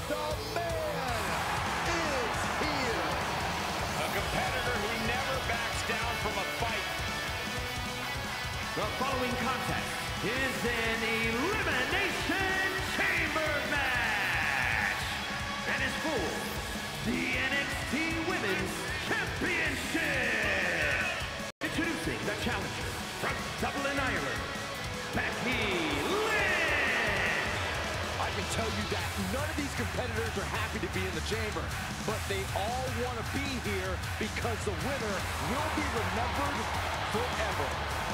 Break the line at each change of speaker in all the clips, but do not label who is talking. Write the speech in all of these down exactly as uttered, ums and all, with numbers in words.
The man is here.
A competitor who never backs down from a fight.
The following contest is an Elimination Chamber match and is for the N X T Women's Championship. Introducing the challenger from Dublin, Ireland, Becky Lynch.
I can tell you that none of these competitors are happy to be in the chamber, but they all want to be here because the winner will be remembered forever.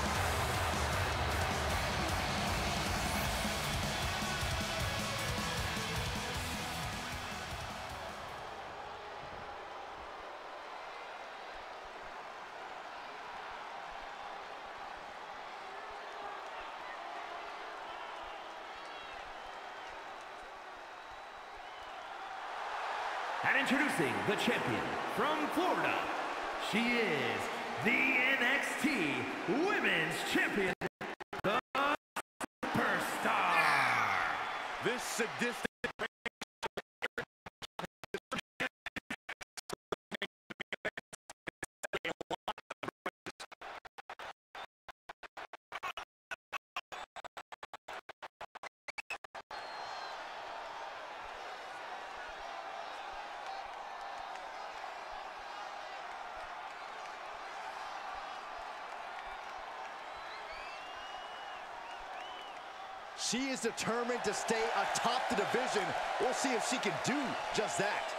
And introducing the champion from Florida, she is the N X T Women's Champion, the Superstar.
This sadistic She is determined to stay atop the division. We'll see if she can do just that.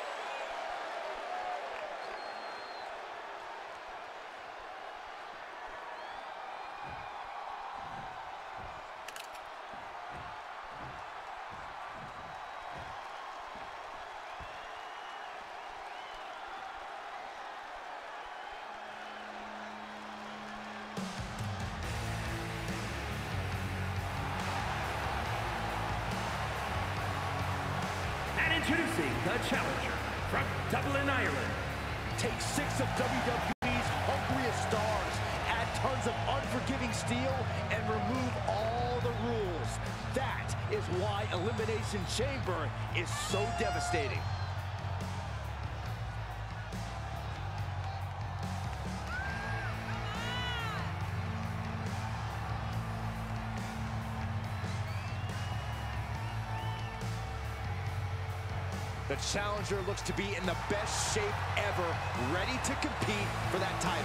Introducing the challenger from Dublin, Ireland.
Take six of W W E's hungriest stars, add tons of unforgiving steel, and remove all the rules. That is why Elimination Chamber is so devastating. The challenger looks to be in the best shape ever, ready to compete for that title.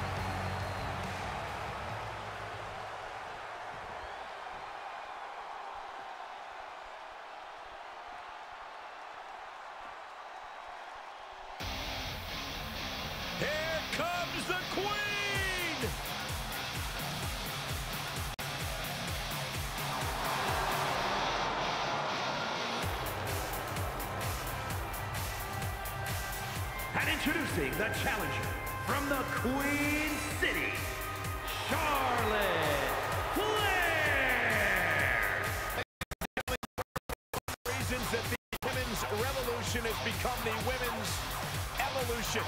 Here comes the Queen!
And introducing the challenger from the Queen City, Charlotte Flair.
Reasons that the women's revolution has become the women's evolution.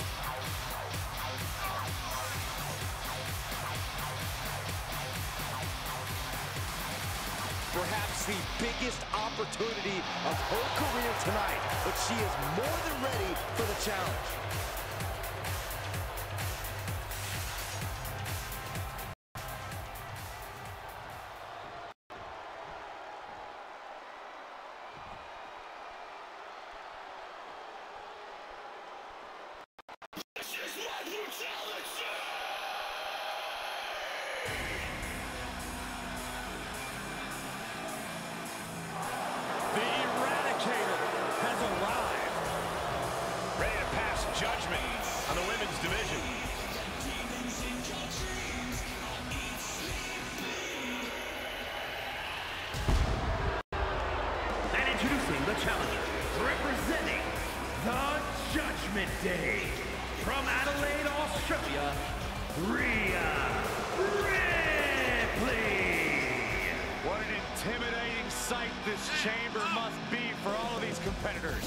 Perhaps the biggest opportunity of her career tonight, but she is more than ready for the challenge.
Judgment on the women's division.
And introducing the challenger, representing the Judgment Day, from Adelaide, Australia, Rhea Ripley.
What an intimidating sight this chamber must be for all of these competitors.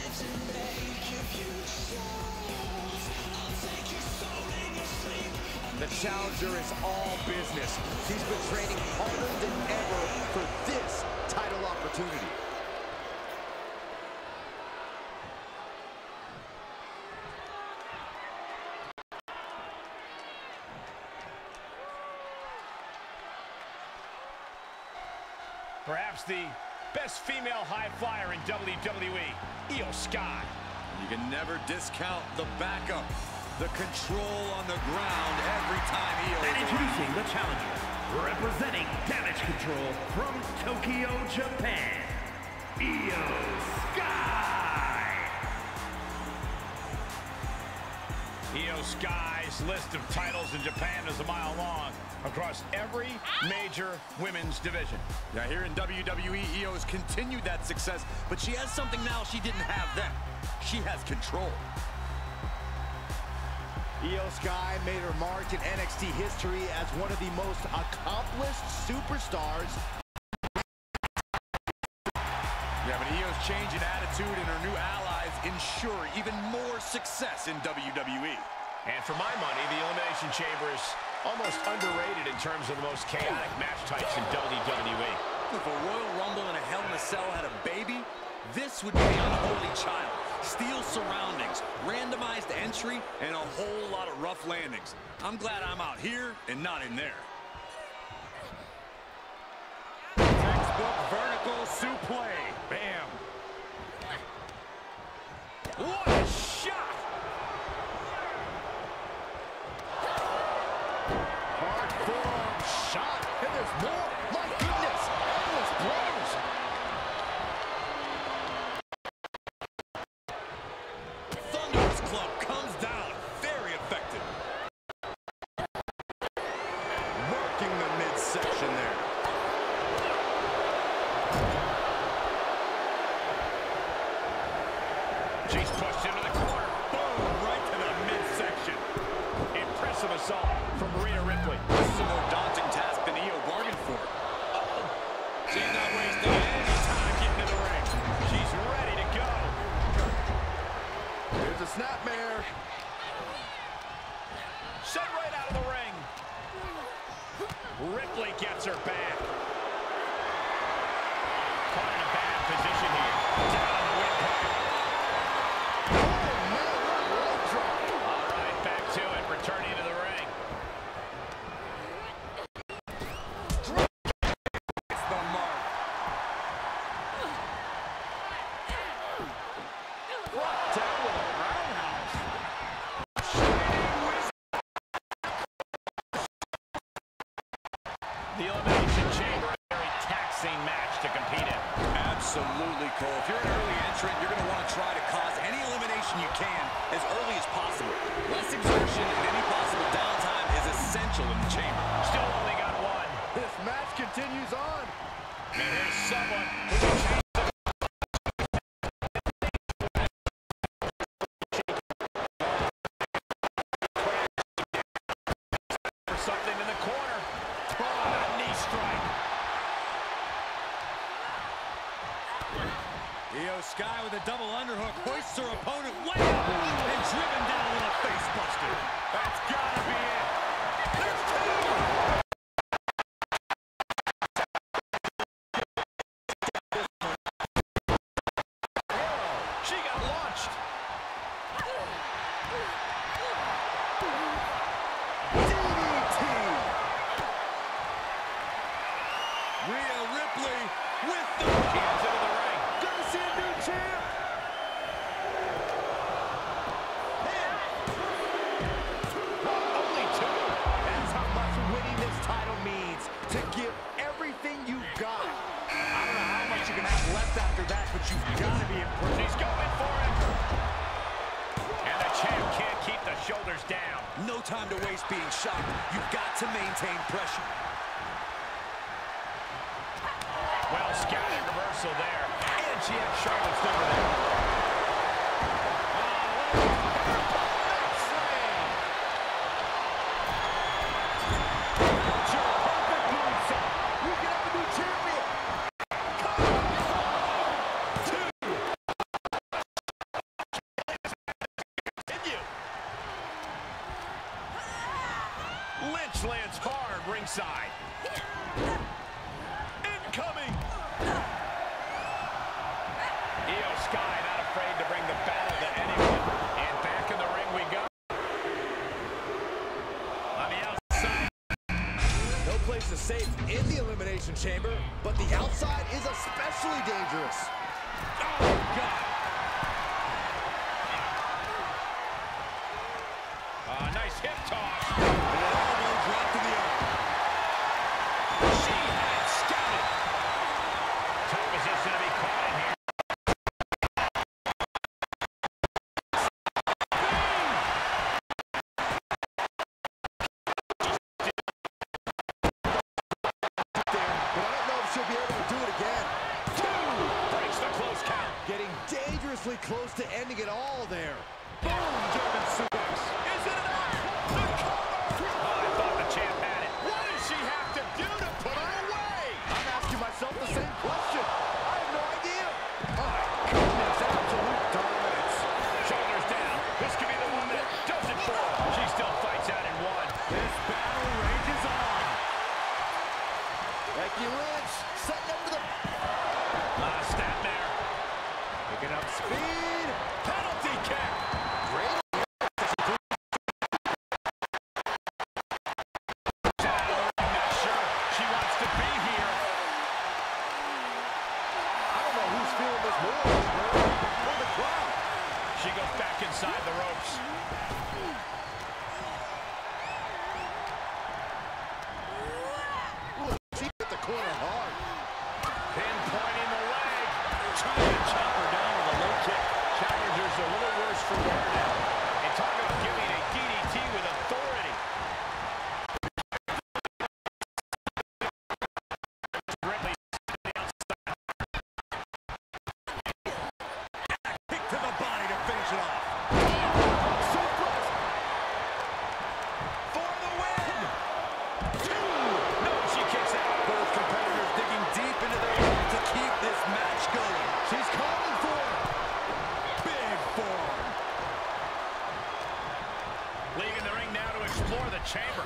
I'll take your soul in your sleep.
The challenger is all business. She's been training harder than ever for this title opportunity.
Perhaps the best female high flyer in W W E, Iyo Sky.
You can never discount the backup. The control on the ground every time Iyo is
And introducing
around.
the challenger, representing Damage Control from Tokyo, Japan, Iyo Sky.
Iyo Sky's list of titles in Japan is a mile long across every major women's division.
Yeah, here in W W E, Iyo has continued that success, but she has something now she didn't have then. She has control.
Iyo Sky made her mark in N X T history as one of the most accomplished superstars.
Yeah, but Io's change in attitude and her new allies ensure even more success in W W E.
And for my money, the Elimination Chamber is almost underrated in terms of the most chaotic match types in W W E.
If a Royal Rumble and a Hell in a Cell had a baby, this would be an unholy child. Steel surroundings, randomized entry, and a whole lot of rough landings. I'm glad I'm out here and not in there.
Textbook vertical suplex. Bam. What a shot!
Hard forearm shot, and there's more. My goodness, endless blows.
Thunderous Club comes down, very effective. Working the midsection there.
She's pushed into the corner. Boom, right to the midsection. Impressive assault from Rhea Ripley.
This is a more daunting task than Iyo bargained for. Uh-oh. She's not wasting any time getting to the ring.
She's ready to go.
Here's a snapmare.
Sent right out of the ring. Ripley gets her back. Caught in a bad position here. Down on the windpipe. All right, back to it. Returning to the ring.
It's the mark.
Down with a roundhouse.
The Elimination Chamber, a very taxing match to compete in.
Absolutely, Cole. If you're an early entrant, you're going to want to try to cause any elimination you can as early as possible. Less exertion and any possible downtime is essential in the chamber.
Still only got one.
This match continues on.
And here's someone who can change for something in the corner. Oh, a knee strike.
Iyo Sky with a double underhook hoists her opponent way up and driven down with a face buster.
That's gotta be it. There's two. She got launched.
D D T.
Rhea Ripley with the
Hands into the ring.
Gonna see a new champ.
Only two.
That's how much winning this title means. To give everything you've got. I don't know how much you can have left after that, but you've got to be improved.
She's going for it. And the champ can't keep the shoulders down.
No time to waste being shocked. You've got to maintain pressure.
Well scouted reversal there. And she had Charlotte's number there. punch lands hard ringside. Incoming! Io Sky not afraid to bring the battle to anyone. And back in the ring we go. On the outside.
No place is safe in the Elimination Chamber, but the outside is especially dangerous.
Oh, God. Uh, nice hip toss. And an elbow drop to the arm. She had scouted. Tough position to be caught in here.
Dangerously close to ending it all there. Boom, German suplex.
Is it enough? The cover! Oh, I thought the champ had it. What does she have to do to put her away?
I'm asking myself the same question. I have no idea. My goodness, absolute dominance.
Shoulders down. This could be the one that does it for her. She still fights out in one.
This battle rages on. Becky Lynch setting up for the...
Ah, snap there.
Picking up speed.
Penalty kick.
Great.
Not sure she wants to be here.
I don't know who's feeling this more. Or the crowd.
She goes back inside the ropes.
Look, she hit the corner hard.
Pinpointing the leg. Trying to chop her down with a low kick. Challenger's a little worse for wear now. And talk about giving a D D T with authority. Ridley to the outside. Kick to the body to finish it off. Suplex. For the win. Two. No, she kicks out.
Both competitors digging deep into their work to keep this match going.
She's calling for it.
Big form.
Leaving the ring now to explore the chamber.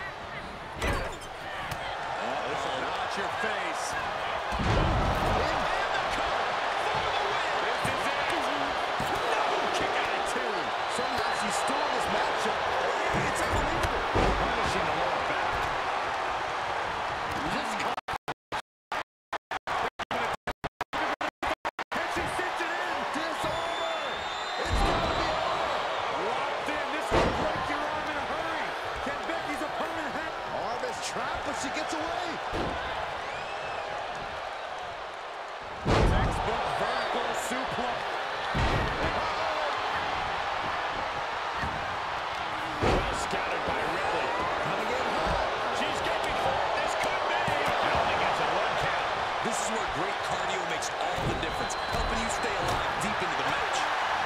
Oh, this will notch your face.
And the cover for the win. This is it. No, kick out at two.
Somehow she's still in this matchup. It's unbelievable.
Punishing the lower back.
This cut.
And she sits it in.
Disarmer. It's gonna be over.
Locked in. This will break your arm in a hurry. Can Becky's opponent have...
Arm is trapped, but she gets away.
Textbook vertical suplex. Well scouted by Ripley.
Coming in hot.
She's going for it. This could be. It only gets a one count.
This is where great cardio makes all the difference, helping you stay alive deep into the match.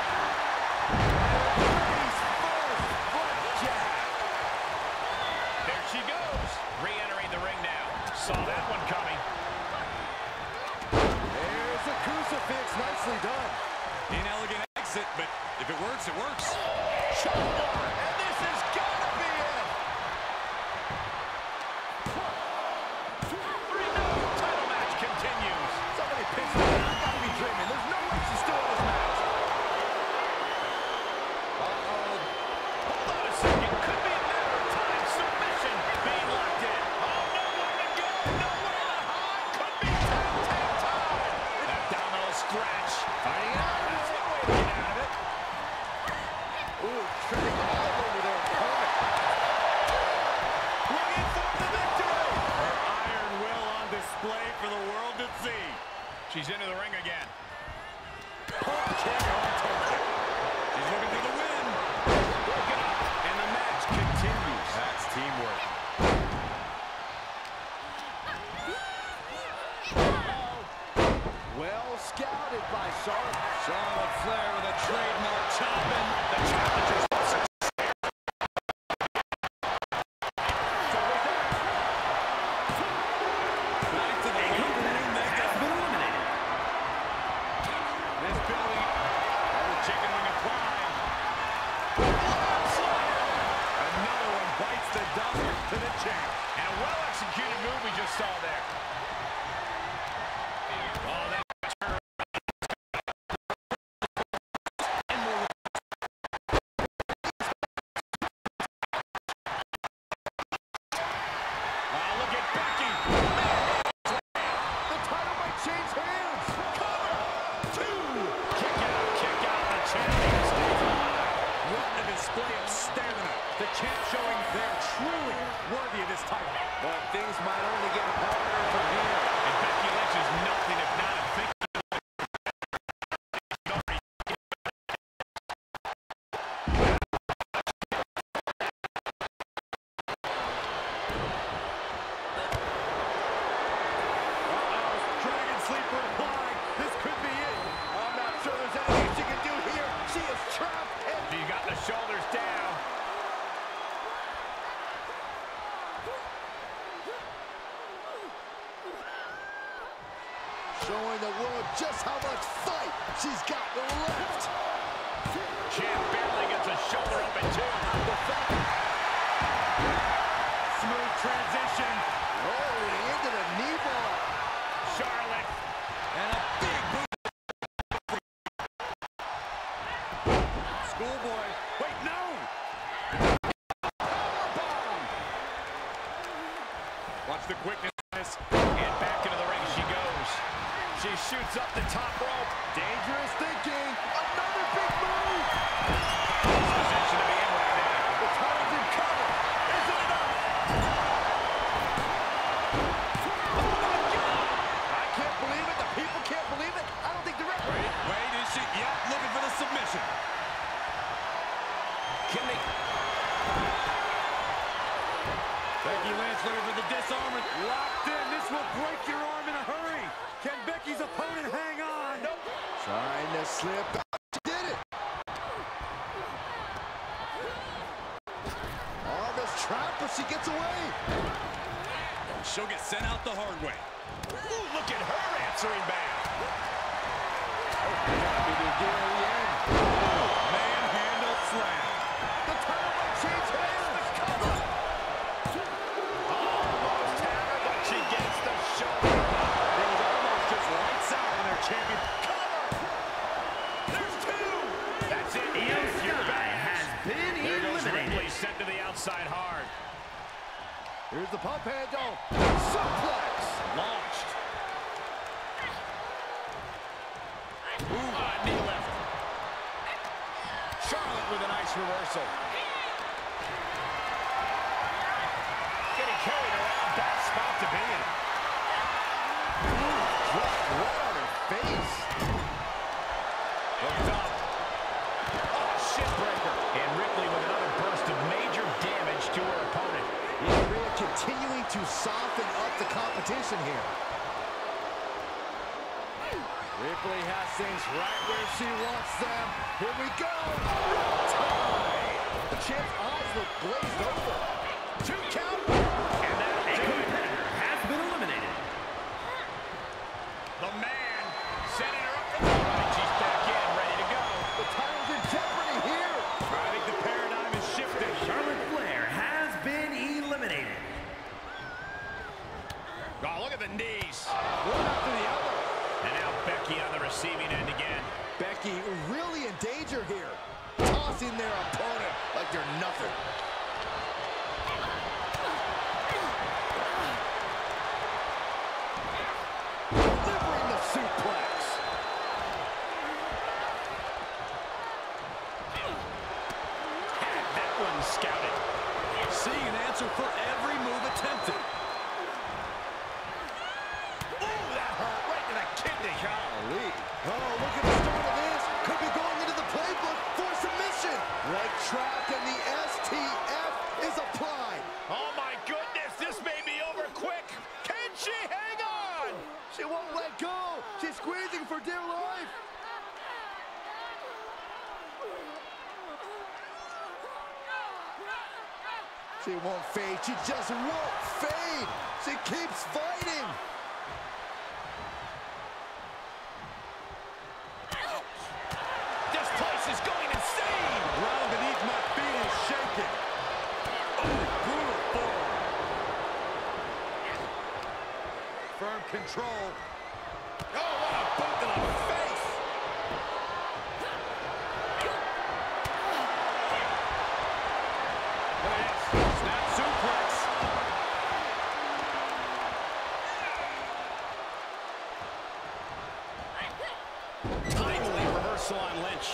Face first. Foot jab. There she goes. Re-entering the ring now. Saw that one coming.
There's a crucifix. Nicely done.
Inelegant exit, but if it works, it works.
Chokehold. And this has got to be it. Three, no. Title match continues.
Somebody picks it up. I gotta be dreaming. There's no way she's still in this match. Uh-oh.
Hold on a second. Could be a matter of time. Submission being locked in. Oh, nowhere to go. Nowhere to hide. Could be tap, tap time. Abdominal scratch. Fighting it out. That's one way to get out of it.
Ooh, tripping all over their opponent.
Looking for the victory. Her iron will on display for the world to see. She's into the ring again.
Pump kick on target.
She's looking for the win.
Broken up. And the match continues.
That's teamwork.
Well scouted by Charlotte.
Charlotte Flair with a trademark chopping.
The challengers.
Back to the locker room. They
Has
go.
been eliminated.
This building. Oh, chicken wing applied. Another one bites the dust to the champ. well-executed move we just saw there. Oh, that
showing the world just how much fight she's got left.
Champ barely gets a shoulder up in two. Smooth transition.
Rolling into the knee bar.
Charlotte.
And a big boot. Schoolboy. Wait, no! Powerbomb. Watch the quickness.
And back into the ring she goes. She shoots up the top rope.
Dangerous thinking. Another big move.
Best position to be in right now.
The title's in cover. Is it enough? Oh my God! I can't believe it. The people can't believe it. I don't think the ref.
Wait, wait, is she? Yep, looking for the submission.
Can they?
Becky Lynch looking for the disarmament. Locked in. This will break your arm in a hurry. Can Becky's opponent hang on?
Nope.
Trying to slip. She did it. Almost trapped, but she gets away.
She'll get sent out the hard way.
Ooh, look at her answering back.
Manhandle slam.
The title might change hands. Cover.
Almost had her, but she gets the shoulder.
It was almost just lights out on their champion.
Cover. There's two. That's it.
Io Sky has been
There goes
eliminated.
Ripley sent to the outside hard.
Here's the pump handle. Suplex.
Launched. Ooh, uh, knee left. Charlotte with a nice reversal. Getting carried around. Bad spot to be in.
Dropped right on her face.
Hooked up. Oh, shit breaker. And Ripley with another burst of major damage to her opponent.
Yeah, Rhea continuing to soften up the competition here. Ripley has things right where she wants them. Here we go. Tie. The champ's eyes look glazed over. Two count.
And
A
that'll do it.
competitor has been eliminated.
The man setting her up for the run. She's back in, ready to go.
The title's in jeopardy here.
I think the paradigm is shifting.
Charlotte Flair has been eliminated.
Oh, look at the knees.
One after the other.
And now Becky on the receiving end again.
Becky really in danger here. Tossing their opponent like they're nothing. Delivering the suplex.
Had that one scouted.
Seeing an answer for every move attempted.
Ooh, that hurt right to the kidney.
Golly. Oh, look at the start of this. Could be going into the playbook for submission. Leg trapped and the S T F is applied.
Oh, my goodness. This may be over quick. Can she hang on?
She won't let go. She's squeezing for dear life. She won't fade. She just won't fade. She keeps fighting.
This place is going insane.
Ground beneath my feet is shaking. Oh, brutal form.
firm control.
Oh, what a boot to the face! Look at this. Snap suplex. Timely reversal on Lynch.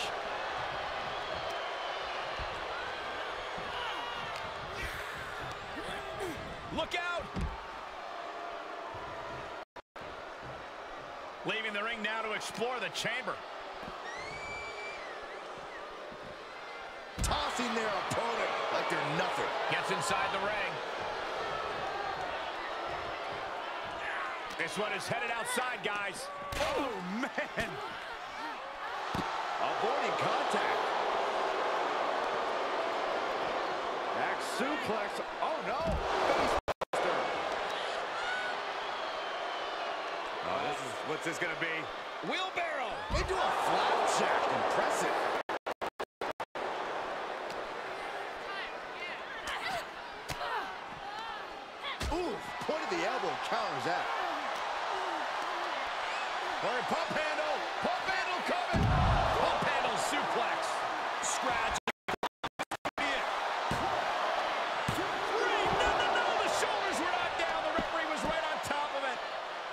Look out! Leaving the ring now to explore the chamber.
Tossing their opponent like they're nothing.
Gets inside the ring. This one is headed outside, guys.
Oh, man. Avoiding contact. Back suplex. Oh, no. Facebuster.
Oh, this is, what's this gonna be?
Wheelbarrow.
Into a flapjack. Impressive. Ooh, point of the elbow counters that.
Or a pump handle. Pump handle coming. Pump handle suplex. Scratch. Three. No, no, no. The shoulders were not down. The referee was right on top of it.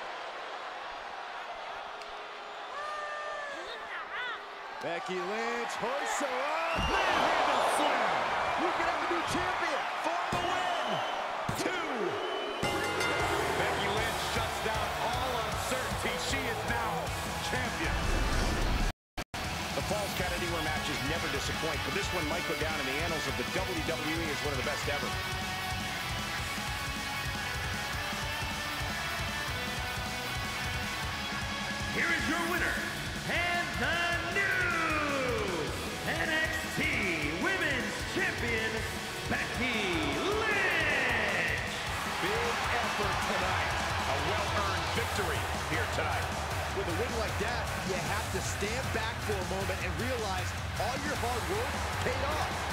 Becky Lynch hoists her up. Manhandle slam. We can have a new champion for the win.
Two. Becky Lynch shuts down all uncertainty. She is now champion. The Falls Count Anywhere matches never disappoint, but this one might go down in the annals of the W W E as one of the best ever.
Here is your winner, and the new N X T Women's Champion, Becky Lynch.
Big effort tonight. A well-earned victory here tonight.
With a win like that, you have to stand back for a moment and realize all your hard work paid off.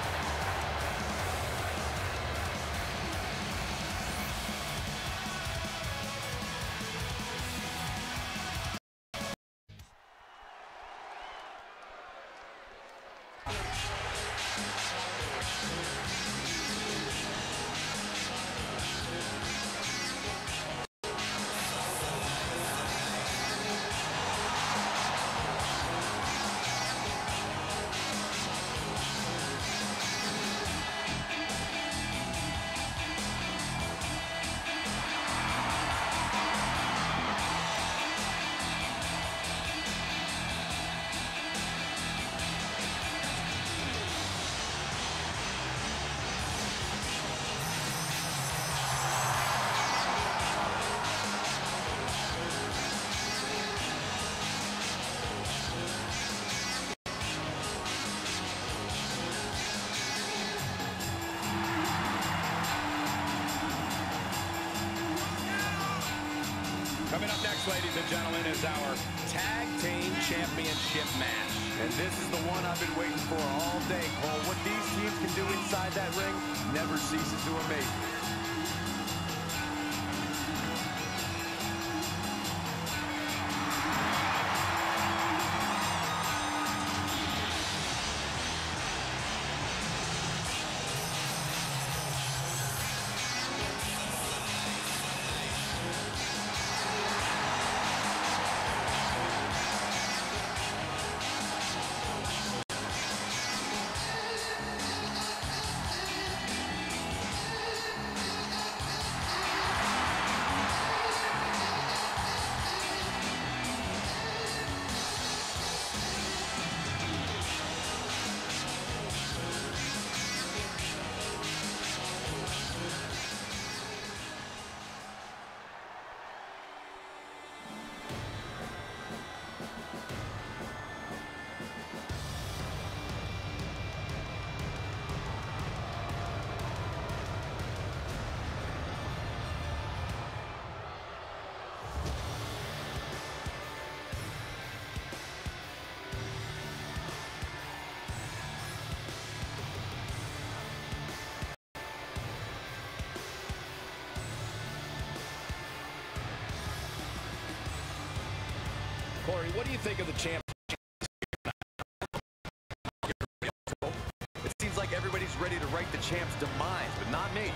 Coming up next, ladies and gentlemen, is our Tag Team Championship match.
And this is the one I've been waiting for all day, Cole. What these teams can do inside that ring never ceases to amaze me.
Corey, what do you think of the champ?
It seems like everybody's ready to write the champ's demise, but not me.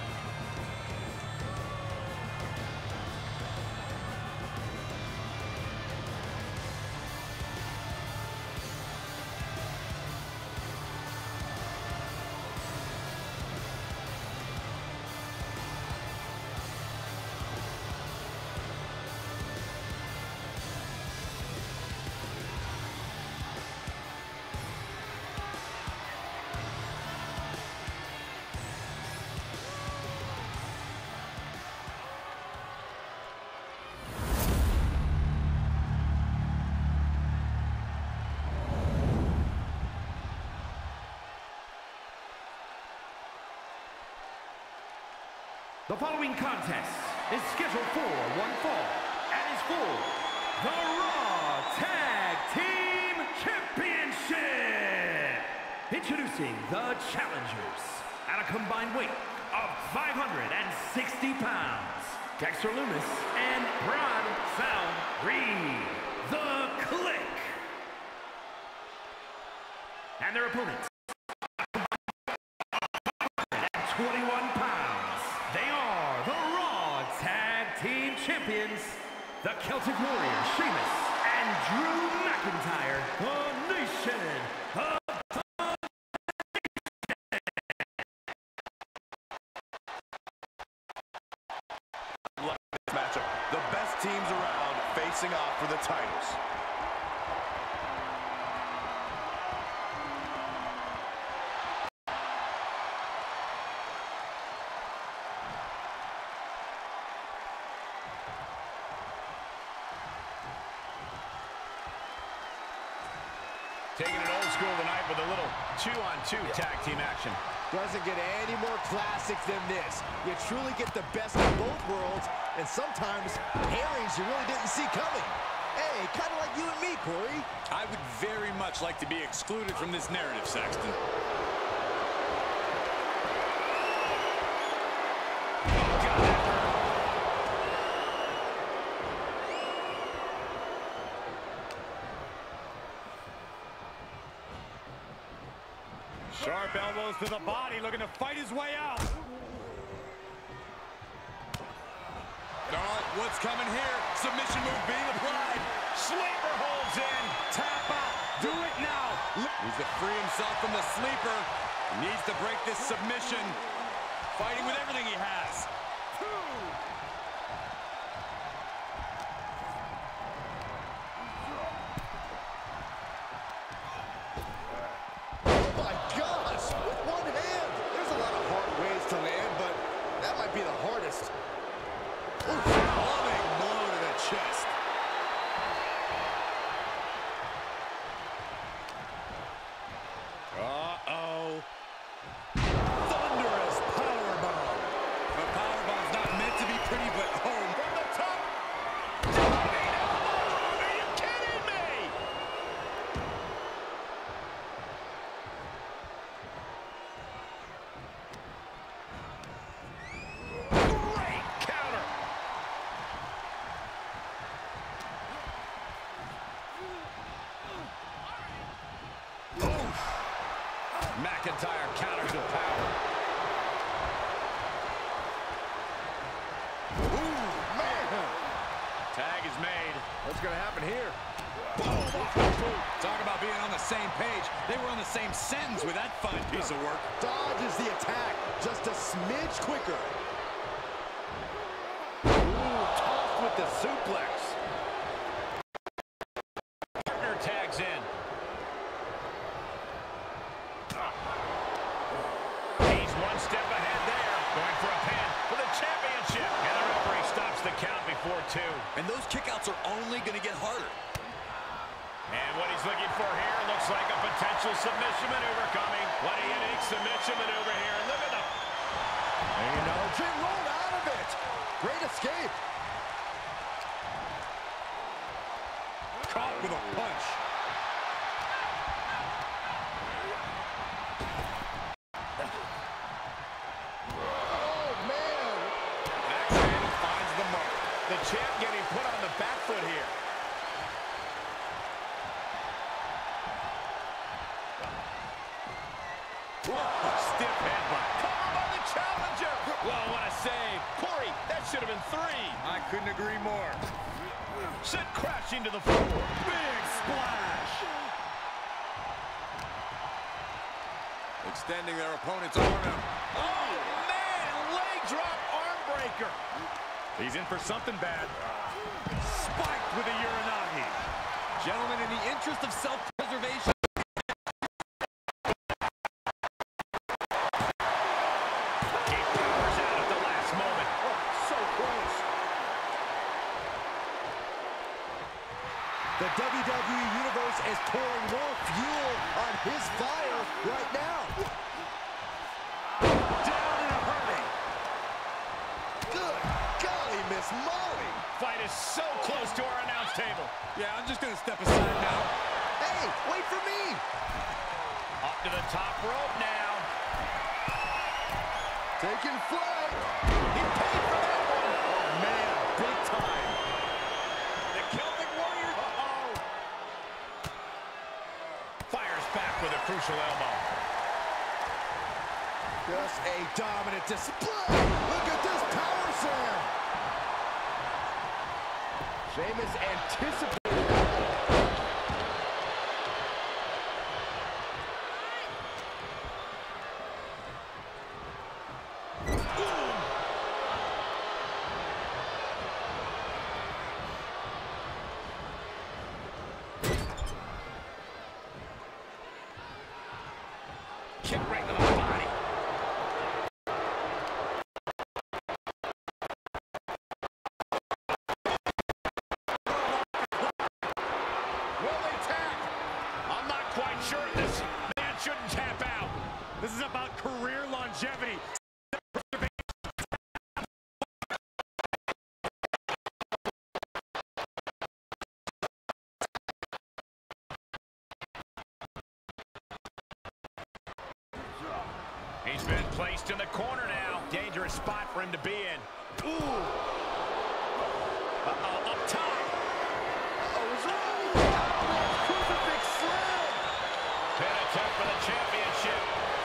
The following contest is scheduled for one fall and is for the Raw Tag Team Championship. Introducing the challengers at a combined weight of five hundred sixty pounds, Dexter Lumis and Bronson Reed, the Click. And their opponents, twenty-one pounds. They are the Raw Tag Team Champions, the Celtic Warrior, Sheamus, and Drew McIntyre, the Nation of
This matchup, the best teams around facing off for the titles. Taking it old school tonight with a little two-on-two tag team action.
Doesn't get any more classic than this. You truly get the best of both worlds, and sometimes pairings you really didn't see coming. Hey, kind of like you and me, Corey.
I would very much like to be excluded from this narrative, Saxton.
Sharp elbows to the body, looking to fight his way out.
Darling, what's coming here? Submission move being applied.
Sleeper holds in. Tap out. Do it now.
Needs to free himself from the sleeper. He needs to break this submission. Fighting with everything he has.
Be the hardest.
Oof, loving blow to the chest. Uh-oh.
Thunderous powerbomb.
The powerbomb's not meant to be pretty, but home.
From the top. Are you kidding me? McIntyre counters with power.
Ooh, man.
Tag is made.
What's going to happen here?
Talk about being on the same page. They were on the same sentence with that fine piece of work.
Dodges the attack just a smidge quicker.
Ooh, tossed with the suplex. Partner tags in. He's one step ahead there. Going for a pin for the championship. And the referee stops the count before two.
And those kickouts are only going to get harder.
And what he's looking for here looks like a potential submission maneuver coming. What a unique submission maneuver here. Look at the...
And you know, Jim rolled out of it. Great escape.
Caught with a punch.
Oh, man.
Axe handle finds the mark. The champ getting put on the back foot here. should have been three.
I couldn't agree more.
Sent crashing to the floor.
Big splash.
Extending their opponent's arm out.
Oh, man, leg drop arm breaker. He's in for something bad. Spiked with a Uranagi.
Gentlemen, in the interest of self-preservation,
he powers out at the last moment.
Oh, so close. The W W E Universe is pouring more fuel on his fire right now. Down in a hurry. Good golly, Miss Molly.
Fight is so close to our announce table.
yeah, I'm just going to step aside now.
Hey, wait for me.
Up to the top rope now.
Taking flight.
He paid for that one.
Oh, man, big time.
The Celtic Warrior. Uh-oh. Fires back with a crucial elbow.
Just a dominant display. Look at this power slam. Sheamus anticipated.
Kick right to the body. Will they tap? I'm not quite sure this man shouldn't tap out. This is about career longevity. He's been placed in the corner now. Dangerous spot for him to be in. Ooh. Uh-oh, up top.
Uh-oh, is wrong. Crucifix slam.
Pin attempt for the championship.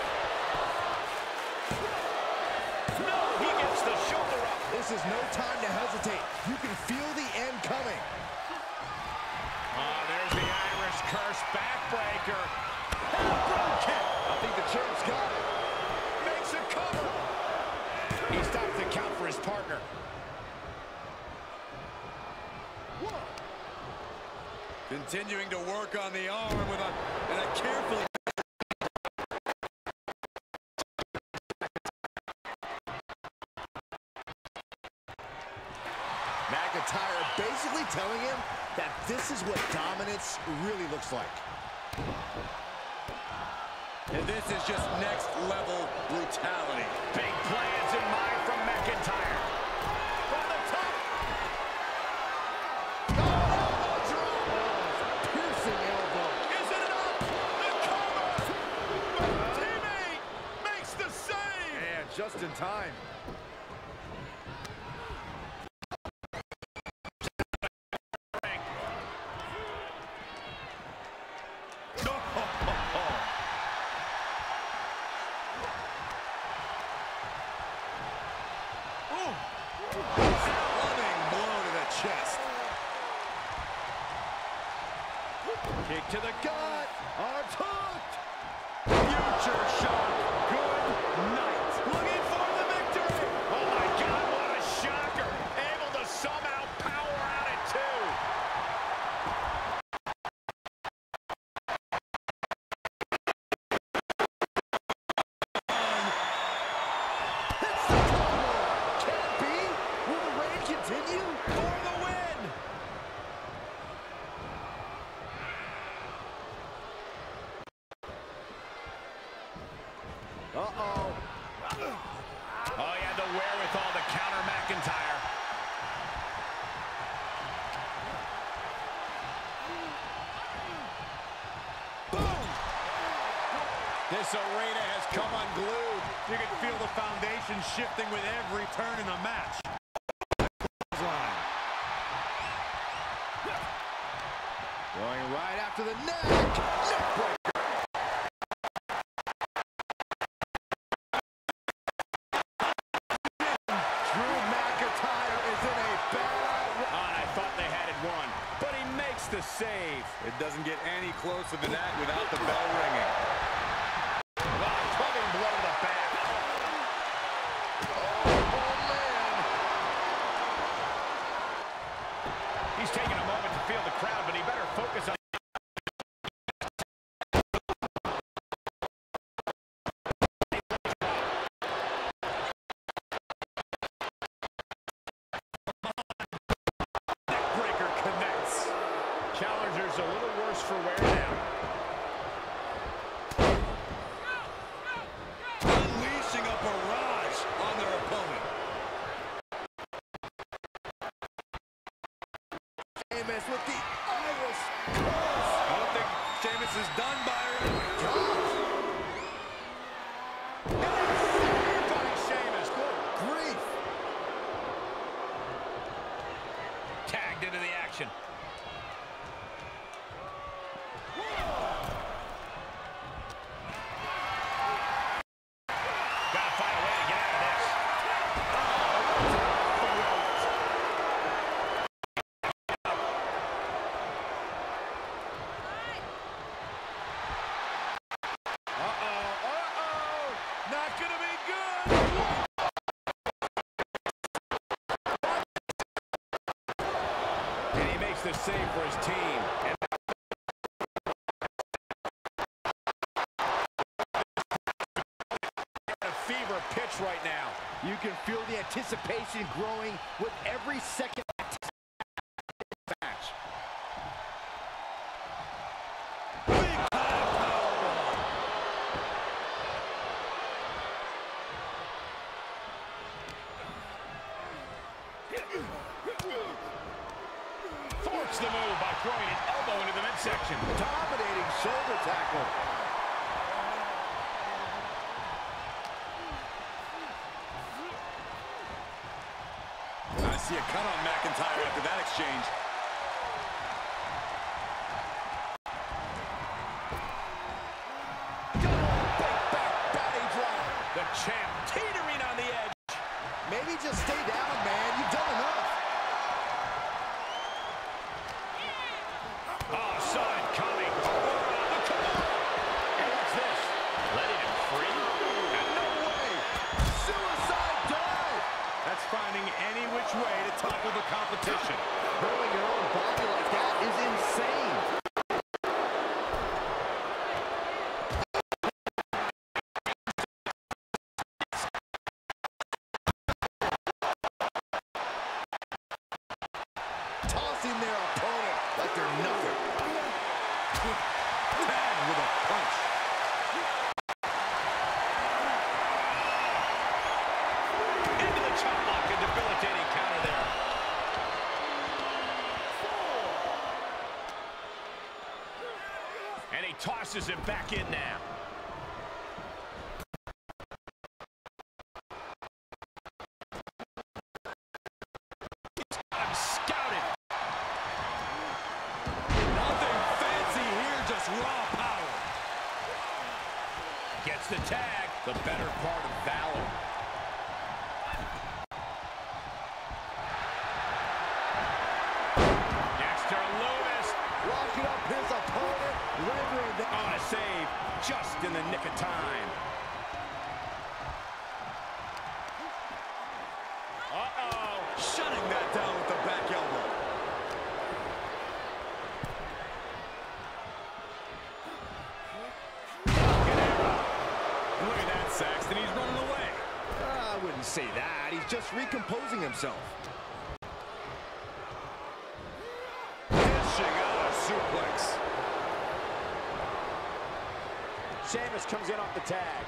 No, he gets the shoulder up.
This is no time to hesitate. You can feel the end coming.
Oh, there's the Irish curse backbreaker.
Broken. I think the champ's got it.
Makes a cover. He stops the count for his partner.
Continuing to work on the arm with a, and a carefully...
McIntyre basically telling him that this is what dominance really looks like.
And this is just next level brutality.
Big plans in mind from McIntyre. From the top.
Oh, elbow drop. Piercing elbow.
Is it enough? The cover. The teammate makes the save.
And just in time.
Loving blow to the chest.
Kick to the gut. Arms hooked.
Future shock. Good night. Looking for the victory. Oh my God, what a shocker. Able to somehow power out at two.
Hits the combo. Can it be? Will the reign continue?
For the win.
Uh-oh.
Oh, he had the wherewithal to counter McIntyre. Boom! This arena has come unglued. You can feel the foundation shifting with every turn in the match.
Going right after the neck. Neck breaker. Drew McIntyre
save. It doesn't get any closer than that without the bell ringing.
Wow, clubbing blow to the back.
Oh, man.
He's taking a moment to feel the crowd, but he better focus on
Neckbreaker connects.
Challenger's a little worse for wear now.
Unleashing a barrage on their opponent.
Sheamus with the Irish curse.
I don't think Sheamus is done, Byron.
By Sheamus. Good
Grief.
tagged into the action. Gotta find a way to get out of this. Uh-oh, uh-oh. Not gonna be good. And he makes the save for his team. And a fever pitch right now.
You can feel the anticipation growing with every second of this match.
Big time powerbomb.
Forks the move by throwing an elbow into the midsection.
Dominating shoulder tackle.
I see a cut on McIntyre after that exchange.
Big back body drop.
The champ teetering on the edge.
Maybe just stay down, man. You've done enough.
Oh, saw it coming. Oh, come on. And what's this? Letting him free? And no way.
Suicide dive.
That's finding any which way to topple the competition.
Throwing your own body like that is insane. Tossing their opponent like they're nothing.
Tagged with a punch.
Into the chop block, a debilitating counter there. And he tosses him back in now. I'm scouted.
Nothing fancy here, just raw power.
Gets the tag. The better part of valor. Dexter Loomis.
Locking up his opponent, rendering the...
On a save just in the nick of time. Uh-oh.
Shutting that down with the back elbow.
Look at that, Saxton. He's running away.
I wouldn't say that. He's just recomposing himself.
Dishing out a suplex.
Sheamus comes in off the tag.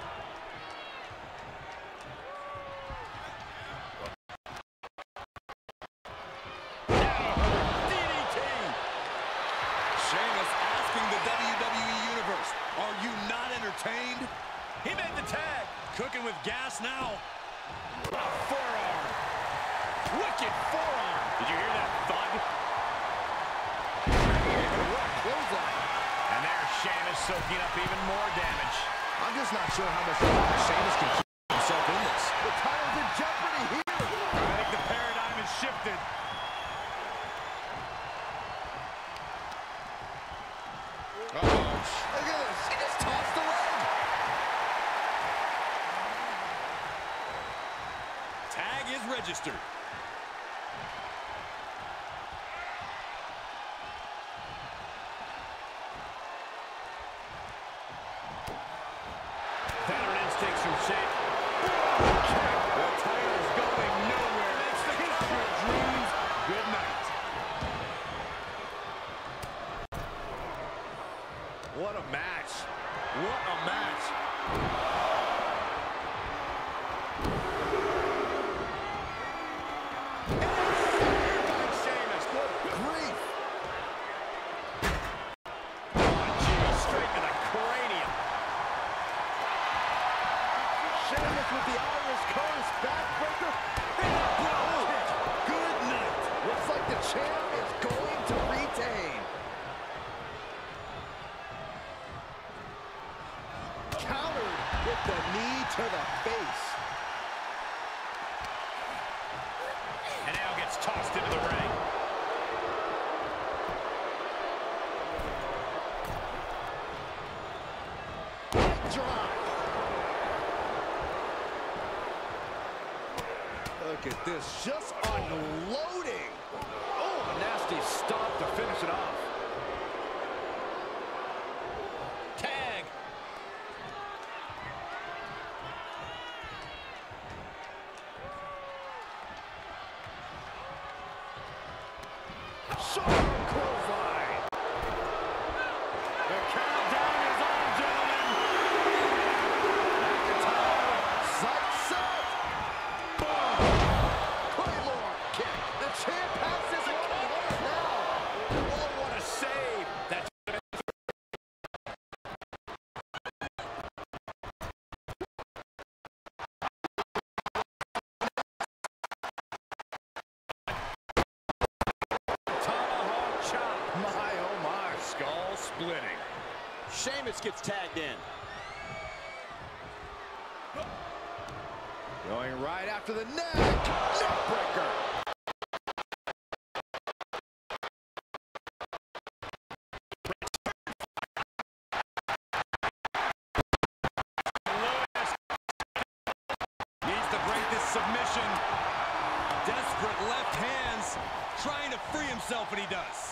D D T. Sheamus asking the W W E Universe, are you not entertained?
He made the tag.
Cooking with gas now.
A forearm. Wicked forearm. Did you hear that thud? And there's Sheamus soaking up even more damage.
I'm just not sure how much longer Sheamus can keep himself in this. The title's in jeopardy here.
I think the paradigm has shifted.
registered.
Veteran instincts from Shane. The tire is going nowhere. It's the kiss your dreams. Good night.
What a match. What a match. Sheamus, good grief.
Oh, gee, straight to the cranium.
Sheamus with the Irish curse, backbreaker. Good night. Looks like the champ is going to retain. Countered with the knee to the face.
And now gets tossed into the ring.
Drop. Look at this, just unloading. Oh, a nasty stop to finish it off.
Tag.
Sharp clothesline. The countdown is on, gentlemen. McIntyre, sight set. Boom. Claymore kick. The champ has this one on hold now.
Oh, what a save. That's
Tomahawk chop. My, oh my.
skull splitting.
Sheamus gets tagged in.
Going right after the neck. Neckbreaker.
Needs to break this submission. Desperate left hands, trying to free himself, and he does.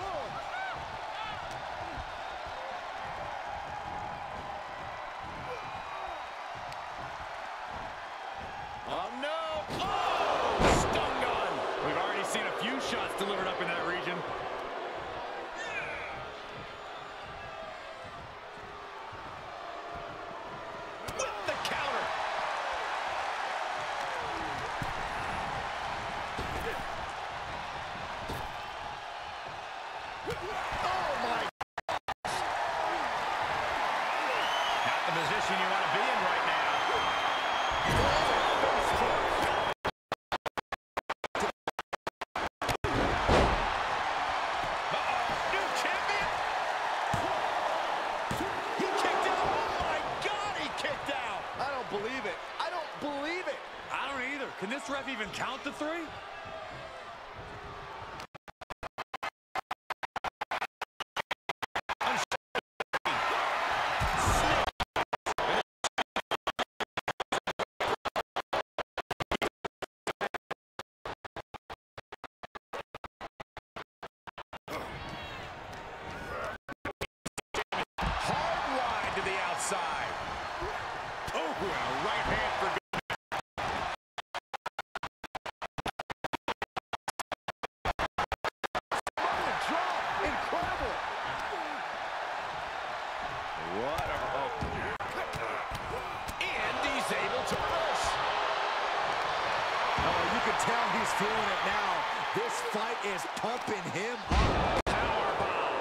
Oh, no. Oh, stun gun. We've already seen a few shots delivered up in that region. With the counter.
Oh my.
Not the position you want to be in right now. Uh-oh, new champion. He kicked out. Oh my God, he kicked out.
I don't believe it. I don't believe it.
I don't either. Can this ref even count to three?
Hard line to the outside. Oh, and a right hand for
Drop. Incredible.
What a... Oh. And he's able to push.
Oh, you can tell he's feeling it now. This fight is pumping him up.
Powerbomb.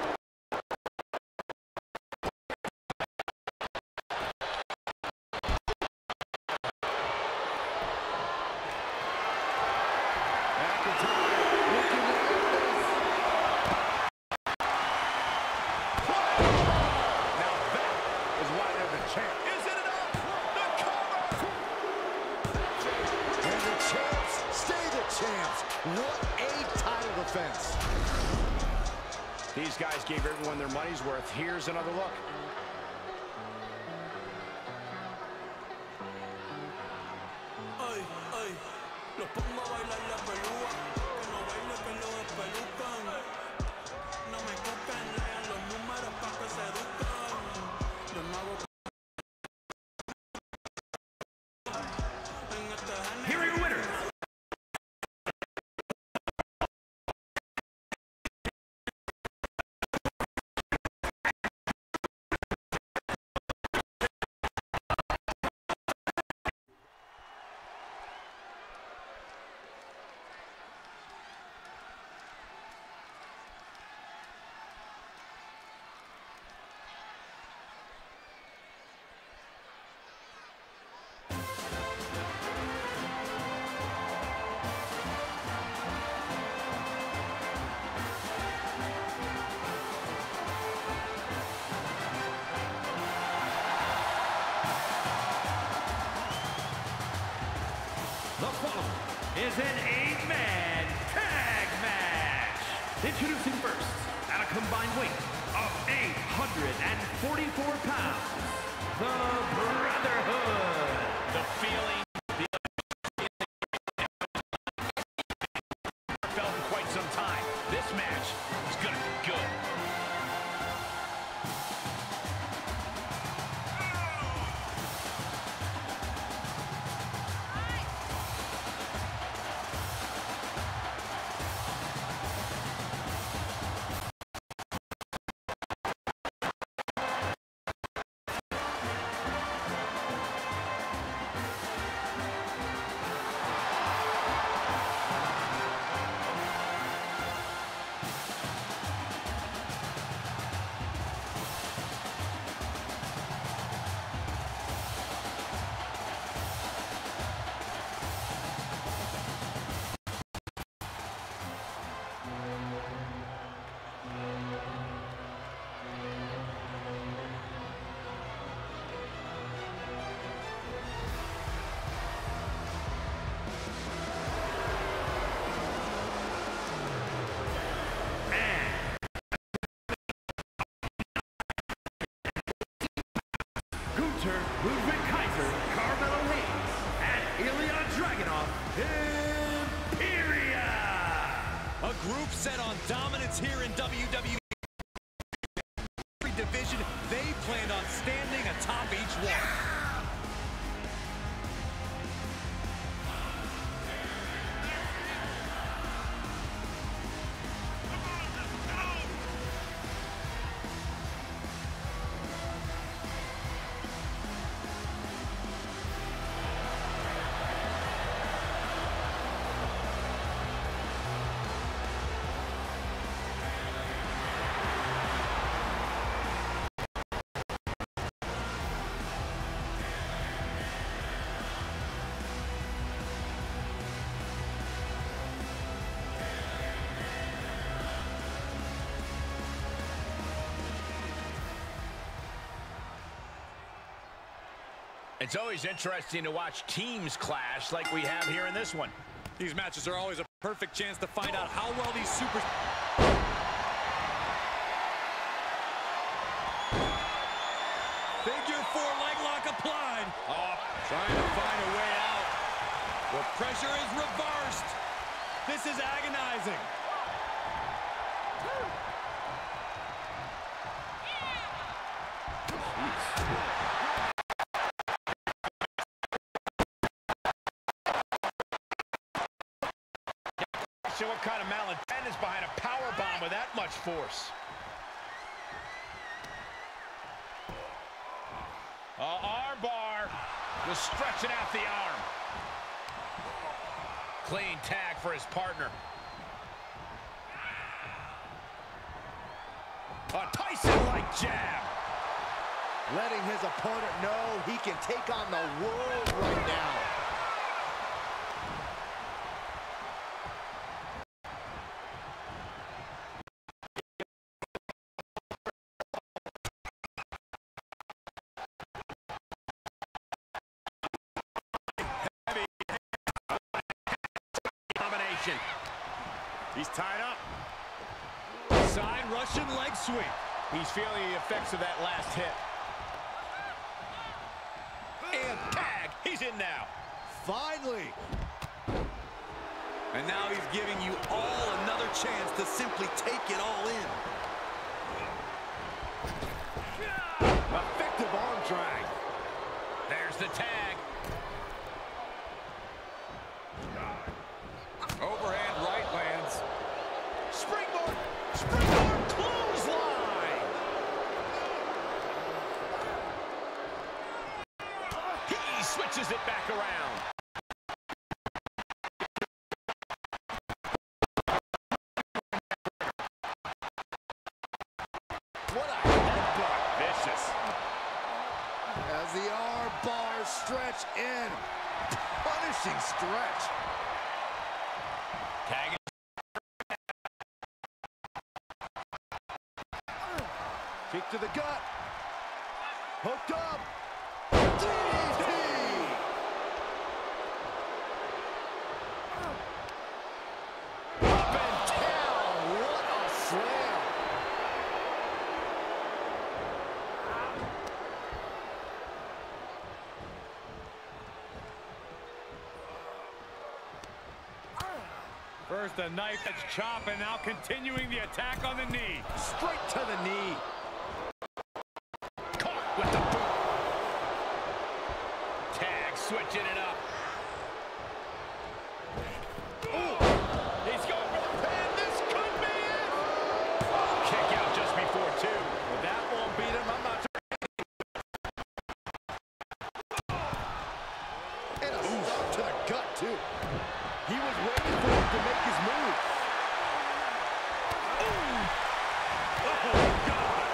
McIntyre looking to end this.
Now that is why they're the champ.
Is it enough? The cover! And the champs stay the champs. What a title defense.
These guys gave everyone their money's worth. Here's another look.
Ay, ay, los
Here are your winners. The following is an eight-man tag match. Introducing first, at a combined weight of eight hundred forty-four pounds, the Brotherhood.
The feeling, the felt in quite some time. This match is going to be good.
Gunther, Ludwig Kaiser, Carmelo Hayes, and Ilya Dragunov, Imperia!
A group set on dominance here in W W E. Every division, they planned on standing atop each one.
It's always interesting to watch teams clash like we have here in this one.
These matches are always a perfect chance to find out how well these super... Figure four leg lock applied. Oh, trying to find a way out. The pressure is reversed. This is agonizing.
So what kind of malintent is behind a power bomb with that much force? Uh, arm bar. Just stretching out the arm. Clean tag for his partner. A Tyson-like jab.
Letting his opponent know he can take on the world right now.
He's tied up.
Side Russian leg sweep.
He's feeling the effects of that last hit. And tag. He's in now.
Finally.
And now he's giving you all another chance to simply take it all in.
Effective arm drag.
There's the tag.
Overhand right lands.
Springboard. Springboard clothesline.
He switches it back around.
What a headbutt.
Vicious.
As the arm bars stretch in. Punishing stretch.
Tag.
Kick to the gut. Hooked up. D D T. Up and down. What a slam.
First a knife that's chopping, now continuing the attack on the knee.
Straight to the knee.
Caught with the boot. Tag switching it up.
Ooh.
He's going for the pin. This could be it. Kick out just before two.
Well, that won't beat him. I'm not sure. And a stop to the gut, too. He was waiting for him to make his move. Ooh. Oh, God.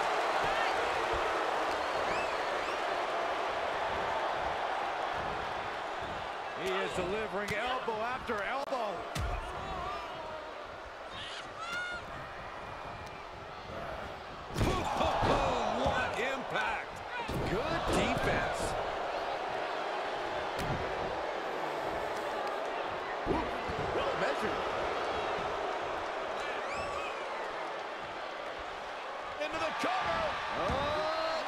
He is delivering elbow after elbow.
Oh, what impact!
Good defense. Ooh, well measured. Into the cover. Oh.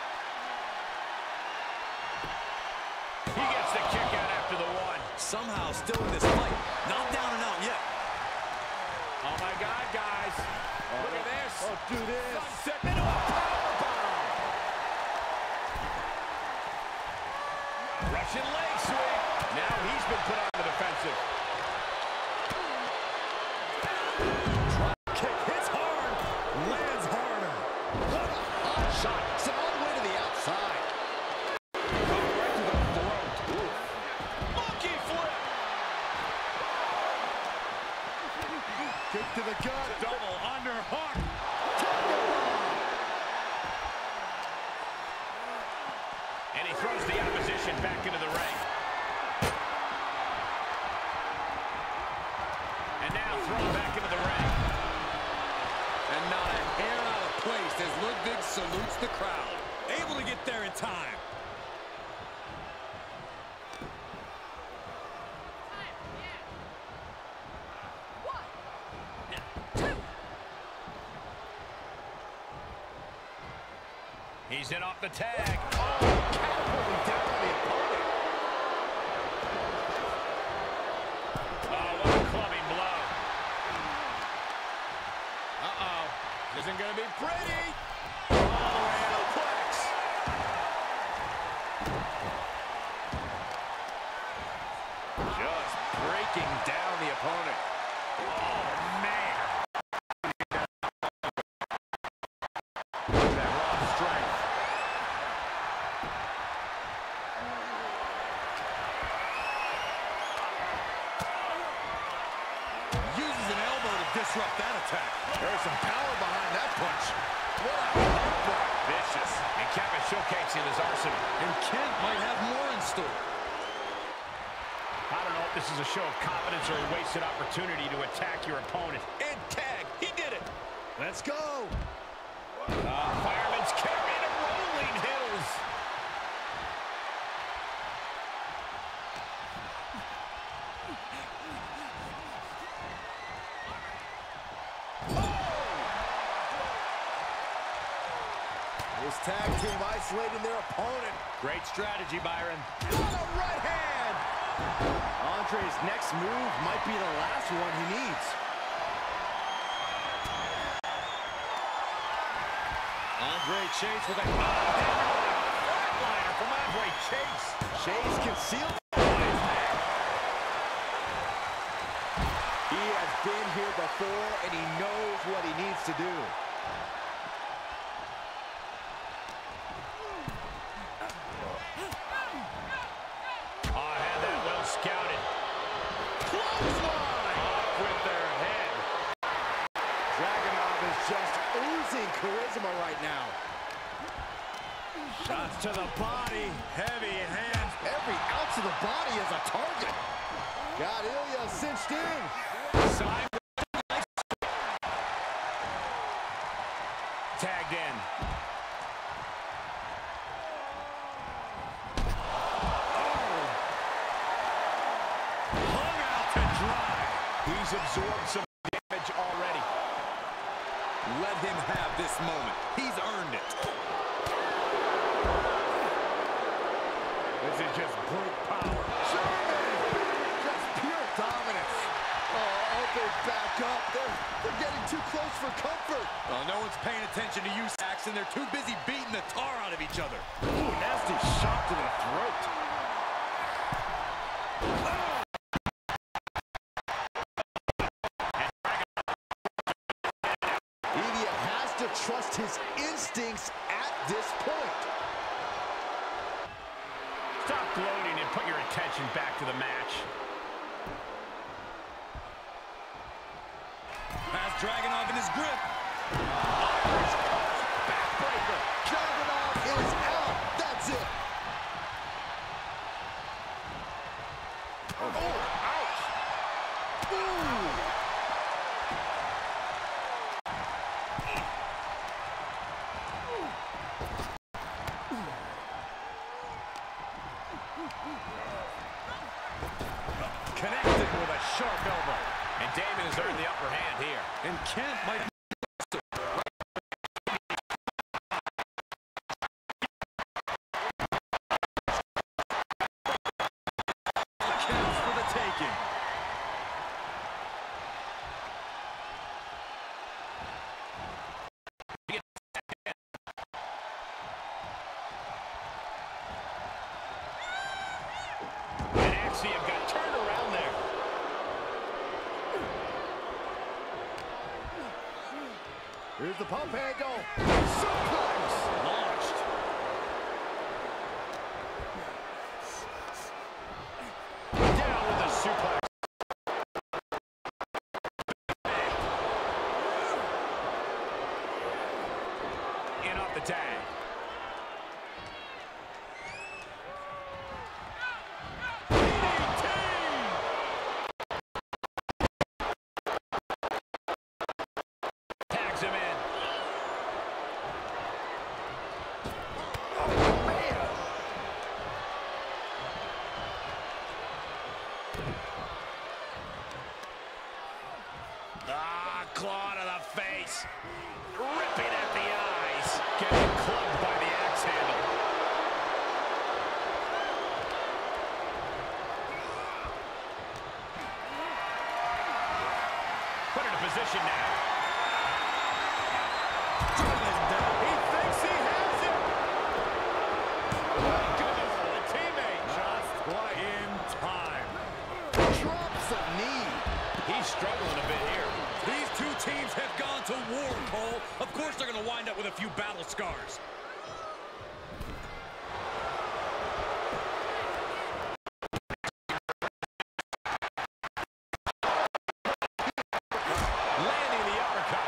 He gets the kick out after the one.
Somehow still in this fight. Not down and out yet.
Oh, my God, guys. Look at this.
Oh, do this.
Sunset into a powerbomb. Russian leg sweep. Now he's been put on the defensive.
Drop kick hits hard. Lands harder. What a hot shot. Sent all the way to the outside. Right to the throat. Ooh.
Monkey flip.
Kick to the gut.
Double underhook.
And he throws the opposition back into the ring. And now thrown back into the ring.
And not a hair out of place as Ludwig salutes the crowd. Able to get there in time.
He's in off the tag.
Oh, catapulting down on the opponent.
Oh, what a clubbing blow. Uh-oh. Isn't going to be pretty. All the way out. Suplex.
Just breaking down the opponent.
Oh, man.
That raw strength.
Uses an elbow to disrupt that attack.
There's some power behind that punch. What a headbutt.
Vicious. And Kappa showcasing his arsenal.
And Kent might have more in store.
I don't know if this is a show of confidence or a wasted opportunity to attack your opponent.
And tag. He did it.
Let's go.
Uh, fireman's carry to rolling hills.
This tag team isolating their opponent.
Great strategy, Byron.
What a right hand. Andre's next move might be the last one he needs.
Andre Chase with a flatliner from Andre Chase.
Chase concealed. He has been here before, and he knows what he needs to do.
Oh, had that well scouted. Clothesline! Off with their head.
Dragunov is just oozing charisma right now.
Shots to the body. Heavy hands.
Every ounce of the body is a target. Got Ilya cinched in.
Side. Tagged in. Oh. Hung out to dry. He's absorbed some damage already.
Let him have this moment. He's earned it.
This is just brute power.
Just pure dominance. Oh, they're back up. They're, they're getting too close for comfort.
Oh, no one's paying attention to you, Saxton. They're too busy beating the tar out of each other.
Ooh, nasty shot to the throat. Ilya has to trust his instincts at this point.
Stop gloating and put your attention back to the match.
Has Dragunov in his grip.
Irish cross, backbreaker. Dragunov is out. That's it. Oh, ouch. Ooh.
Connected with a sharp elbow. And Damon has earned the upper hand here.
And Kent might be counts for the taking.
And Axiom got turned around there.
Here's the pump handle. Suplex.
Launched. Down with a suplex. In off the tag. Tags him in.
Oh, man.
Ah, claw to the face. Ripping at the eyes. Getting clubbed by the axe handle. Put into position now. Driven down. He thinks he has it. Oh, goodness for the teammate. Just quite in time.
Drops a knee.
He's struggling a bit here.
These two teams have gone to war, Cole. Of course they're going to wind up with a few battle scars.
Landing the uppercut.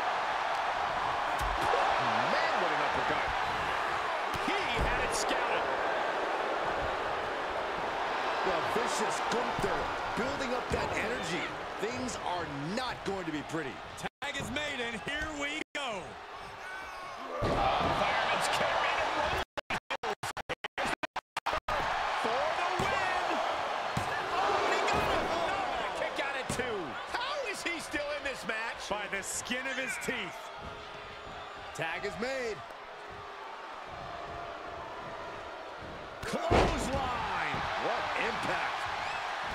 Man, what an uppercut.
He had it scouted.
Well, vicious Gunther building up that energy. Things are not going to be pretty.
Tag is made, and here we go.
Fireman's carry and rolling for the win. Oh, he got him. No, a kick out at two. How is he still in this match? By the skin of his teeth.
Tag is made.
Clothesline.
What impact.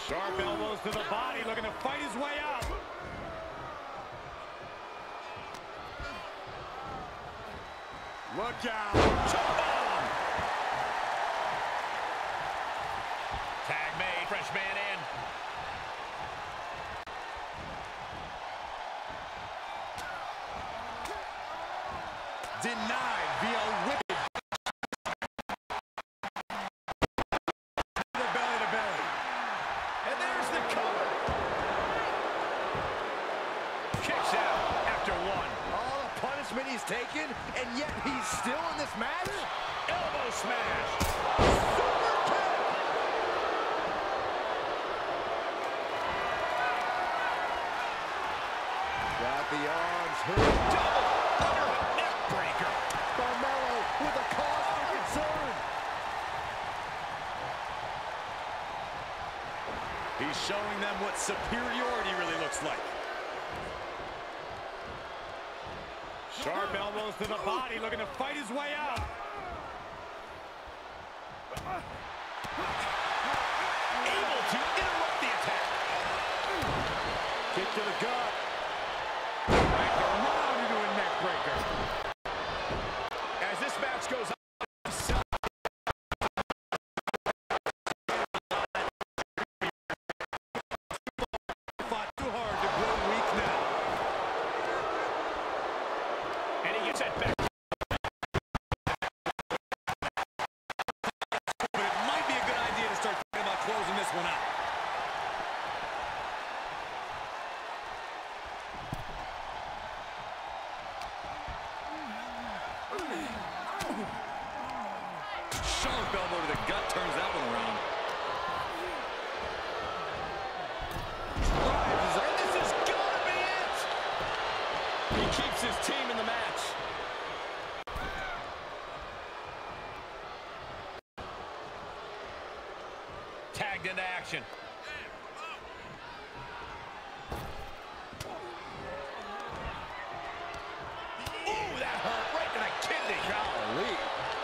Sharp elbows to the body, looking to fight his way out. Look out.
Tag made, fresh man in.
Denied via wicked. The belly to belly.
And there's the cover. Kicks out after one.
All the punishment he's taken, and yet he's still in this match?
Elbow smash.
Super kick! Got the arms hooked.
Double underhook neck breaker.
Carmelo with a cause for concern.
He's showing them what superiority really looks like.
Sharp elbows to the body, looking to fight his way out.
Able to interrupt the attack.
Kick to the gut.
Back around into a neck breaker.
As this match goes on.
Fought too hard to grow weak now.
And he gets it back.
But it might be a good idea to start thinking about closing this one out. Sharp elbow to the gut turns that one around.
Drives, and this is gonna be it.
He keeps his team in the match.
Tagged into action. Ooh, that hurt right to the kidney.
Golly.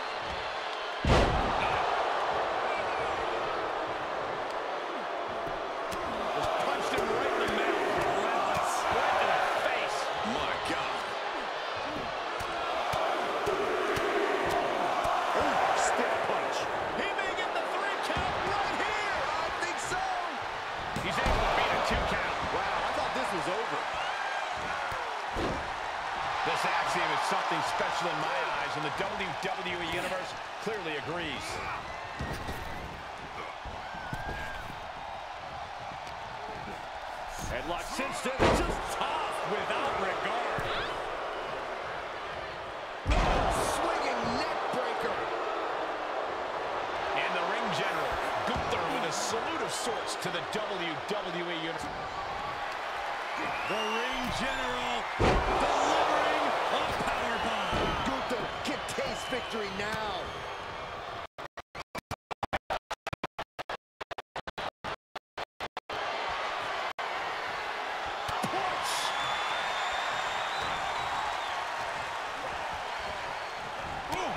Just punched him right in the mouth. Relentless. Right to the face.
My God.
Ooh, stiff punch.
He may get the three count right here.
I think so.
He's able to beat a two count.
Wow, I thought this was over.
This axiom is something special in my eyes, and the W W E Universe clearly agrees. Headlock cinched in, just tossed without regard.
Swinging neck breaker.
And the ring general, Gunther, with a salute of sorts to the W W E Universe.
The ring general delivering a powerbomb.
Gunther can taste victory now. Push.
Ooh.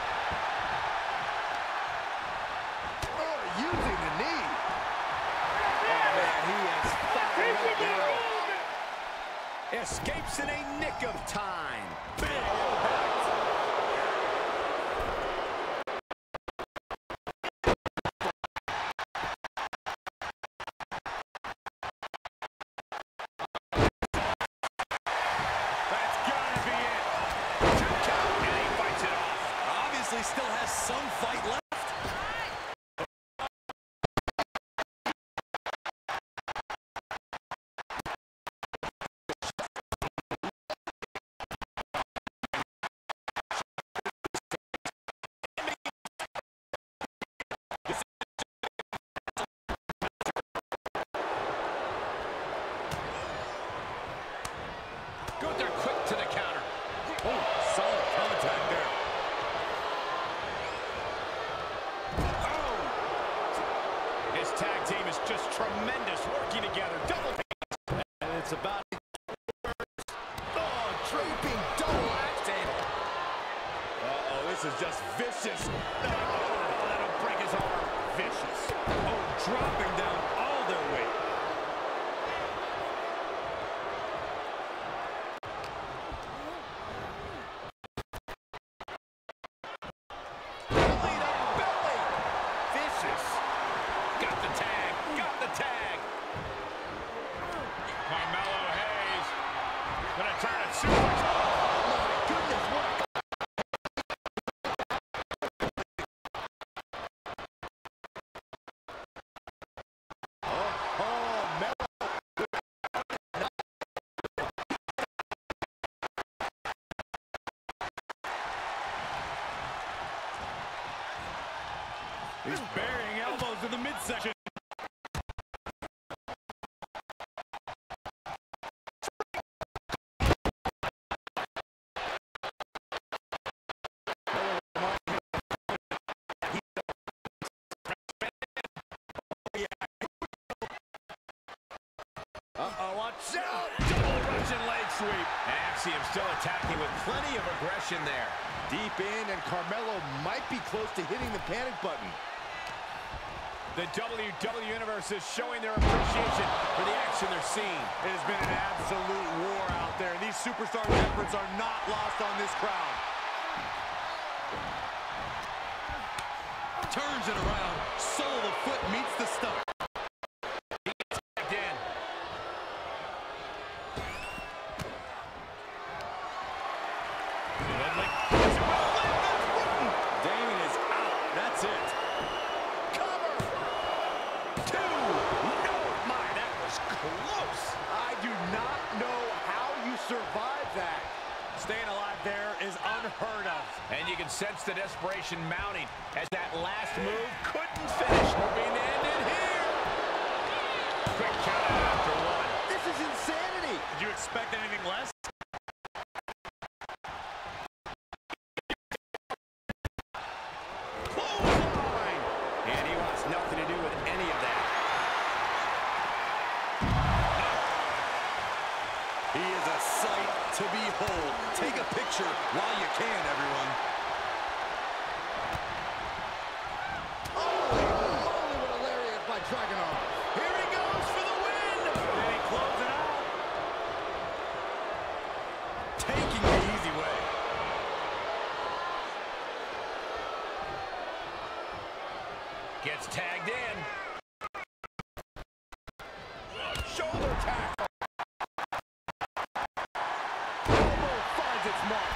Oh, using the knee. Oh, man, he is fired up now. Escapes in a nick of time. Big impact.
That's gotta be it. Two count, and he fights it off.
Obviously still has some fight left.
Gunther quick to the counter.
Oh, solid contact there.
Oh! His tag team is just tremendous, working together. Double team.
And it's about oh, draping double axe handle.
Uh-oh, this is just vicious.
Oh, that'll break his arm. Vicious.
Oh, dropping down all the He's burying elbows in the midsection.
Uh-oh, watch out! Double Russian leg sweep. Axiom still attacking with plenty of aggression there.
Deep in, and Carmelo might be close to hitting the panic button.
The W W E Universe is showing their appreciation for the action they're seeing.
It has been an absolute war out there. These superstars' efforts are not lost on this crowd.
Turns it around. Sole of the foot meets the stump.
He gets back in.
Damon is out. That's it.
Cover. Two. No, my, that was close.
I do not know how you survive that.
Staying alive there is unheard of.
And you can sense the desperation mounting as that last move couldn't finish. Hoping to end it here. Quick count out after one.
This is insanity.
Did you expect anything less?
Clothesline. And he wants nothing to do with any of that.
He is a sight to behold. Take a picture while you can, everyone.
Holy moly, what a lariat by Dragunov.
Here he goes for the win.
And he closed it out.
Taking the easy way.
Gets tagged in. Shoulder tackle.
Elbow finds its mark.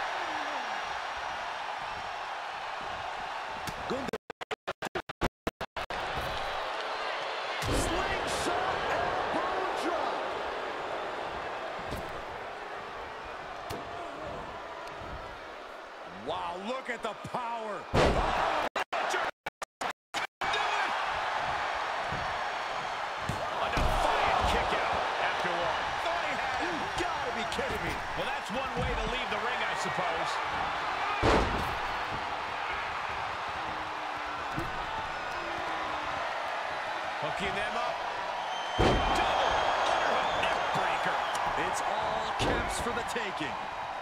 Gunther. Slingshot elbow drop.
Wow, look at the power.
A defiant kick out after one.
Thought he had him. You gotta be kidding me.
Well, that's one way to leave the ring, I suppose. Hooking them up. Double underhook neck breaker.
It's all caps for the taking.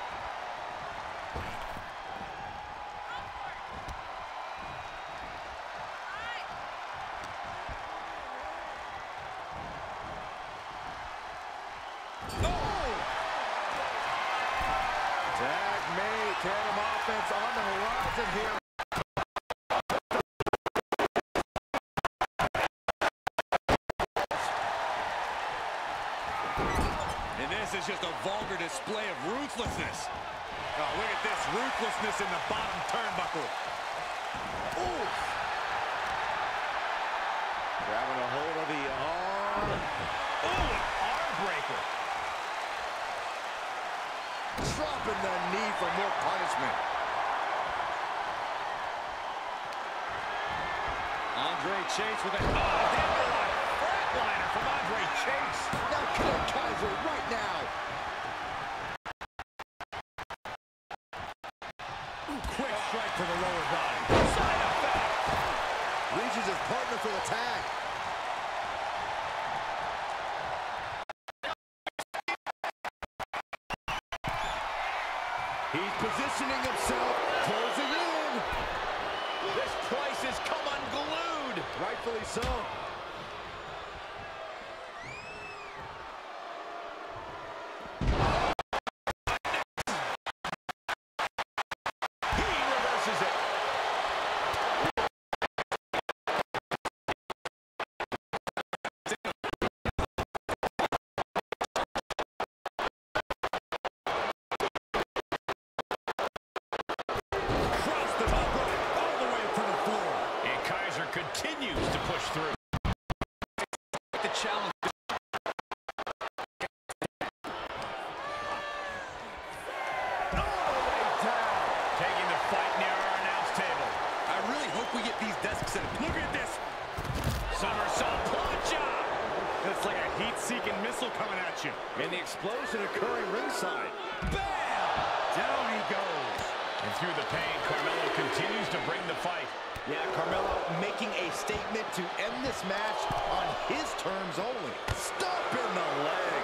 Tag made. Tandem offense on the horizon here.
And this is just a vulgar display of ruthlessness.
Oh, look at this ruthlessness in the bottom turnbuckle.
Ooh. Grabbing a hold of the arm.
Ooh, an arm breaker.
Dropping the knee for more punishment.
Andre Chase with a...
Oh, hammerlock flatliner from Andre Chase.
Now kill Kaiser right now.
Ooh, quick strike to the lower body.
Side effect.
Reaches his partner for the tag. He's positioning himself, closing in.
This place has come unglued.
Rightfully so.
He reverses it.
Cross the top rope all the way to the floor.
And Kaiser continues to push through.
reversal coming at you.
And the explosion occurring ringside.
Bam! Down he goes.
And through the pain, Carmelo continues to bring the fight.
Yeah, Carmelo making a statement to end this match on his terms only. Stop in the leg.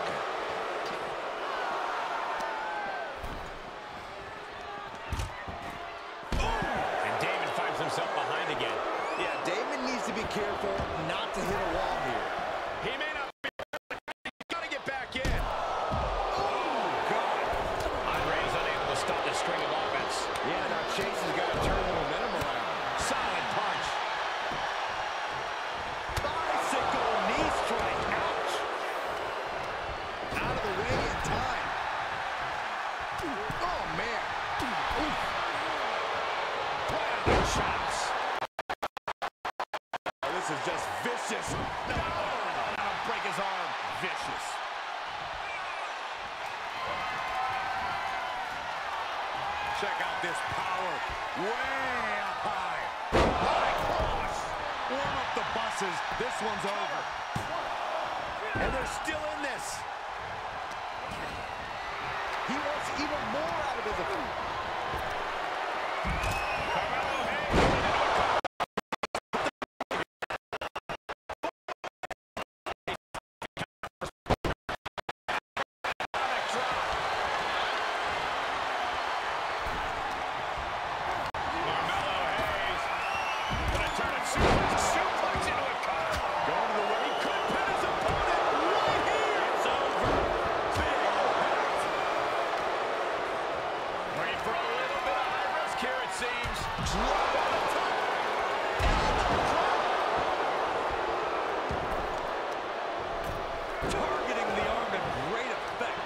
And Damon finds himself behind again.
Yeah, Damon needs to be careful not to hit a wall here.
He may not be. He's got to get back in.
Oh, God.
Andre is unable to stop this string of offense.
Yeah, now Chase has got to turn the momentum around.
Solid punch.
Bicycle knee strike. Ouch. Out of the way in time. Oh, man. Oof.
Right on the chops.
Oh, this is just vicious. No, that'll break his arm. Vicious. Check out this power. Way up high. My gosh. Warm up the buses. This one's over.
And they're still in this. He wants even more out of his opponent.
Carmelo Hayes. Carmelo Hayes. Gonna turn it suplex. Suplex into a cover.
Going to the way.
He could pin his opponent right here. It's over. Big impact. Ready for a little bit of high risk here, it seems. Drop on the top.
Targeting the arm to great effect.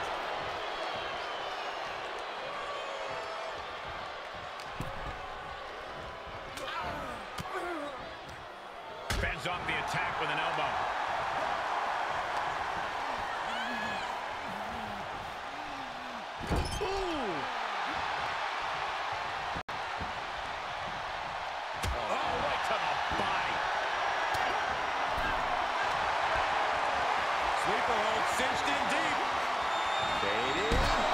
Fends off the attack with an elbow.
Ooh.
Oh, right to the body.
Sleeper hold cinched in deep.
Faded.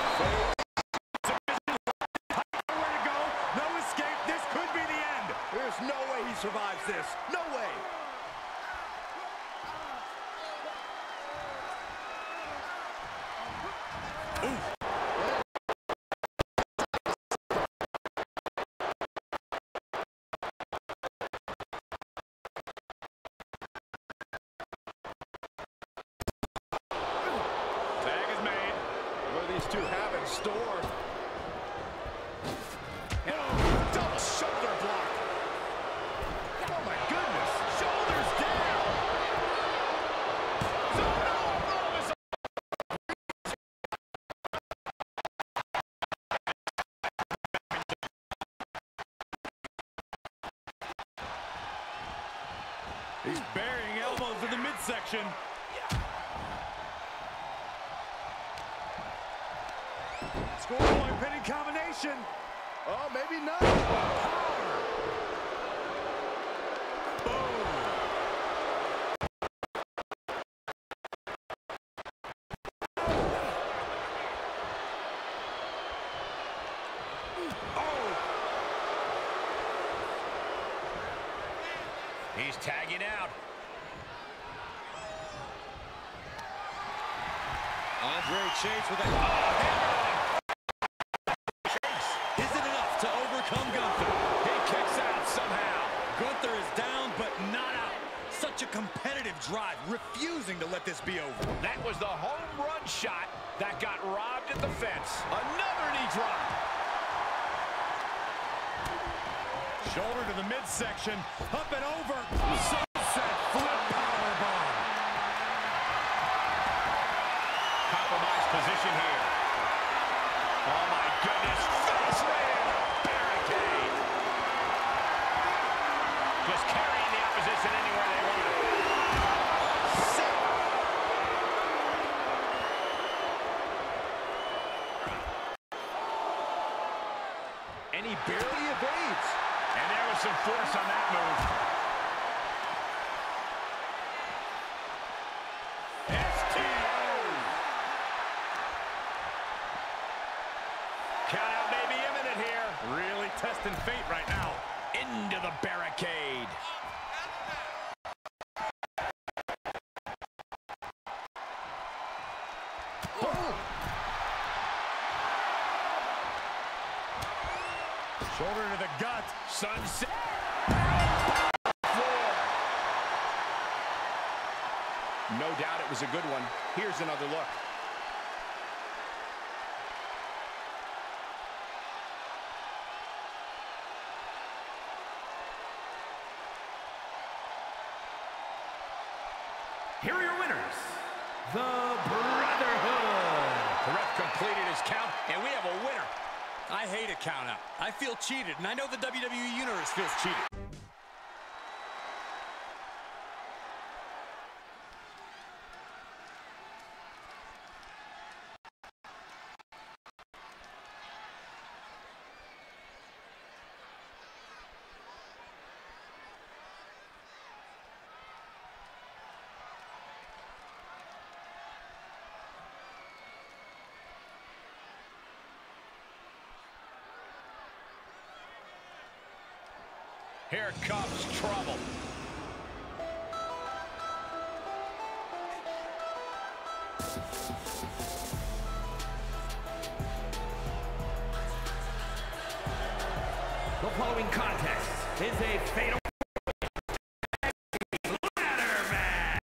Nowhere to go. No escape. This could be the end.
There's no way he survives this. No way.
Tag is made.
What do these two have in store?
Oh, double shoulder block.
Oh, my goodness.
Shoulders down. So no, oh, it's He's burying elbows in the midsection. Scoreboard pinning combination.
Oh, maybe not.
Power. Boom. Oh.
He's tagging out.
Andre Chase with a...
Chase isn't enough to overcome Gunther. He kicks out somehow. Gunther is down, but not out. Such a competitive drive, refusing to let this be over.
That was the home run shot that got robbed at the fence.
Another knee drop. Shoulder to the midsection. Up and over. Sunset flip powerbomb.
Compromised position here. Oh my goodness. Face right in the barricade. Just carrying the opposition anywhere they want it.
And he barely evades.
And there was some force on that move.
S T O.
Count out may be imminent here.
Really testing fate right now.
Into the barricade.
Oh.
Shoulder to the gut.
Sunset.
No doubt it was a good one. Here's another look.
Here are your winners, the Brotherhood.
The ref completed his count, and we have a winner.
I hate a count out. I feel cheated, and I know the W W E Universe feels cheated.
Here comes trouble.
The following contest is a fatal ladder match.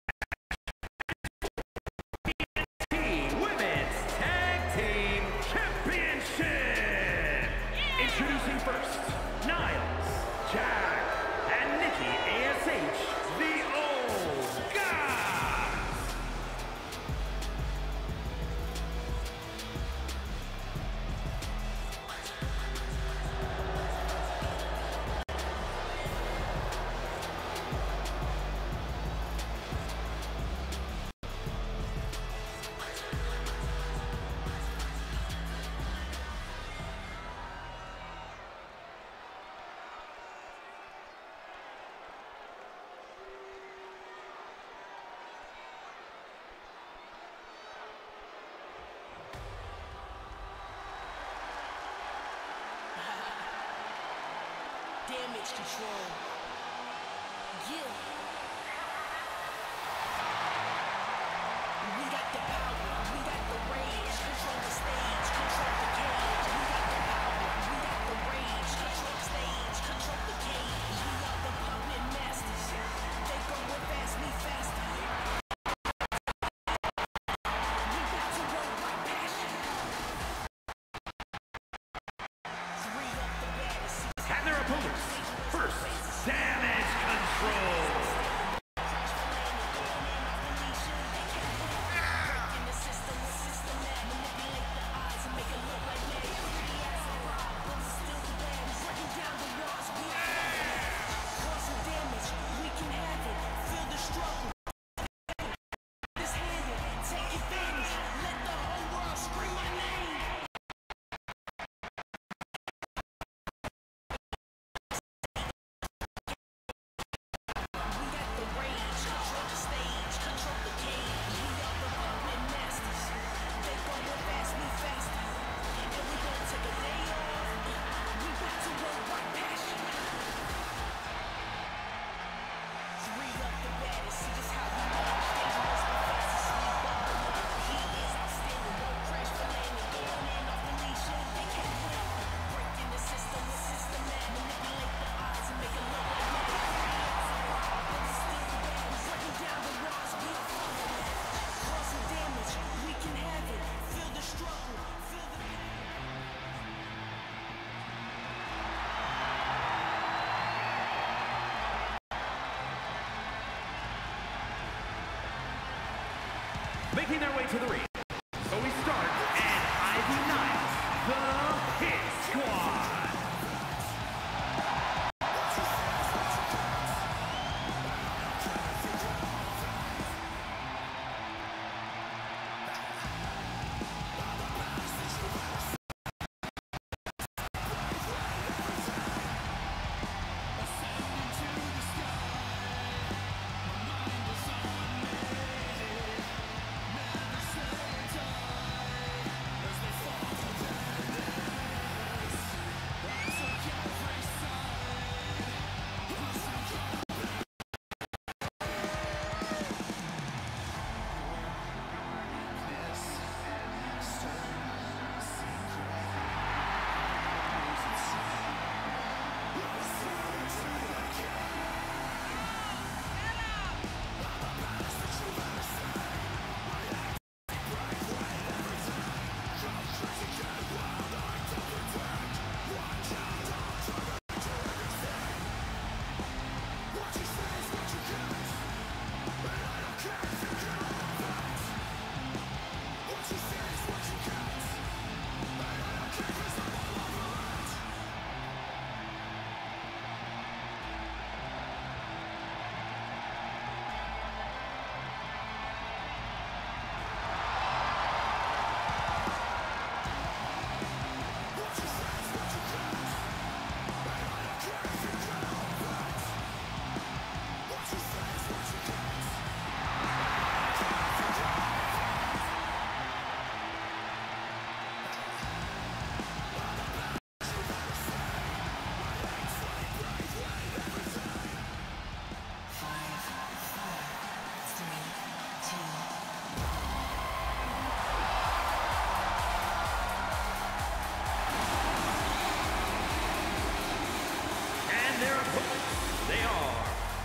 T N T Women's Tag Team Championship. Introducing first, Niles, Jack, and Nikki A S H, the Old Gods.
Damage control. Yeah. We got the power. We got the rage. Control the stage. Control the cage. We got the power. We got the rage. Control the stage. Control the cage. We are the puppet masters. They go with fast, me faster. We got to work like passion. Three up the baddest.
And their opponents, first, Damage Control. Making their way to the ring. So we start at Ivy Niles, the Hit Squad.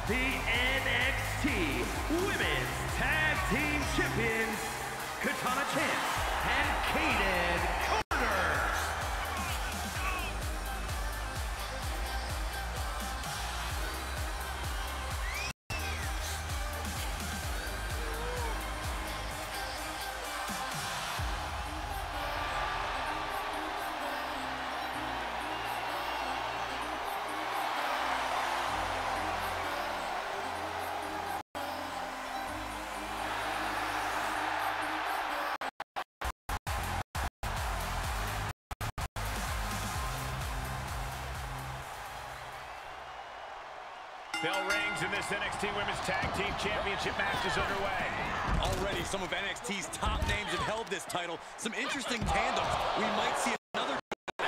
the N X T Women's Tag Team Champions, Katana Chance and Kayden Carter.
Bell rings and this N X T Women's Tag Team Championship match is underway.
Already, some of N X T's top names have held this title. Some interesting tandems. We might see another.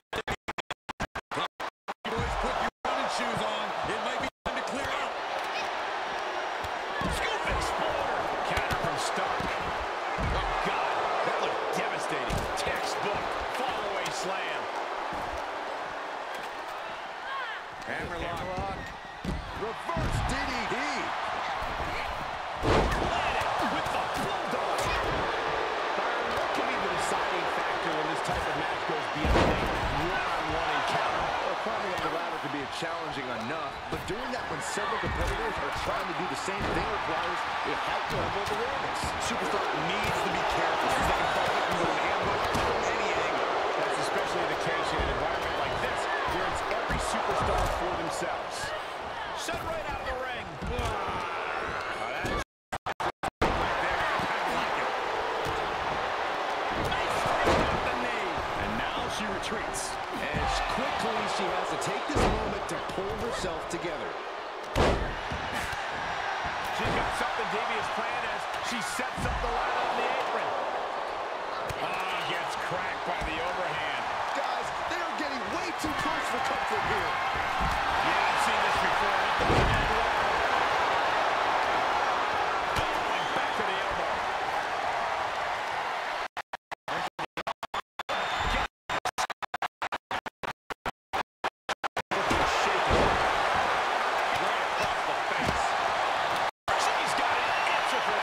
Boys, put your running shoes on. It might be time to clear out.
Scoop Explorer. Counter from Stark. Oh, God. That looked devastating. Textbook. Fall-away slam.
Hammerlock. Reverse D D T.
With the bulldog. Byron, what can be the deciding factor when this type of match goes beyond a one-on-one encounter?
Well, climbing up the ladder can be challenging enough, but doing that when several competitors are trying to do the same thing requires a high level of awareness.
Superstar needs to be careful because they can fall victim to an ambush from any angle.
That's especially the case in an environment like this, where it's every superstar for themselves. Shut right out of the ring. Oh, that's right there. I kind of like it. Nice straight off the knee. And now she retreats.
As quickly she has to take this moment to pull herself together.
She's got something devious planned as she sets up the ladder on the apron. Ah, gets cracked by the overhand.
Guys, they are getting way too close for comfort here.
Yeah, I've seen this before. It doesn't end well. Oh, and back to the elbow. Shaking. Right across the face. She's got an answer for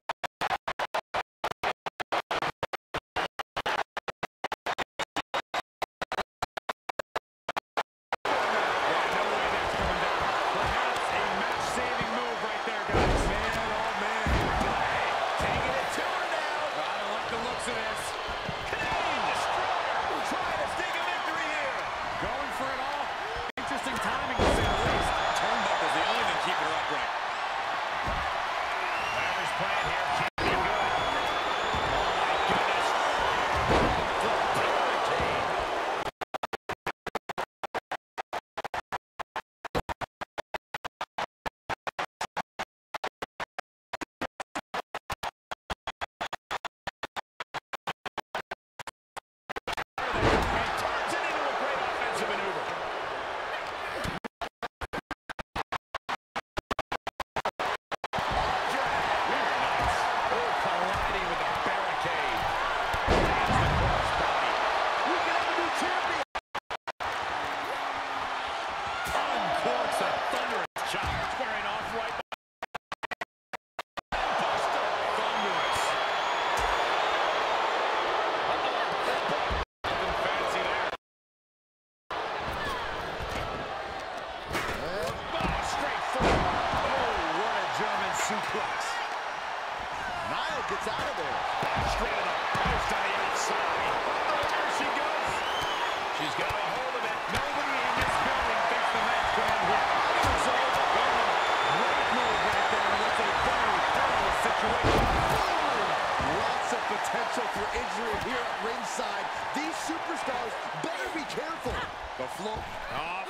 suplex. Nia gets out of there.
Straight on the post on the outside. Oh, there she goes. She's got a hold of it. Nobody in this building thinks the match can end here. It's over. Great move right there. That's a very perilous situation.
Lots of potential for injury here at ringside. These superstars better be careful.
The floor. Off.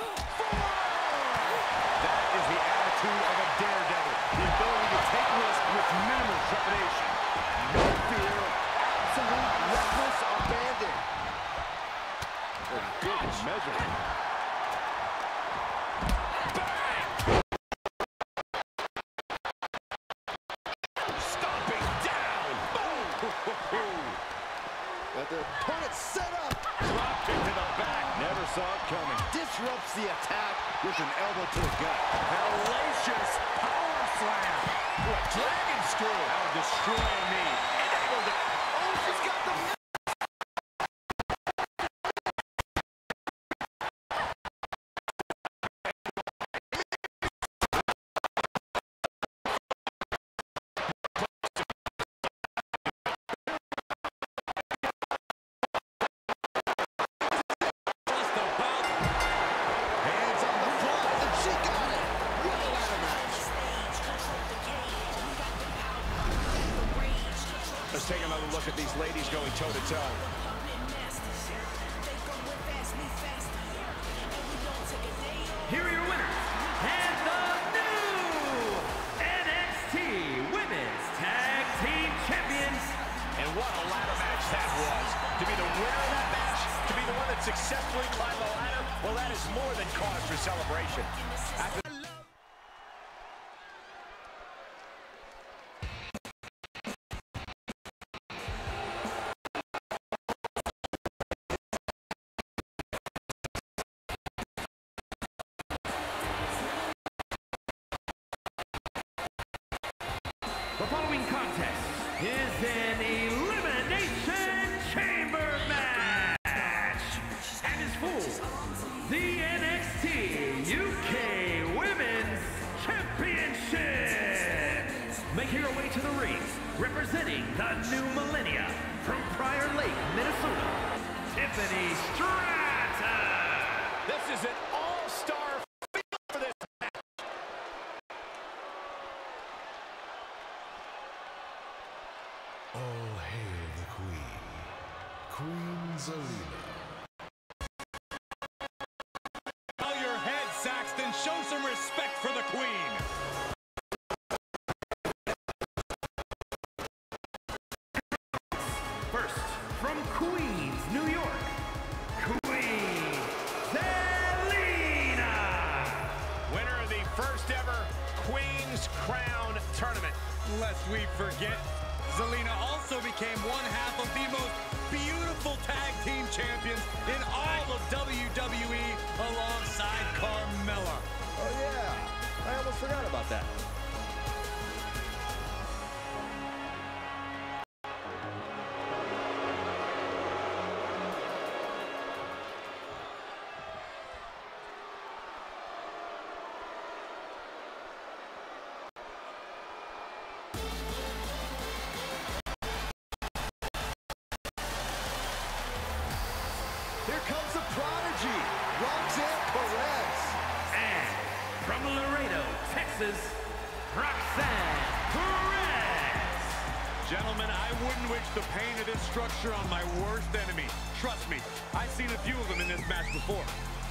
That is the attitude of a daredevil. The ability to take risks with minimal trepidation.
No fear. Absolute reckless abandon. A good measure.
Bang! Stomping down. Boom!
But the opponent set up.
Drop kick to the back. Never saw it coming.
Disrupts the attack with an elbow to the gut.
Hellacious power
slam. What, dragon screw. That would destroy me. Enabled it. Oh, she's got the... Let's take another look at these ladies going toe-to-toe.
Here are your winners, and the new N X T Women's Tag Team Champions.
And what a ladder match that was. To be the winner of that match, to be the one that successfully climbed the ladder, well, that is more than cause for celebration. After
The following contest is an Elimination Chamber match and is for the N X T U K Women's Championship. Making her way to the ring, representing the new millennia from Prior Lake, Minnesota, Tiffany Stratton.
this is an all-star field for this.
All hail the Queen, Queen Zelina.
Bow your head, Saxton. Show some respect for the Queen.
First, from Queens, New York, Queen Zelina.
Winner of the first ever Queen's Crown Tournament.
Lest we forget, Zelina also became one half of the most beautiful tag team champions in all of W W E alongside Carmella.
Oh, yeah. I almost forgot about that. Here comes the prodigy, Roxanne Perez.
And from Laredo, Texas, Roxanne Perez.
Gentlemen, I wouldn't wish the pain of this structure on my worst enemy. Trust me, I've seen a few of them in this match before.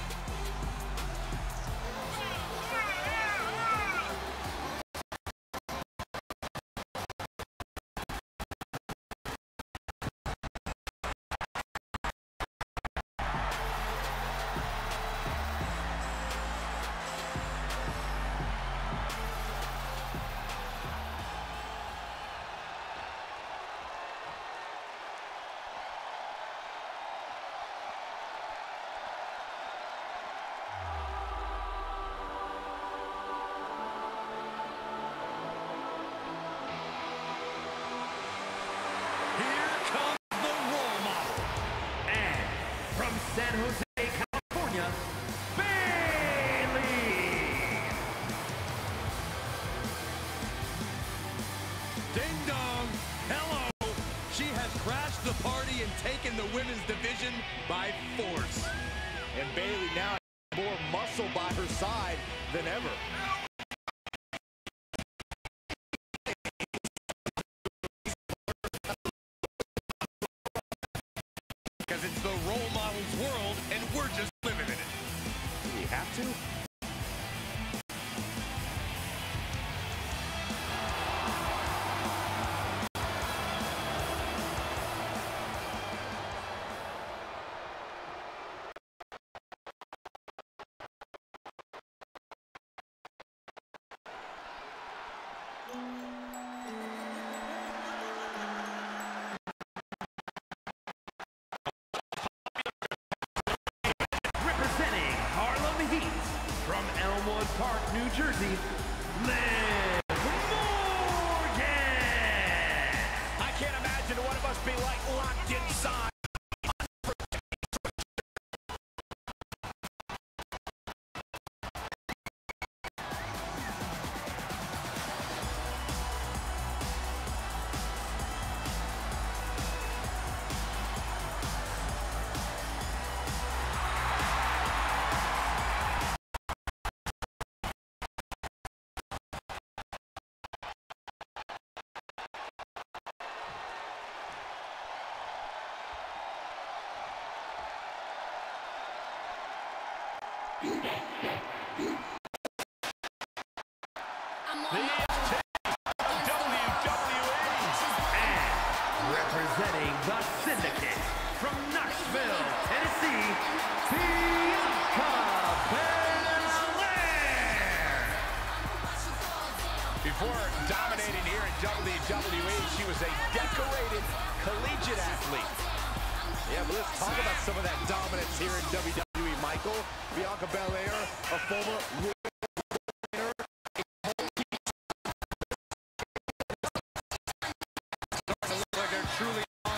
San Jose, California, Bayley.
Ding dong, hello. She has crashed the party and taken the women's division by force.
And Bayley now has more muscle by her side than ever.
Because it's the role model's world, and we're just living in it.
Do we have to?
Representing Harlem Heat from Elmwood Park, New Jersey, Liv
be like locked inside.
Representing the Syndicate from Knoxville, Tennessee, Bianca Belair.
Before dominating here in W W E, she was a decorated collegiate athlete. Yeah, but let's talk about some of that dominance here in W W E, Michael. Bianca Belair, a former Royal winner. Starting to look like they're truly on.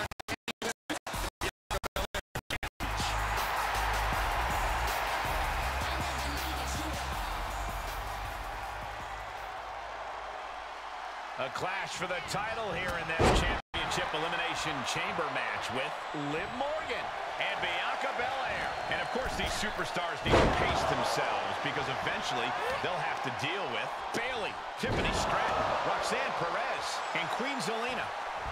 A clash for the title here in this championship elimination chamber match with Liv Morgan and Bianca Belair. And of course, these superstars need to pace themselves because eventually they'll have to deal with Bayley, Tiffany Stratton, Roxanne Perez, and Queen Zelina.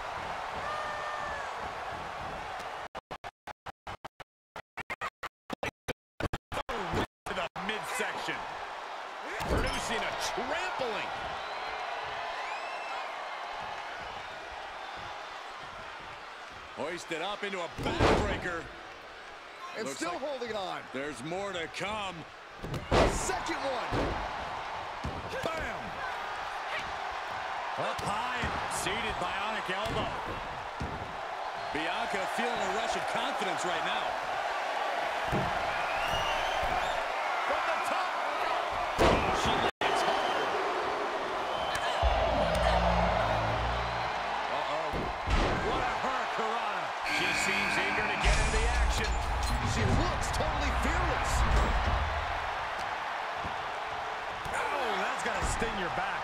To the midsection, producing a trampling.
Hoisted up into a backbreaker.
And
Looks
still
like
holding on.
there's more to come.
Second one.
Bam! Up high and seated bionic elbow. Bianca feeling a rush of confidence right now.
From the top. Oh, she lands hard.
Uh-oh. What a hurricanrana.
She seems eager to get into the action.
She looks totally fearless.
Oh, that's got to sting your back.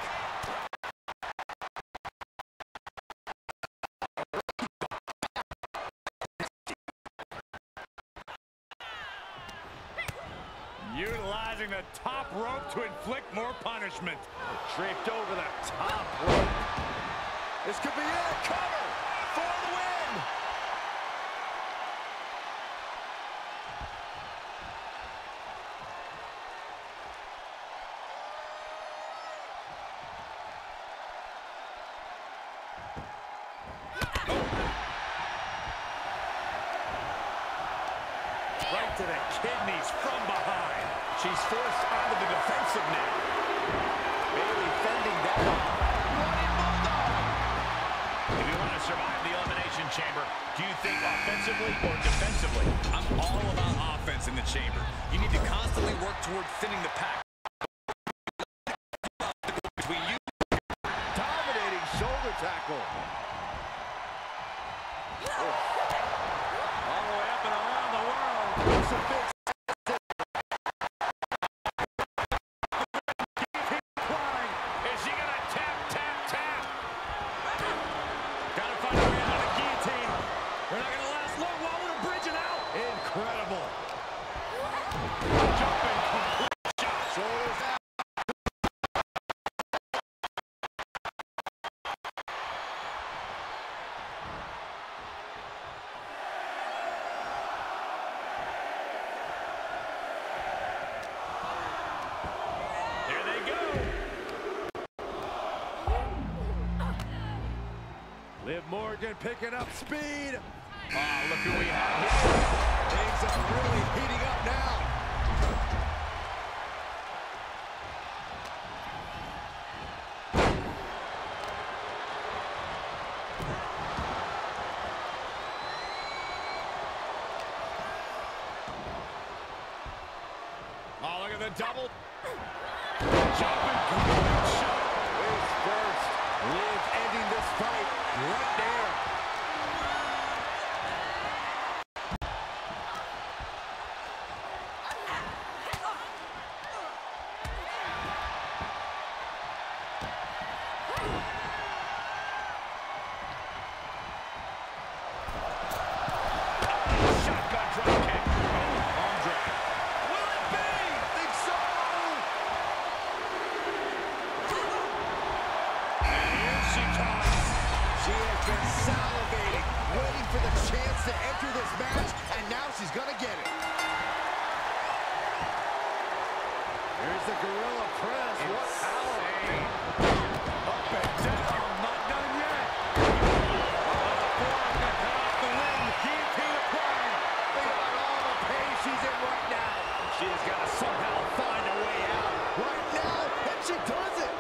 Utilizing the top rope to inflict more punishment.
Draped over the top rope.
This could be it. Cover for the win.
Right to the kidneys from behind. She's forced onto the defensive now. Bayley fending down. Running bulldog. If you want to survive the elimination chamber, do you think offensively or defensively?
I'm all about offense in the chamber. You need to constantly work toward thinning the pack. Between you.
Dominating shoulder tackle.
All the way up and around the world.
It's a big
Is she going to tap, tap, tap?
Gotta find a way out of the guillotine. We're not gonna last long while we're bridging out.
incredible.
Jumping complete shot.
Shoulders out.
Here they go.
Liv Morgan picking up speed.
Oh, look who we have here.
Things are really heating up now.
Oh, look at the double. Jumping complete shot.
Face first. Liv ending this fight right there. right now. She has got to somehow find a way out. Right now, and she does it.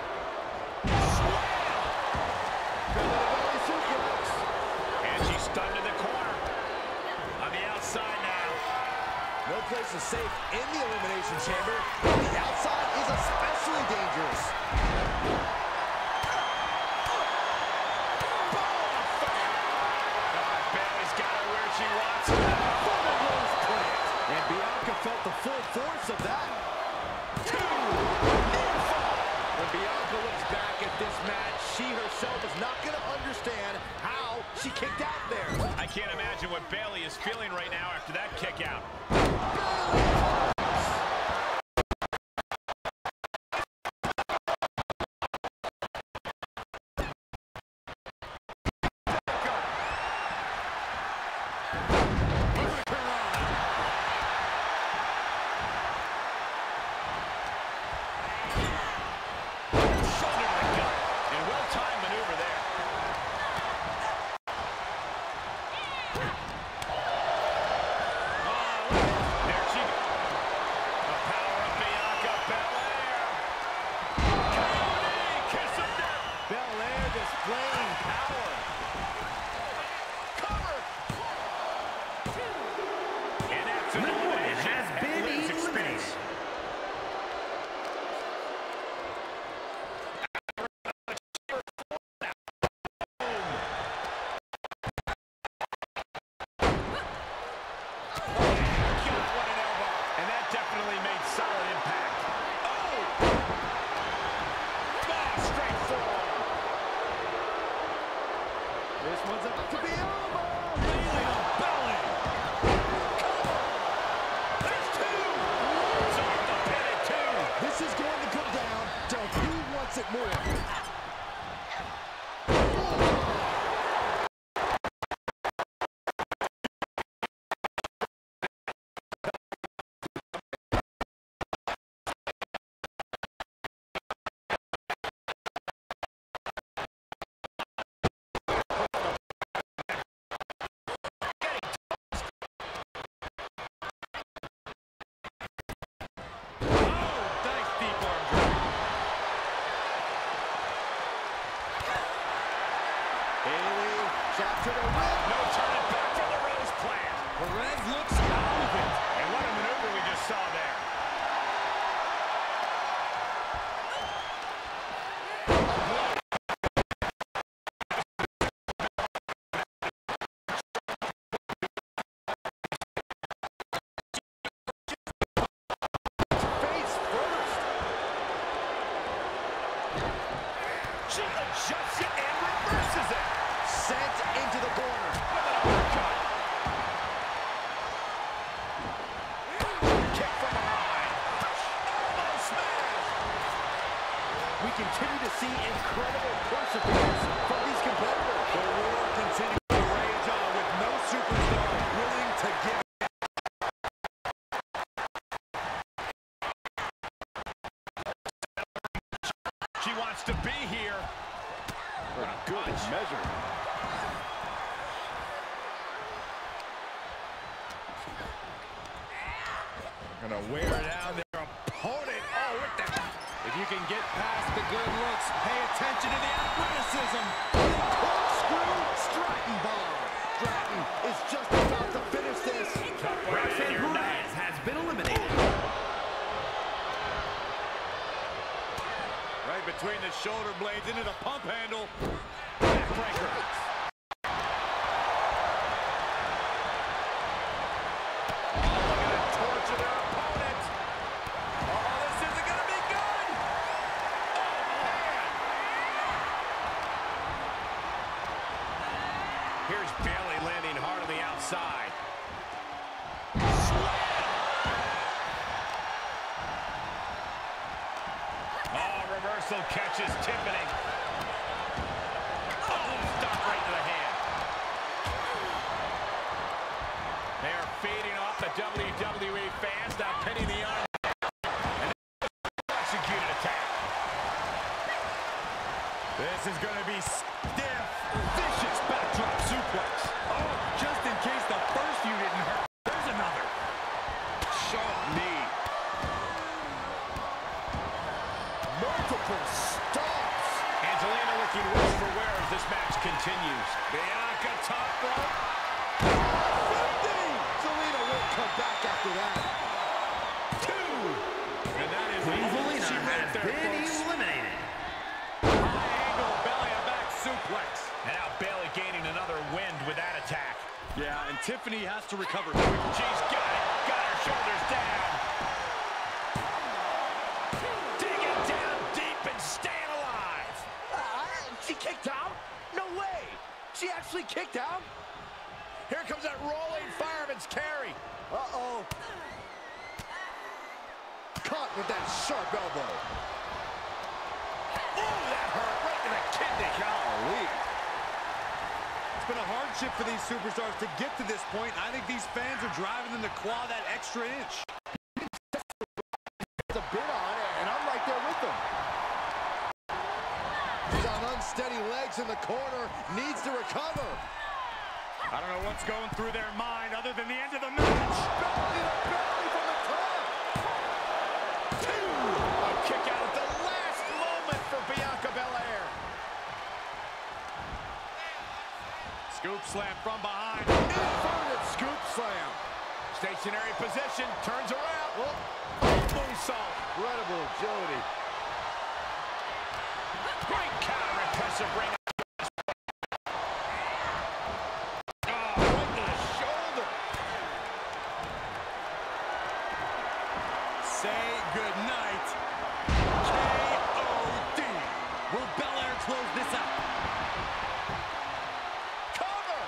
Slam! Belly suplex.
And she's stunned in the corner. On the outside now.
No place is safe in the Elimination Chamber. The outside is especially dangerous.
She wants it.
And Bianca felt the full force of that. Two. When Bianca looks back at this match, she herself is not going to understand how she kicked out there.
I can't imagine what Bayley is feeling right now after that kick out. She adjusts it and reverses it.
Sent into the corner.
Kick from behind. Elbow smash.
We continue to see incredible perseverance from these competitors. The war continues to rage on with no superstar willing to give.
She wants to be here.
For good measure.
Gonna wear down their opponent. Oh, what the? If you can get past the good looks, pay attention to the athleticism.
Corkscrew Stratton bomb. Stratton is just about to finish this.
Roxanne Perez has been eliminated.
Right between the shoulder blades into the pump handle.
Backbreaker. Here's Bayley landing hard on the outside. Slam! Oh, reversal catches Tiffany. Oh, stop right to the hand. They are feeding off the W W E fans, now pinning the arm. And executed attack.
This is going to be stiff. Vicious backdrop suplex. Oh, just in case the first few didn't hurt. There's another.
shoulders. Bianca top rope.
Zelina won't come back after that.
Two. And that is
Queen Zelina
she
has
right there,
been
folks.
eliminated.
High angle belly and back suplex. And now Bayley gaining another wind with that attack.
Yeah, and Tiffany has to recover.
She's got it. Got her shoulders down. Digging down deep and staying alive.
Uh, she kicked out? No way. She actually kicked out?
Here comes that rolling fireman's carry.
Uh-oh. Caught with that sharp elbow.
Oh, that hurt right in the kidney.
Golly.
It's been a hardship for these superstars to get to this point. I think these fans are driving them to claw that extra inch.
There's a bit on it, and I'm right there with them. She's on unsteady legs in the corner, needs to recover.
I don't know what's going through their mind other than the end of the match.
Belly to belly from the top.
Two. A kick out at the last moment for Bianca Belair.
Scoop slam from behind.
Inverted scoop slam.
Stationary position, turns around.
Oh,
Moonsault.
incredible agility.
Great counter, impressive ring.
Say goodnight. K O D. Will Belair close this out?
Cover.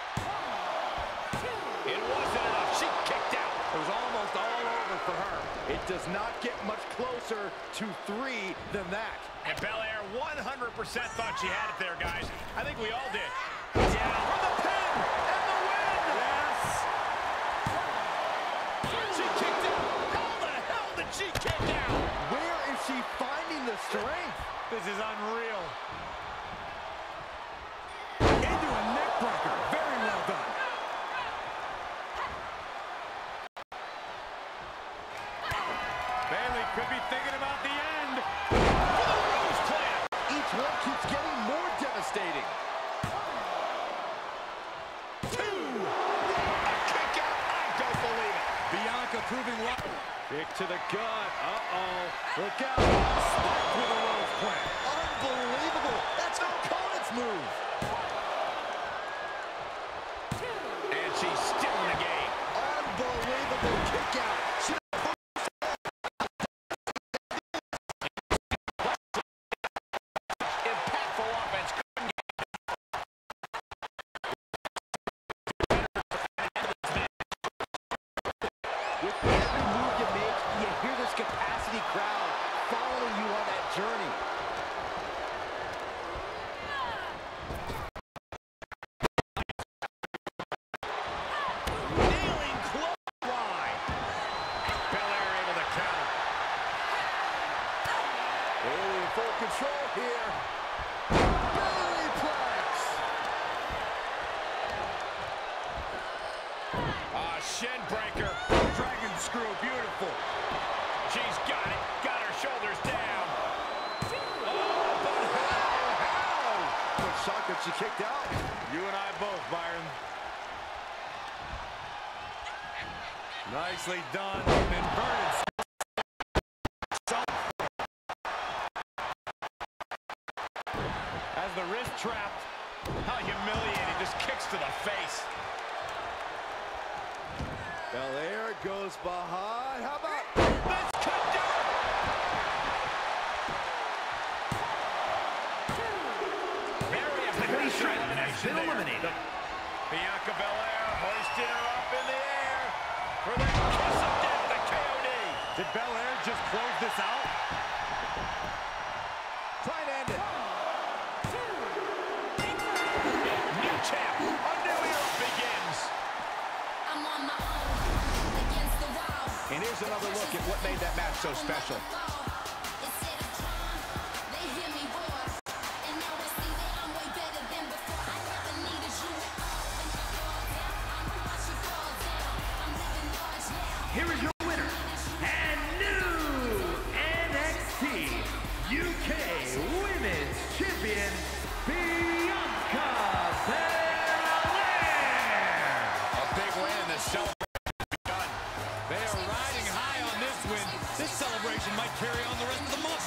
It wasn't enough. She kicked out.
It was almost all over for her. It does not get much closer to three than that.
And Belair one hundred percent thought she had it there, guys. I think we all did. Yeah, for the pin and the win.
Yes.
She kicked out. How the hell did she kick out?
Where is she finding the strength?
This is unreal. Into a neck breaker. Very well done. Bayley could be thinking about the end.
Rose plant.
Each one keeps getting more devastating.
Two. A kick out. I don't believe it.
Bianca proving what?
Kick to the gut. Uh-oh. Look out. Spiked with a rose plant. Unbelievable. That's an opponent's move.
And she's still in the game.
Unbelievable kick out. She
Impactful offense.
With every move you make, you hear this capacity crowd following you on that journey.
Nailing clothesline. Belair able to counter.
Oh, in full control here. Belly plex.
Ah, shin breaker.
Dragon screw. Beautiful.
She's got it. Got her shoulders down. Oh, but how? How?
What shock that she kicked out.
You and I both, Byron. Nicely done. Inverted. As the wrist trapped.
How humiliating. Just kicks to the face.
Belair goes behind. How about...
This could do it. Very efficient elimination there.
eliminated.
Bianca Belair hoisting her up in the air for the kiss of death, the K O D.
Did Belair just close this out?
Try and end it.
New champ. A new era begins.
I'm on my own against the wall.
And here's another look at what made that match so special.
Here is your winner and new N X T U K Women's Champion, Bianca Belair.
They are riding high on this win. This celebration might carry on the rest of the month.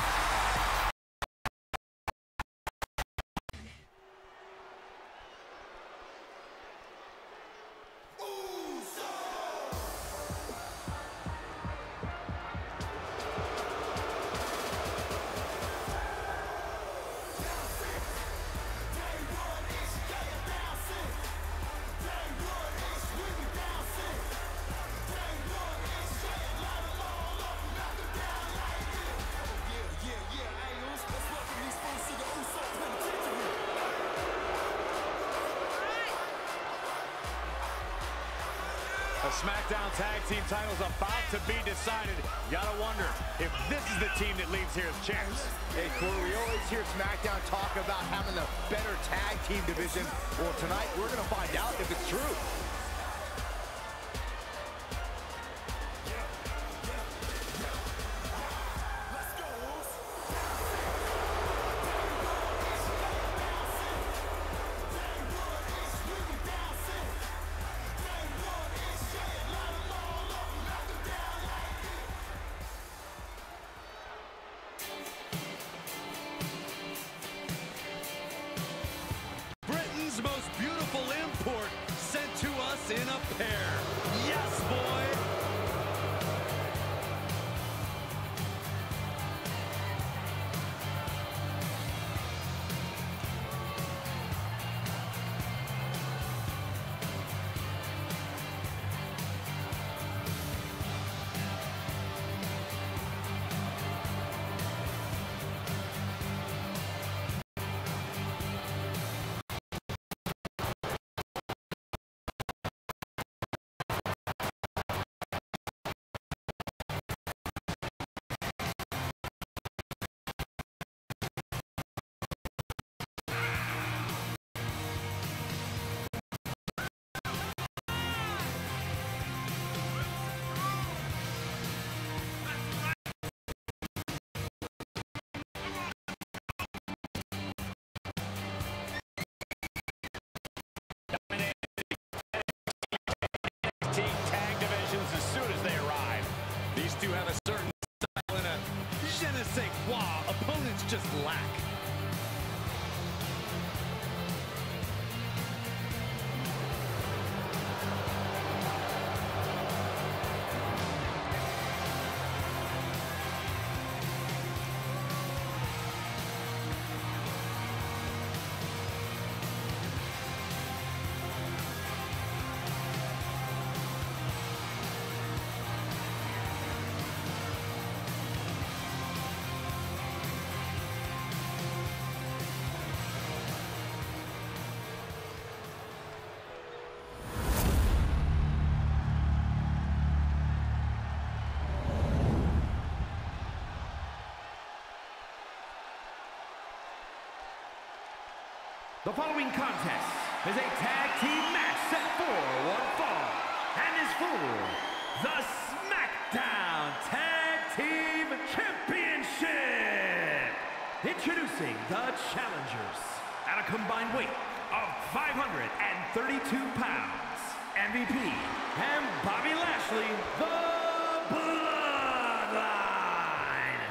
The SmackDown Tag Team title's about to be decided. You gotta wonder if this is the team that leaves here as champs.
Hey, Corey, we always hear SmackDown talk about having the better tag team division. Well, tonight we're gonna find out if it's true.
Most beautiful import sent to us in a pair. Yes, boy!
Tag divisions as soon as they arrive.
These two have a certain style and a je ne sais quoi opponents just lack.
The following contest is a tag team match set for one fall and is for the SmackDown Tag Team Championship. Introducing the challengers at a combined weight of five hundred thirty-two pounds. M V P and Bobby Lashley, the Bloodline.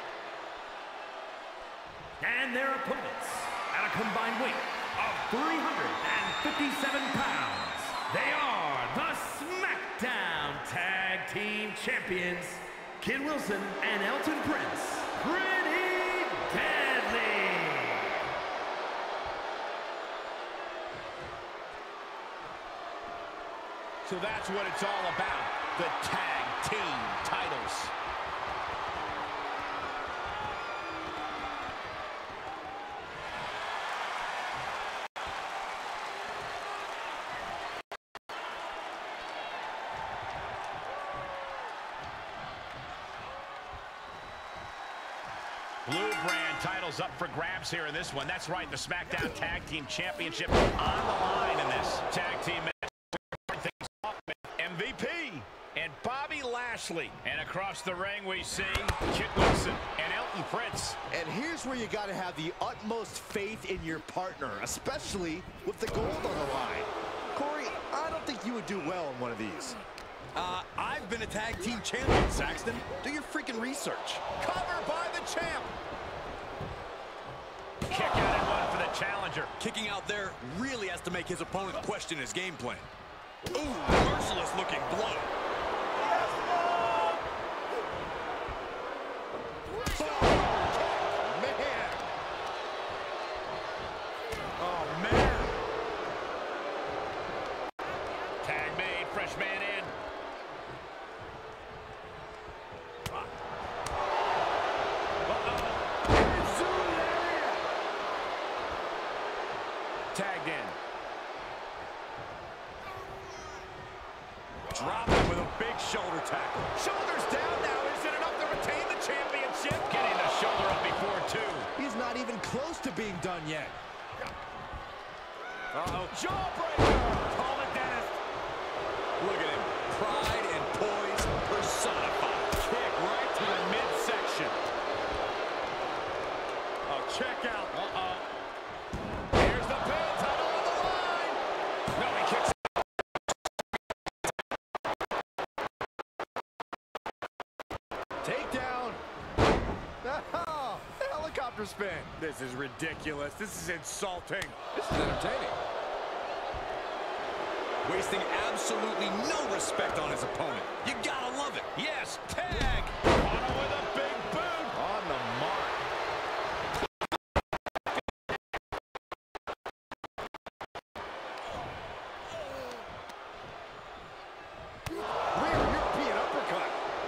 And their opponents at a combined weight of three hundred fifty-seven pounds. They are the SmackDown Tag Team Champions, Kid Wilson and Elton Prince. Pretty Deadly.
So that's what it's all about, the tag team titles. Blue brand titles up for grabs here in this one. That's right, the SmackDown Tag Team Championship on the line in this tag team match. Things off with M V P and Bobby Lashley. And across the ring we see Kit Wilson and Elton Prince.
And here's where you got to have the utmost faith in your partner, especially with the gold on the line. Corey, I don't think you would do well in one of these.
Uh, I've been a tag team champion, Saxton. Do your freaking research.
Cover by the champ.
Kick out and one for the challenger.
Kicking out there really has to make his opponent question his game plan. Ooh, merciless looking blow.
Tagged in.
Drop him with a big shoulder tackle.
Shoulders down now. Is it enough to retain the championship? Getting the shoulder up before two.
He's not even close to being done yet.
Uh-oh. Jawbreaker. Call the dentist.
Look at him. Pride and poise personified.
Kick right to the midsection. Oh, check out. Uh-oh. Here's the pin. Tunnel on the line. No, he kicks.
Takedown. Oh, helicopter spin.
This is ridiculous. This is insulting.
This is entertaining.
Wasting absolutely no respect on his opponent. You gotta love it.
Yes, tag. Kano with a big boot. On the mark.
Rear European uppercut.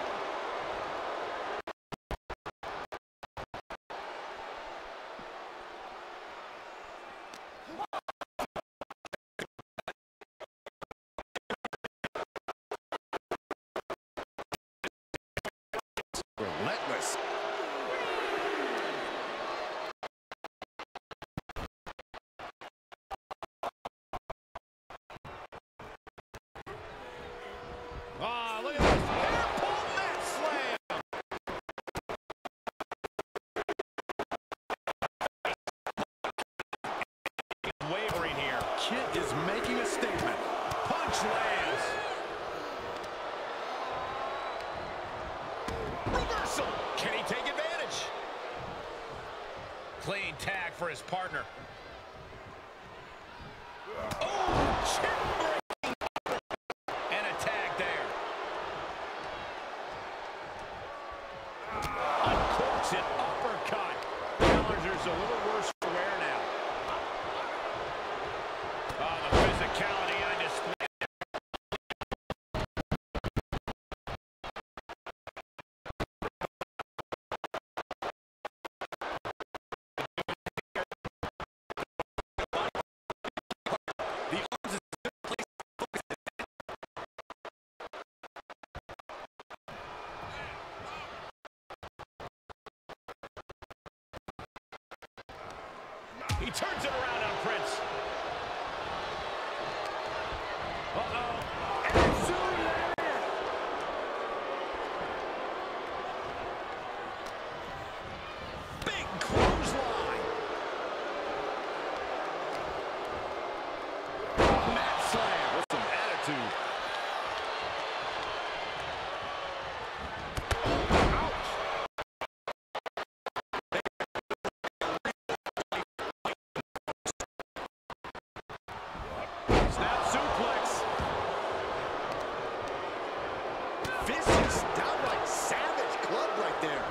Relentless.
Ah, look at this. Hair pull net slam. Wavering here.
Kit is making a statement.
Punch lands. Reversal. Can he take advantage? Clean tag for his partner. Oh, chin break. And a tag there. Uncorks it, uppercut. Challenger's a little worse for wear now. Oh, the physicality on display.
The arms is in place.
He turns it around on Prince. Uh-oh. Big clothesline. Mat slam with some attitude. Snap suplex.
Vicious, downright savage club right there.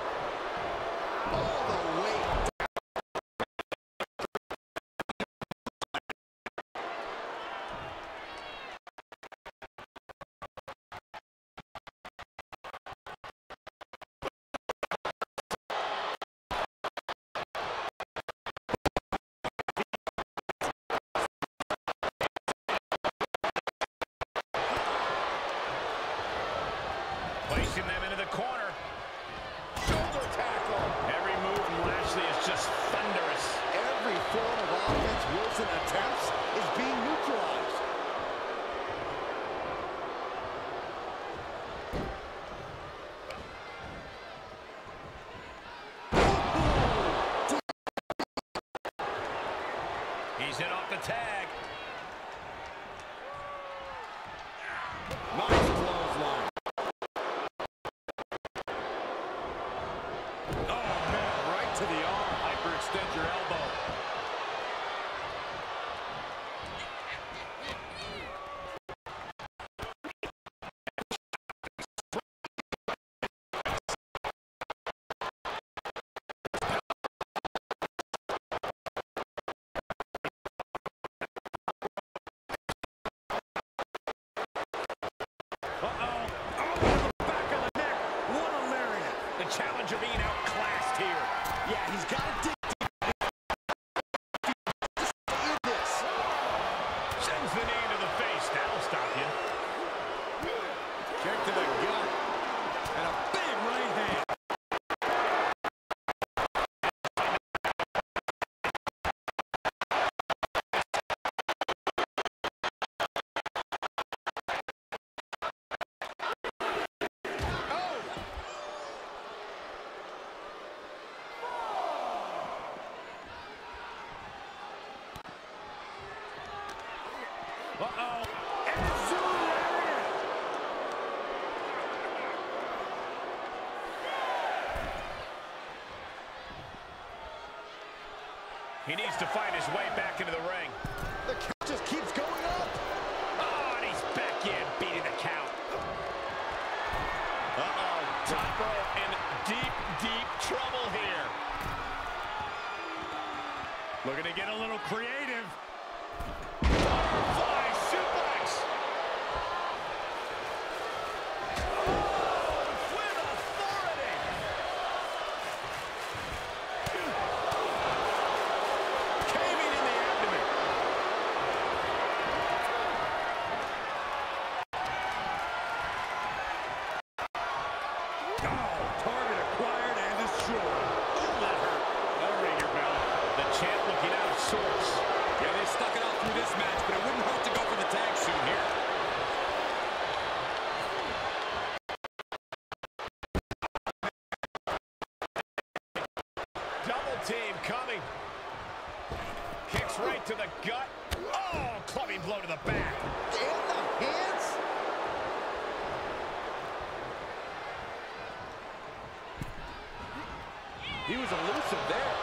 All the way down.
Placing them into the corner. Shoulder tackle. Every move from Lashley is just thunderous.
Every form of offense Wilson attempts is being neutralized.
He's in off the tag.
Nice blow.
to the arm. Hyperextend your elbow.
The challenger being outclassed here.
Yeah, he's got to dig deep to stay in this.
Sends the knee to the face. That'll stop you.
Kick to the gut. And a big right hand.
Uh-oh. He needs to find his way back into the ring.
The count just keeps going up.
Oh, and he's back in, beating the count. Uh-oh. Top rope in deep, deep trouble here.
Looking to get a little creative.
Butterfly suplex. Oh, with authority. Caving in the abdomen.
Oh, target acquired and destroyed.
Ooh, that hurt. That'll ring your bell. The champ looking out of sorts.
Yeah, they stuck it out through this match, but it wouldn't hurt to go for the tag soon here.
Double team coming. Kicks right to the gut. Oh, clubbing blow to the back.
And the hands. He was elusive there.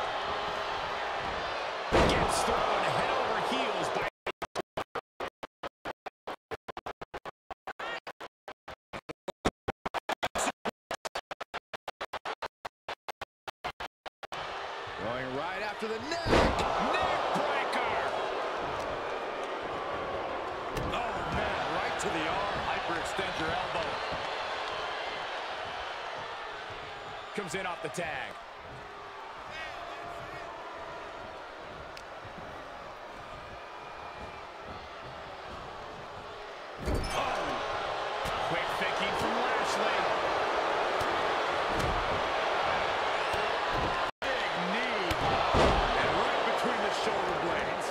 Gets thrown head over heels by...
Going right after the neck.
Neck breaker.
Oh, man, right to the arm. Hyperextend your elbow.
Comes in off the tag. Quick thinking from Lashley. Big knee.
And right between the shoulder blades.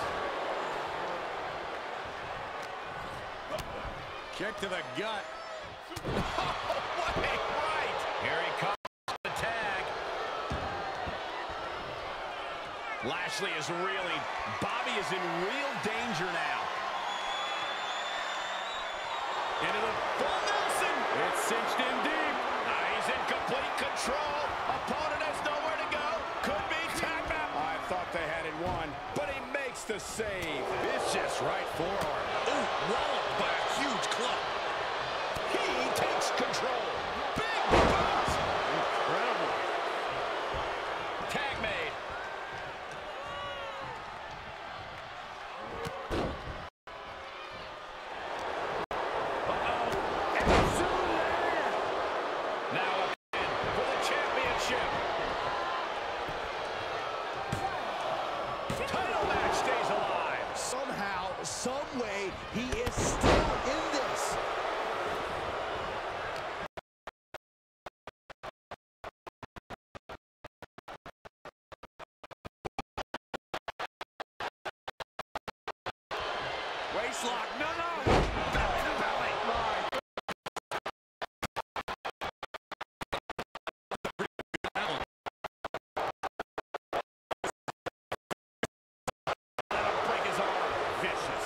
Kick to the gut.
What a right. Here he comes. The tag. Lashley is reeling. Bobby is in real danger now. Into the full Nelson.
It's cinched in deep.
Now he's in complete control. Opponent has nowhere to go. Could be tag out.
I thought they had it won, but he makes the save. Vicious right forearm.
Ooh, walloped by a huge club.
He takes control. Big boot.
Incredible.
Tag made. Now a pin for the championship. Title match stays alive.
Somehow, some way, he is still in this.
Waistlock. No, no. Belly to belly.
That'll break his arm. Vicious.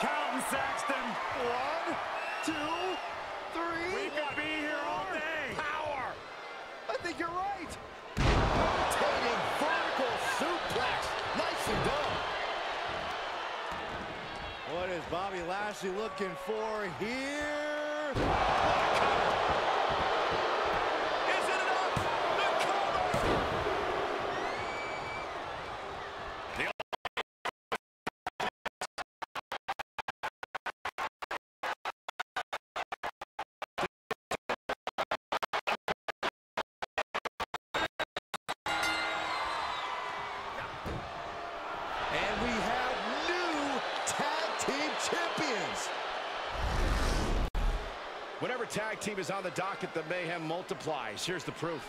counting, Saxton.
One, two, three.
We could be here all day.
Power. I think you're right. Rotating vertical suplex. Nicely done. What is Bobby Lashley looking for here? Is it enough? The cover. And we have new tag team champions.
Whenever tag team is on the docket, the mayhem multiplies. Here's the proof.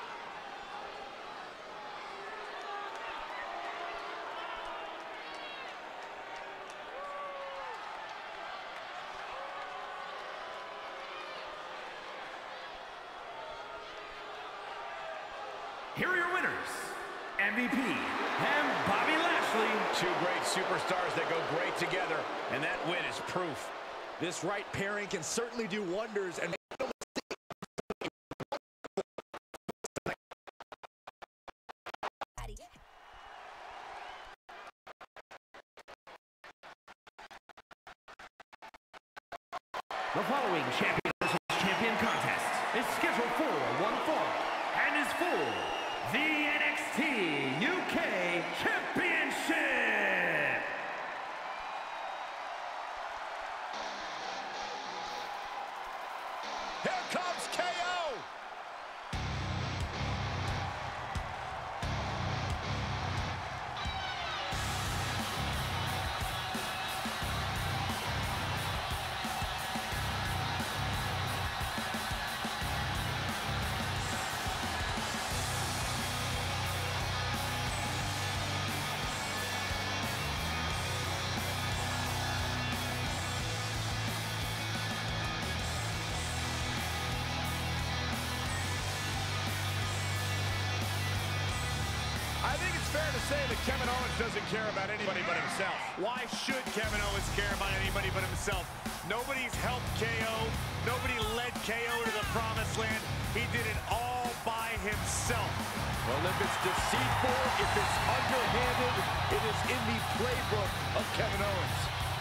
Here are your winners, M V P and Bobby Lashley.
Two great superstars that go great together, and that win is proof.
This right pairing can certainly do wonders. And
The following champion versus champion contest is scheduled for one fall and is for the N X T U K Championship.
Here comes K O! I think it's fair to say that Kevin Owens doesn't care about anybody but himself.
Why should Kevin Owens care about anybody but himself? Nobody's helped K O. Nobody led K O to the promised land. He did it all by himself.
well, if it's deceitful, if it's underhanded, it is in the playbook of Kevin Owens.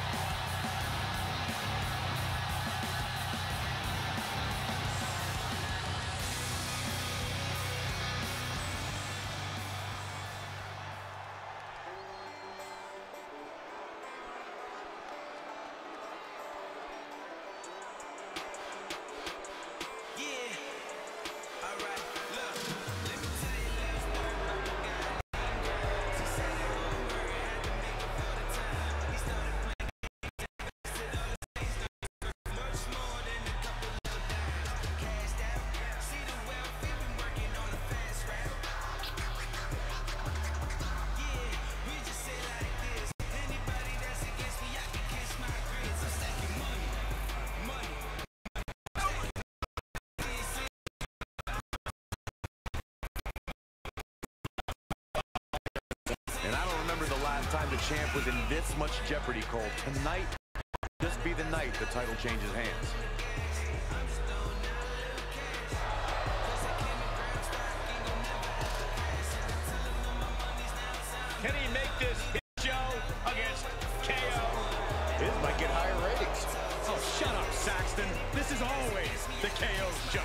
And I don't remember the last time the champ was in this much jeopardy, Cole. Tonight, just be the night the title changes hands.
Can he make this show against K O?
This might get higher ratings.
Oh, shut up, Saxton. This is always the K O show.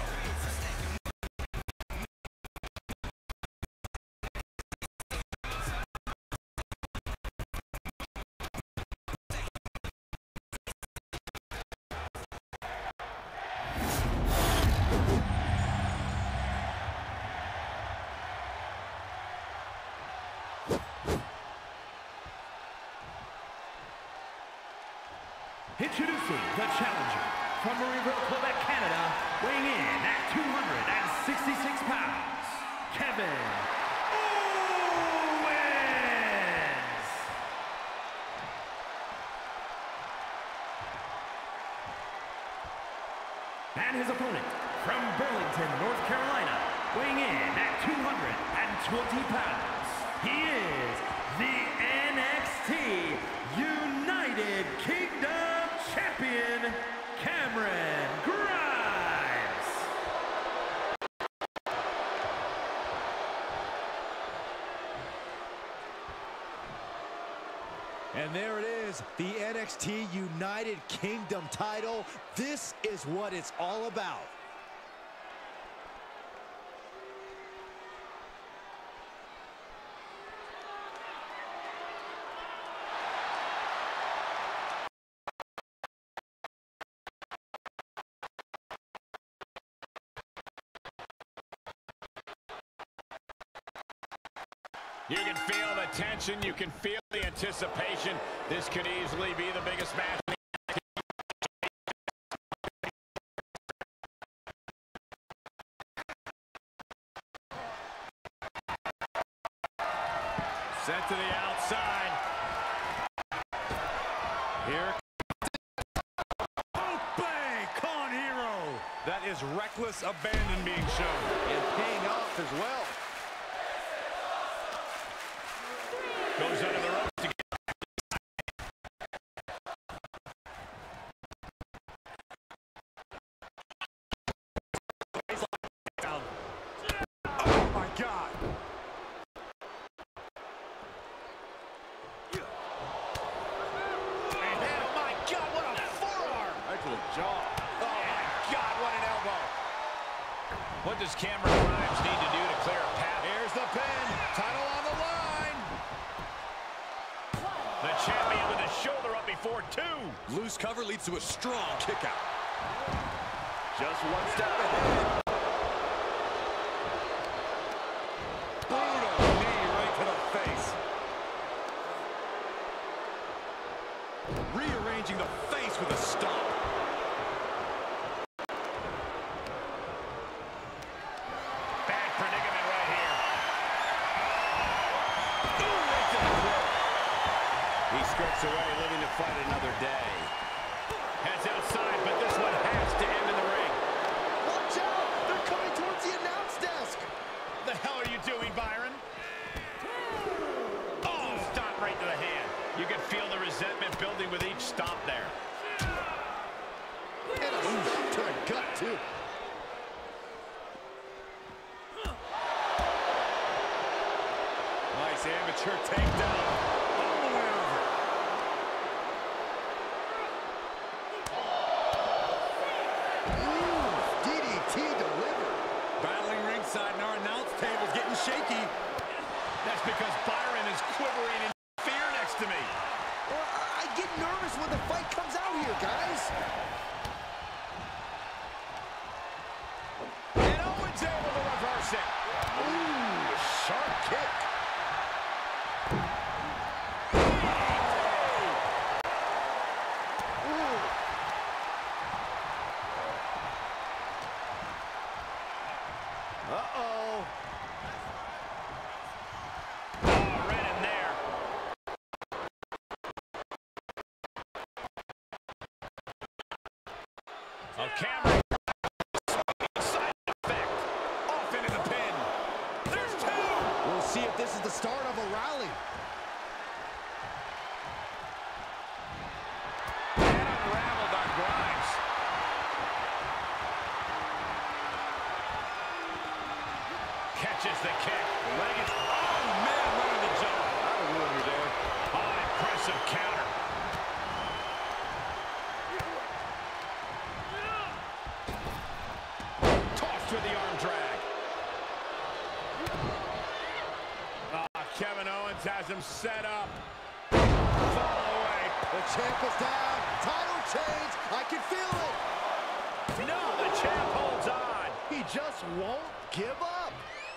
Introducing the challenger from Marieville, Quebec, Canada, weighing in at two hundred sixty-six pounds, Kevin Owens. And his opponent from Burlington, North Carolina, weighing in at two hundred twenty pounds, he is the N X T United Kingdom
And there it is, the N X T United Kingdom title. This is what it's all about.
You can feel the tension. You can feel the anticipation. This could easily be the biggest match. Sent to the outside. Here.
Oh, bang! Con Hero. That is reckless abandon being shown.
And paying off as well.
Goes under the ropes to get
down. Oh my God.
And oh my God, what a forearm!
Right to the jaw.
Oh my God, what an elbow! What does Cameron Grimes need to do to clear a path?
Here's the pin. Title on the line.
The champion with his shoulder up before two.
Loose cover leads to a strong kick out.
Just one step ahead.
Brutal knee right to the face.
Rearranging the face with a stomp.
Bad predicament right here.
Ooh, right to the throat.
He scripts away, living to fight another day.
Heads outside, but this one has to end in the ring.
Watch out! They're coming towards the announce desk.
The hell are you doing, Byron? Oh, stop right to the hand. You can feel the resentment building with each stomp there.
And a stomp to the gut, too.
Nice amateur takedown. All the way over.
Ooh, D D T delivered.
Battling ringside and our announce table's getting shaky.
That's because Byron is quivering in fear next to me.
Well, I get nervous when the fight comes out here, guys.
And Owens able to reverse it.
Ooh, sharp kick. Uh-oh.
Oh, right in there. Oh, Cameron. Side effect. Off into the pin. There's two.
We'll see if this is the start of a rally.
And unraveled on Grimes. Catches the kick. Leg is... Oh, man, right on the jaw.
That'll ruin you there.
Oh, impressive counter. Tossed with the arm drag. Oh, Kevin Owens has him set up. Fall away.
The champ is down. Title change. I can feel it.
No, the champ holds on.
He just won't give up.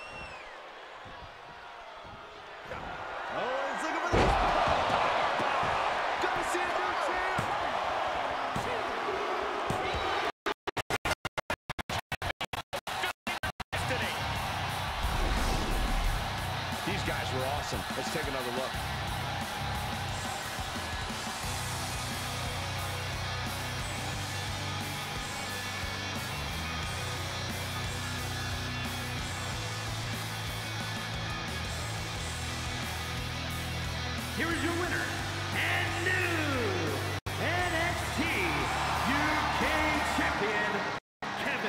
Owens looking for the... Gonna see a new champ.
Destiny.
These guys were awesome. Let's take another look.
Here is your winner, and new N X T U K champion, Kevin.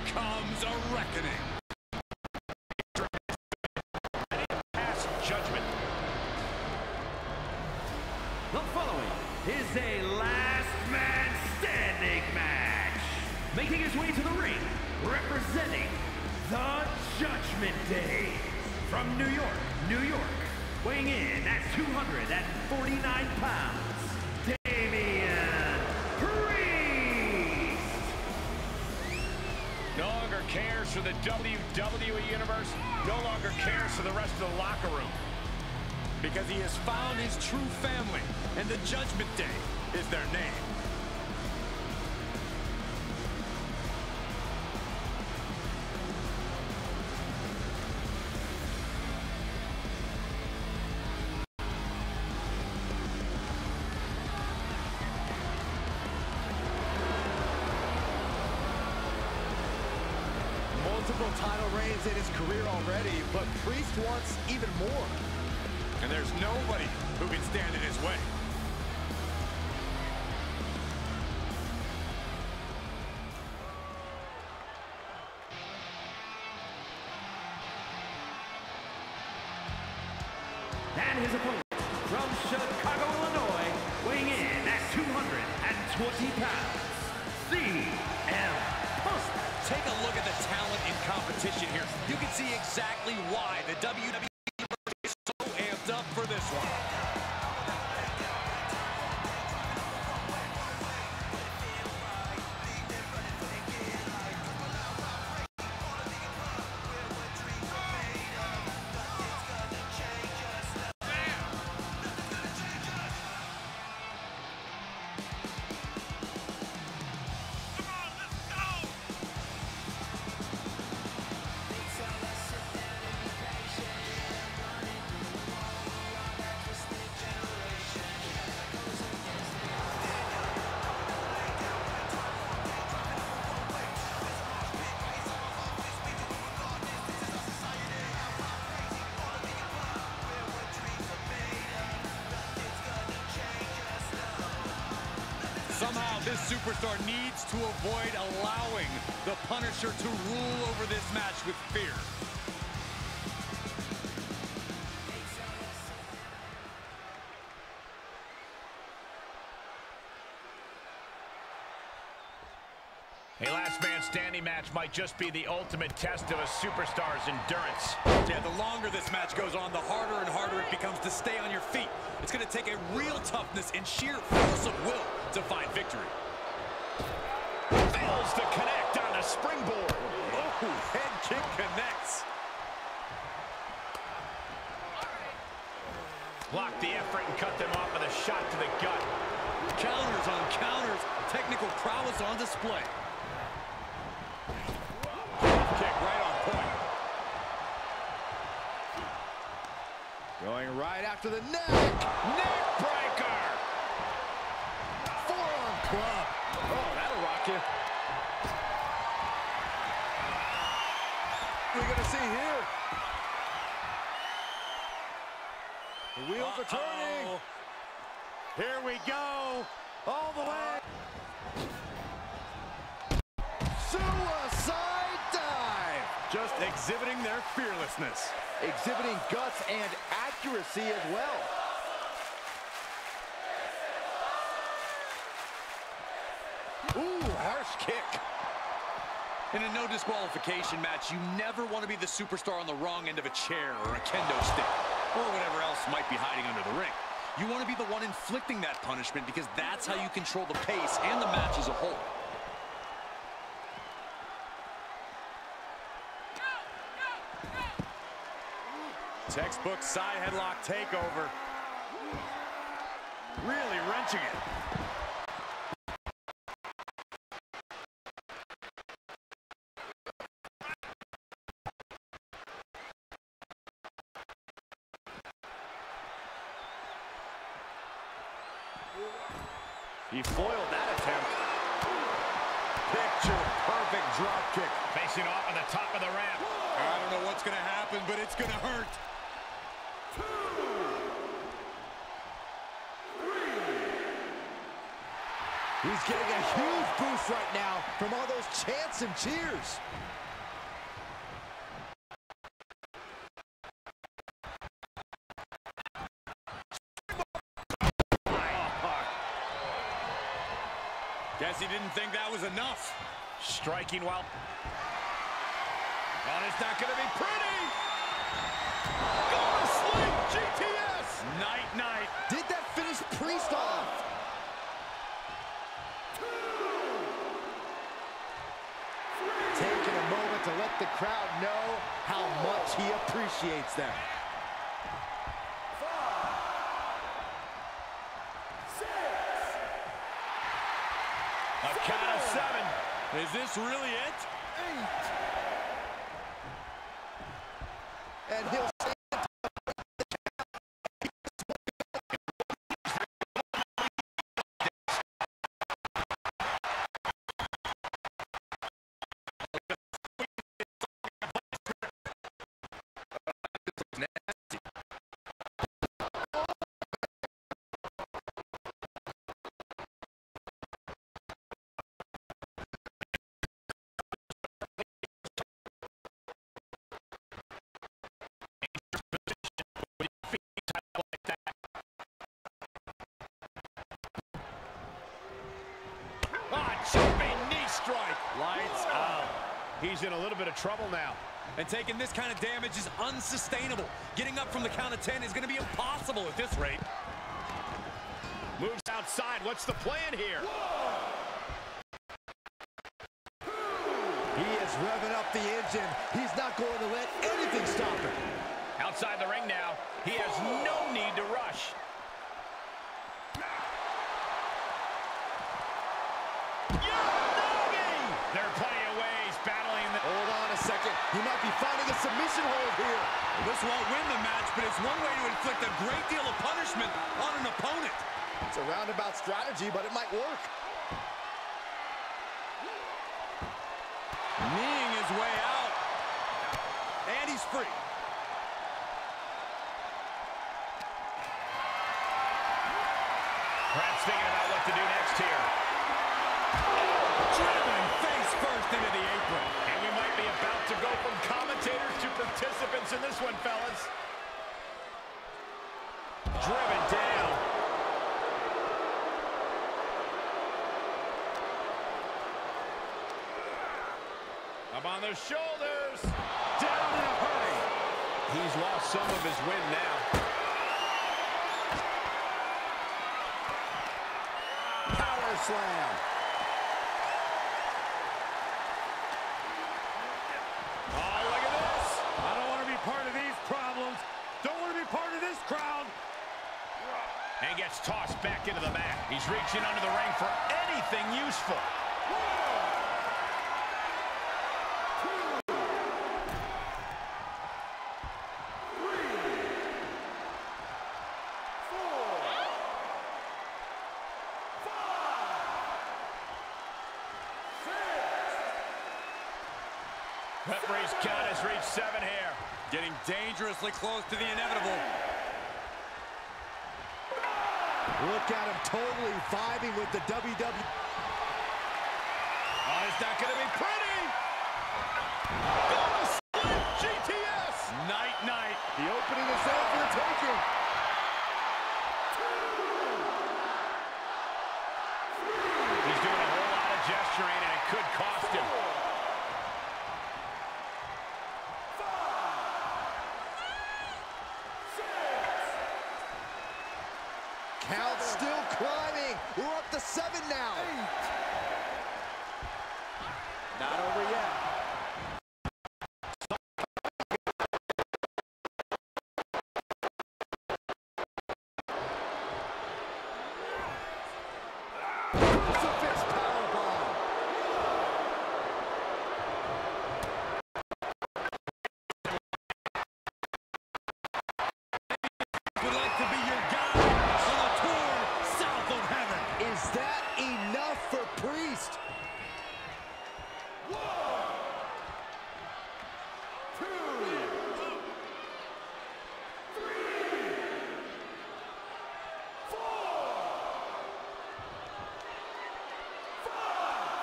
comes a reckoning.
Pass judgment.
The following is a last man standing match. Making his way to the ring, representing the Judgment Day. From New York, New York, weighing in at two hundred forty-nine pounds, Damian Priest.
No longer cares for the W W E Universe, no longer cares for the rest of the locker room.
Because he has found his true family, and the Judgment Day is their name.
Multiple title reigns in his career already, but Priest wants even more.
And there's nobody who can stand in his way.
And his opponent from Chicago, Illinois, weighing in at two hundred twenty pounds, C M Punk.
Take a look at the talent in competition here. You can see exactly why the W W E is so amped up for this one. Somehow this superstar needs to avoid allowing the Punisher to rule over this match with fear.
A last man standing match might just be the ultimate test of a superstar's endurance.
Yeah, the longer this match goes on, the harder and harder it becomes to stay on your feet. It's going to take a real toughness and sheer force of will to find victory.
Fails to connect on the springboard.
Oh, head kick connects.
Block the effort and cut them off with a shot to the gut.
Counters on counters, technical prowess on display. Kick right on point.
Going right after the neck.
Neck breaker.
Forearm club. Oh, that'll rock you. What are we going to see here? The wheels
Uh-oh.
are turning. Here we go. All the way. Suicide dive.
Just exhibiting their fearlessness.
Exhibiting guts and accuracy as well. Ooh, harsh kick.
In a no disqualification match, you never want to be the superstar on the wrong end of a chair or a kendo stick, or whatever else might be hiding under the ring. You want to be the one inflicting that punishment because that's how you control the pace and the match as a whole.
Textbook side headlock takeover. Really wrenching it. He foiled that attempt. Picture perfect drop kick.
Facing off on the top of the ramp.
I don't know what's going to happen, but it's going to hurt.
He's getting a huge boost right now from all those chants and cheers.
Guess he didn't think that was enough.
Striking while... Oh, it's not going to be pretty! Go to sleep, G T S!
Night, night.
Did that finish Priest off? Taking a moment to let the crowd know how much he appreciates them.
A count of seven.
Is this really it?
And he'll stay.
Lights out. He's in a little bit of trouble now.
And taking this kind of damage is unsustainable. Getting up from the count of ten is going to be impossible at this rate.
Moves outside. What's the plan here?
He is revving up the engine. He's not going to let anything stop him.
Outside the ring now. He has no need to rush. There are plenty of ways battling. The
Hold on a second. He might be finding a submission hold here.
This won't win the match, but it's one way to inflict a great deal of punishment on an opponent.
It's a roundabout strategy, but it might work.
Kneeing his way out. And he's free.
Perhaps thinking about what to do next here.
Driven face first into the apron.
And we might be about to go from commentators to participants in this one, fellas. Driven down. Up on the shoulders. Down in a hurry. He's lost some of his wind now.
Power slam.
Oh, look at this.
I don't want to be part of these problems. Don't want to be part of this crowd.
And gets tossed back into the mat. He's reaching under the ring for anything useful. Referee's count has reached seven here.
Getting dangerously close to the inevitable.
Look at him totally vibing with the W W E.
Oh, it's not going to be pretty. Gonna split G T S.
Night, night.
The opening is there for the taking.
He's doing a whole lot of gesturing, and it could cost him.
Count still climbing. We're up to seven now. Not over yet. Crucifix powerbomb.
Would like to be your guide on a tour south of heaven.
Is that enough for Priest?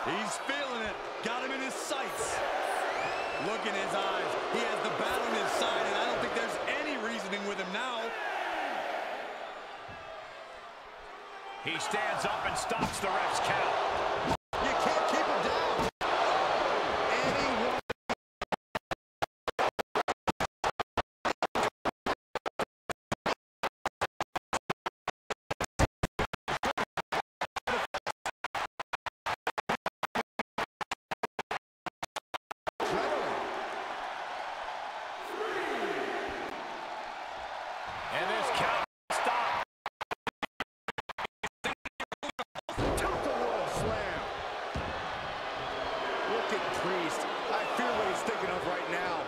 He's feeling it. Got him in his sights. Look in his eyes. He has the bat on his side, and I don't think there's any reasoning with him now.
He stands up and stops the ref's count.
You can't keep him down. Anyone.
And this count stop.
Tilt-a-whirl slam. Look at Priest. I fear what he's thinking of right now.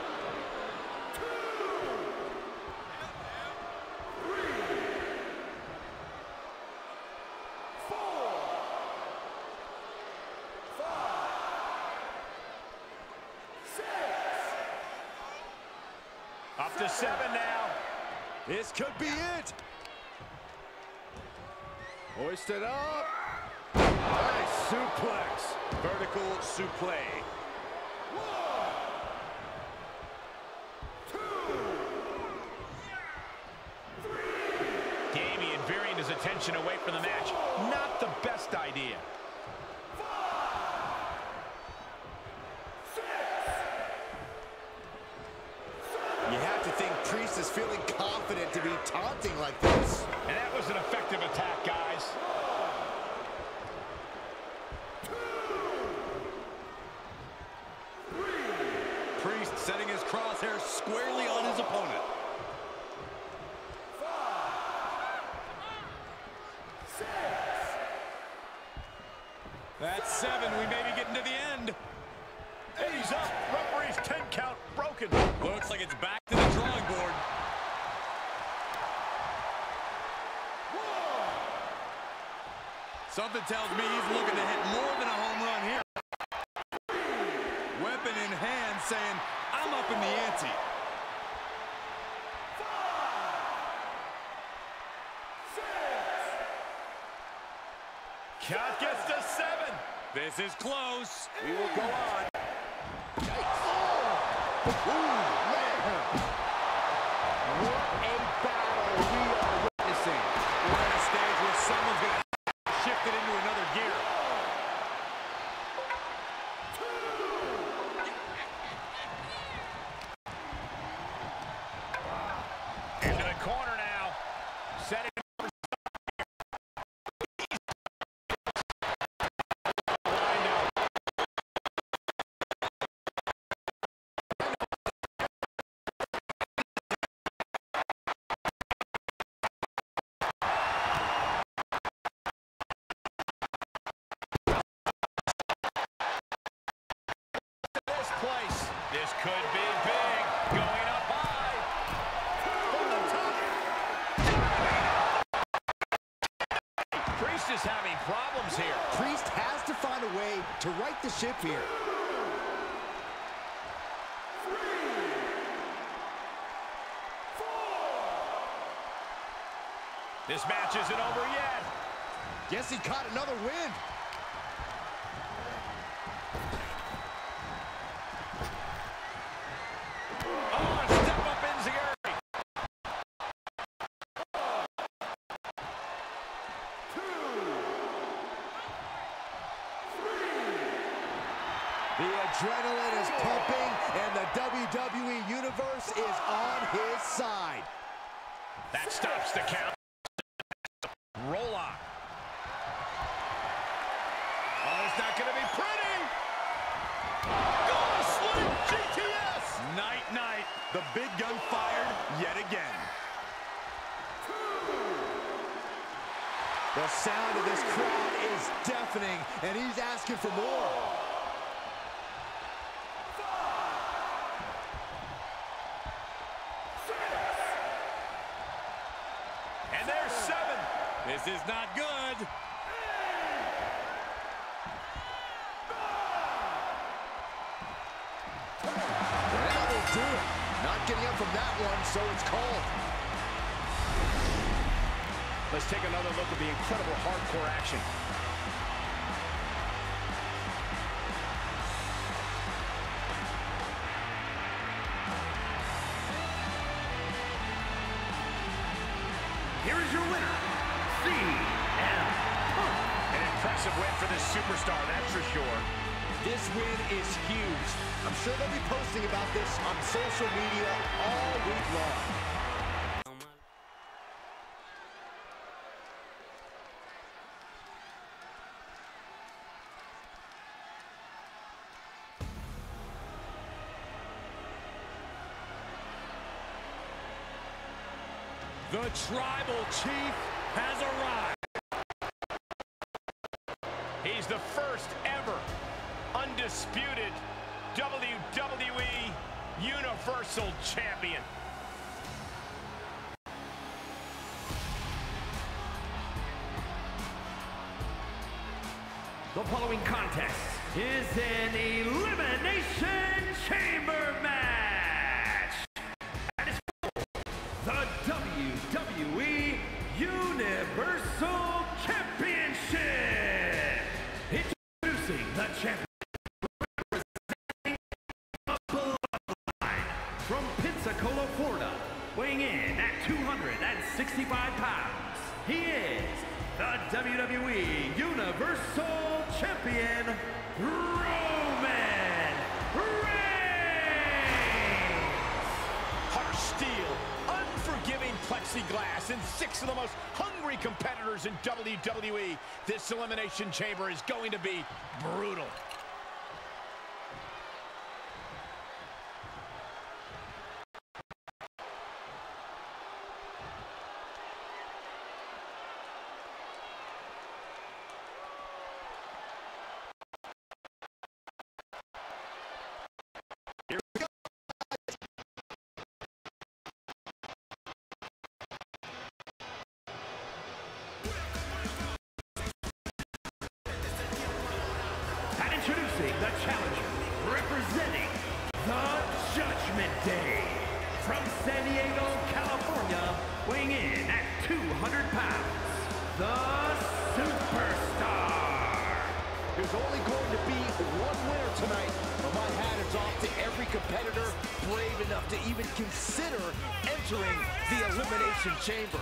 Up to seven now.
This could be it. Hoisted up. Nice suplex.
Vertical suplex.
Damian veering his attention away from the match. Not the best idea.
You have to think Priest is feeling confident to be taunting like this.
And that was an effective attack, guys.
Priest setting his crosshairs squarely on his opponent. That's seven. We may be getting to the end.
He's up. Referee's ten count broken.
Looks like it's back to the drawing board. Something tells me he's looking to hit more than a home run here. Weapon in hand saying, I'm up in the ante.
Count gets to seven.
This is close.
We will go on. Ooh, man. What a battle we are witnessing.
We're at a stage where someone's going to shift it into another gear.
Into the corner now. Setting. Place. This could be big. Going up high. From the top. Priest is having problems here.
Priest has to find a way to right the ship here.
This match isn't over yet.
Guess he caught another wind. The adrenaline is pumping, and the W W E Universe is on his side.
That stops the count. Roll on. Oh, it's not going to be pretty. Go to sleep, G T S.
Night, night. The big gun fired yet again.
The sound of this crowd is deafening, and he's asking for more.
And there's seven.
This is not good.
That will do it. Not getting up from that one, so it's called.
Let's take another look at the incredible hardcore action.
is your winner, C M Punk.
An impressive win for this superstar, that's for sure.
This win is huge. I'm sure they'll be posting about this on social media all week long.
The Tribal Chief has arrived.
He's the first ever undisputed W W E Universal Champion.
The following contest is an Elimination Chamber match. And it's for the W W E Universal Championship. Introducing the champion representing the Bloodline from Pensacola, Florida, weighing in at two hundred sixty-five pounds. He is the W W E Universal Champion, Roman Reigns!
Harsh steel, unforgiving plexiglass, and six of the most hungry competitors in W W E. This Elimination Chamber is going to be brutal.
And introducing the challenger, representing the Judgment Day, from San Diego, California, weighing in at two hundred pounds, the Superstar.
There's only going to be one winner tonight, but my hat is off to every competitor brave enough to even consider entering the Elimination Chamber.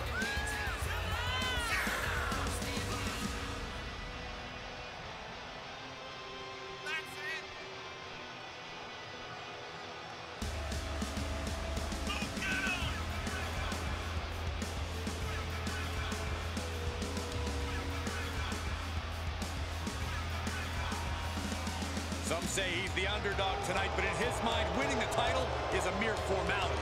Some say he's the underdog tonight, but in his mind, winning the title is a mere formality.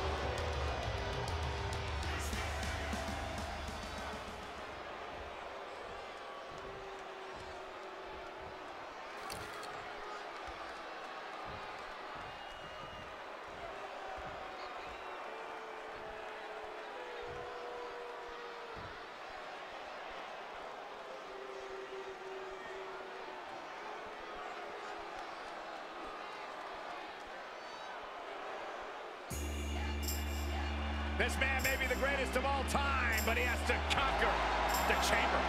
This man may be the greatest of all time, but he has to conquer the chamber.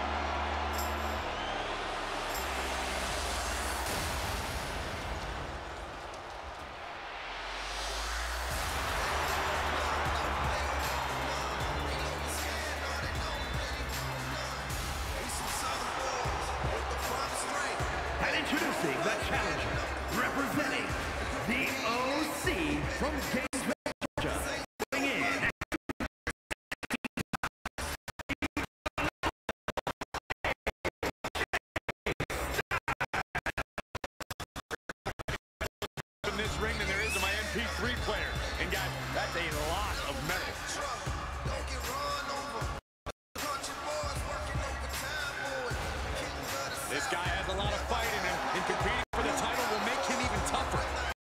And introducing the challenger, representing the O C from Gainesville, Georgia, weighing in at
in this ring than there is in my M P three player. And guys, that's a lot of metal.
This guy has a lot of fight in him, and competing for the title will make him even tougher.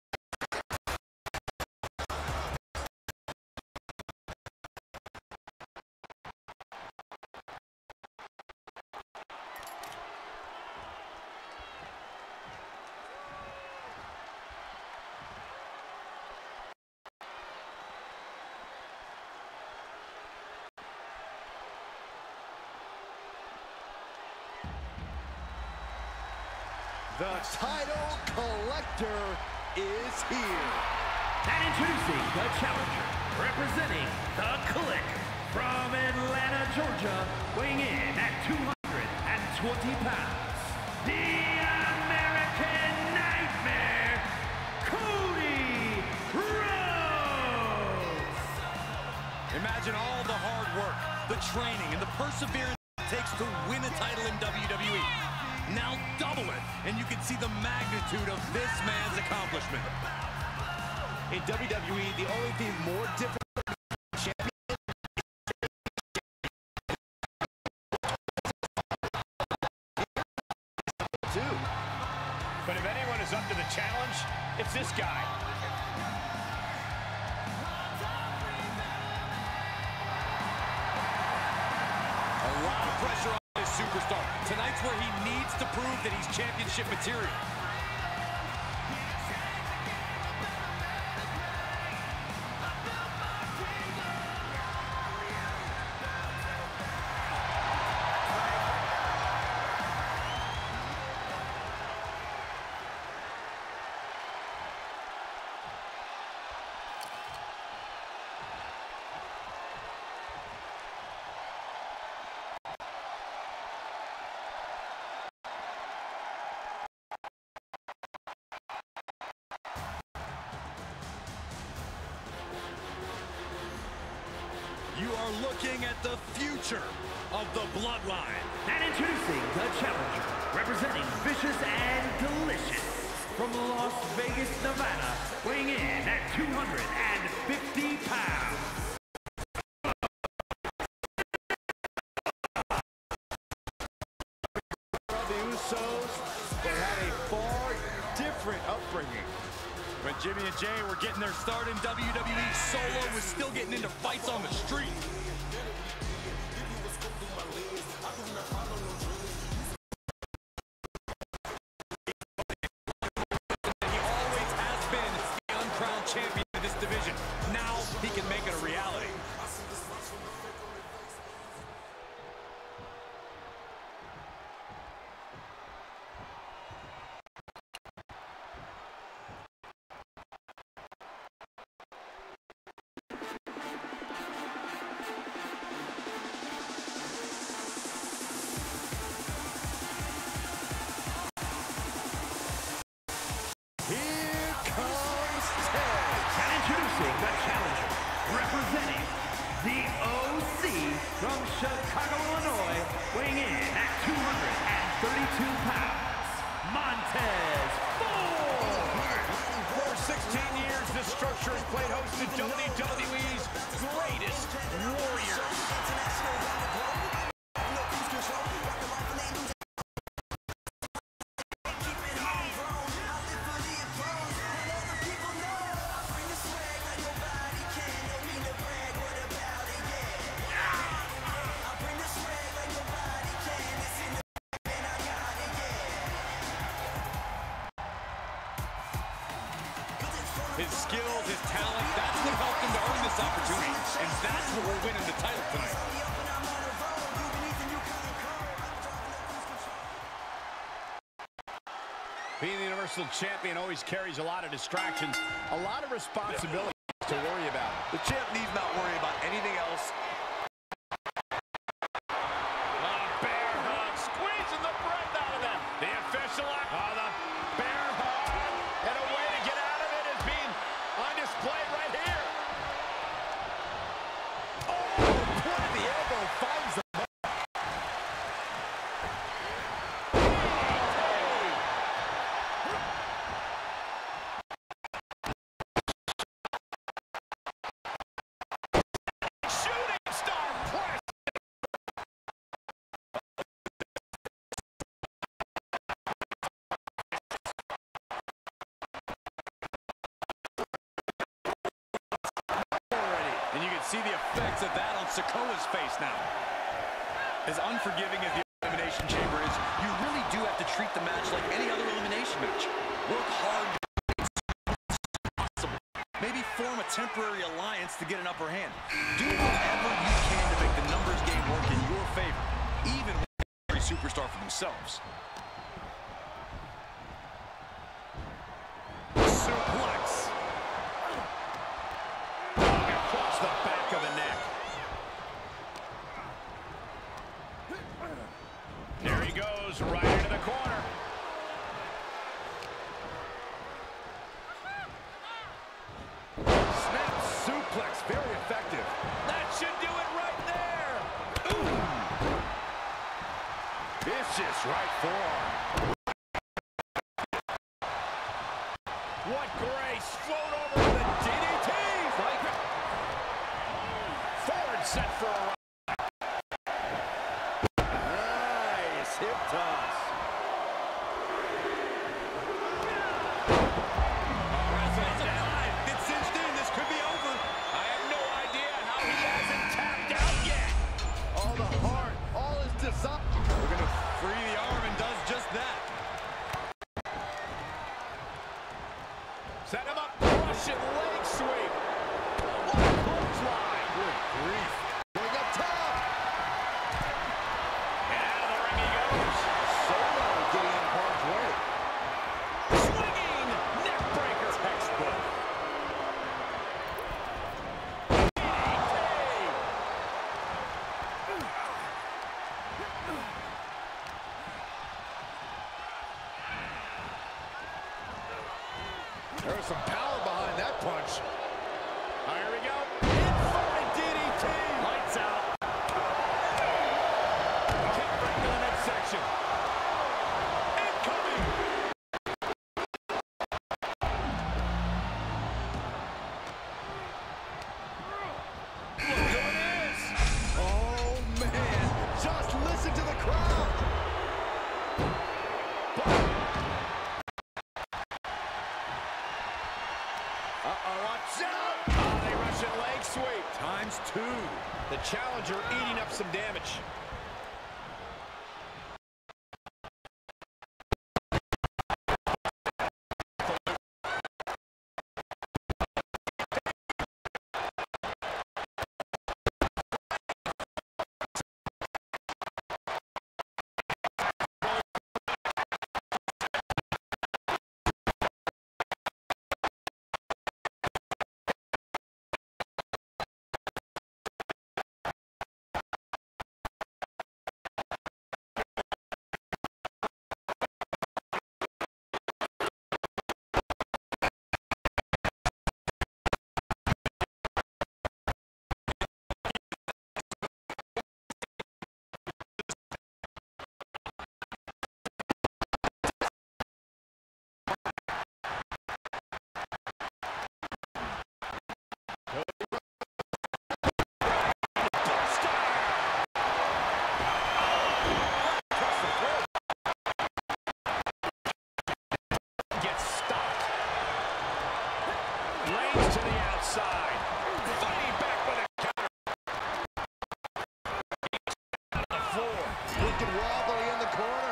The title collector is here.
And introducing the challenger, representing the Click From Atlanta, Georgia, weighing in at two hundred twenty pounds, the American Nightmare, Cody Rhodes.
Imagine all the hard work, the training, and the perseverance it takes to win a title in W W E. Now double it, and you can see the magnitude of this man's accomplishment.
In W W E, the only thing more difficult than champion too.
But if anyone is up to the challenge, it's this guy.
A lot of pressure on this superstar. Tonight's where he needs to prove that he's championship material. You are looking at the future of the Bloodline.
And introducing the challenger, representing Vicious and Delicious, from Las Vegas, Nevada, weighing in at two hundred fifty pounds.
The Usos, they had a far different upbringing.
When Jimmy and Jay were getting their start in W W E, Solo was still getting into fights on the street. He always has been the uncrowned champion of this division. Now he can make it a reality.
Here comes Ted.
And introducing the challenger, representing the O C from Chicago, Illinois, weighing in at two hundred thirty-two pounds, Montez Ford.
For sixteen years, this structure has played host to W W E's greatest warriors.
His skills, his talent, that's what helped him to earn this opportunity. And that's what we're winning the title tonight.
Being the Universal Champion always carries a lot of distractions, a lot of responsibility to worry about.
The champ needs not worry about anything else.
A bear hug, squeezing the breath out of them. The official act. Oh, the bear hug. And a way to get out of it is being on display right here.
Oh, point of the elbow finds the
Shooting star press.
And you can see the effects of that on Sikoa's face now. As unforgiving as the Elimination Chamber is, you really do have to treat the match like any other elimination match. Work hard to make it possible. Maybe form a temporary alliance to get an upper hand. Do whatever you can to make the numbers game work in your favor, even when you're a superstar for themselves. Suplex.
Across the back of the neck.
toss.
Wrestle's alive. It's cinched in. This could be over.
I have no idea how he hasn't tapped out yet.
All the heart, all his desire.
We're going to free the arm and does just that.
Set him up. Russian leg sweep. What a clothesline.
Good grief. Going up top.
And out of the ring he goes.
Solo getting in harm's way.
Swinging neck breaker. Textbook.
There was some power behind that punch.
Oh, here we go. Infrared D D T. Lights out. Kick right to the midsection. Incoming. Look who it is.
Oh, man. Just listen to the crowd. Uh-oh, watch out.
Oh, they Russian leg sweep.
Times two.
The challenger eating up some damage. Reigns to the outside. Fighting back with a counter. On the floor.
Looking wobbly in the corner.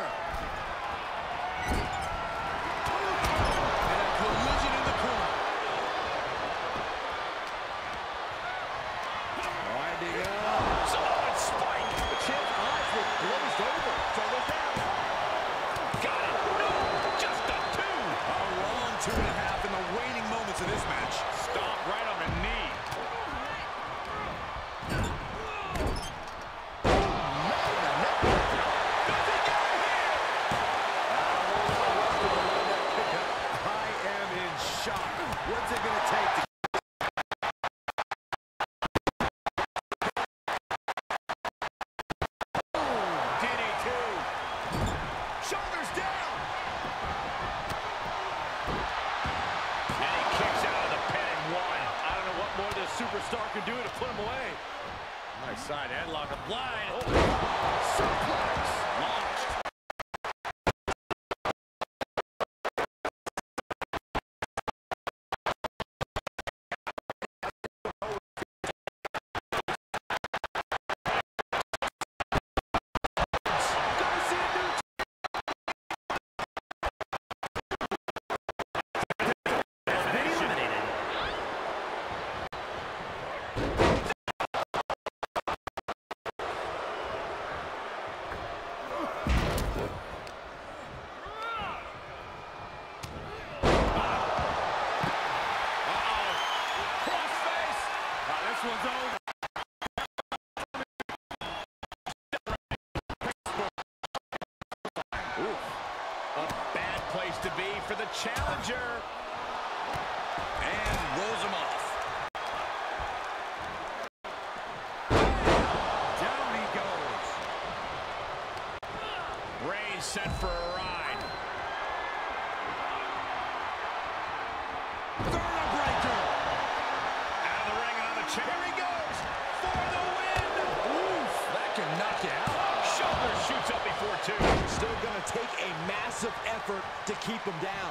And a collision in the corner.
Winding up.
Samoan spike.
The champ's eyes were glazed over. Shoulders down.
Got it. No, just a two.
A long two and a half in the waning moments of this match.
Stomp right on the knee.
I am in shock. What's it going to take to
D D T. Shoulders down. And he kicks out of the pin and one. I don't know what more this superstar can do to put him away. Nice side headlock applied. Oh. Suplex. Launched. Place to be for the challenger.
And rolls him off. Down he goes.
Reigns set for a ride.
Vertebreaker.
Out of the ring and on the chair. Here he goes for the win.
Oof, that can knock you out.
Shoulder shoots up before two.
Still take a massive effort to keep him down.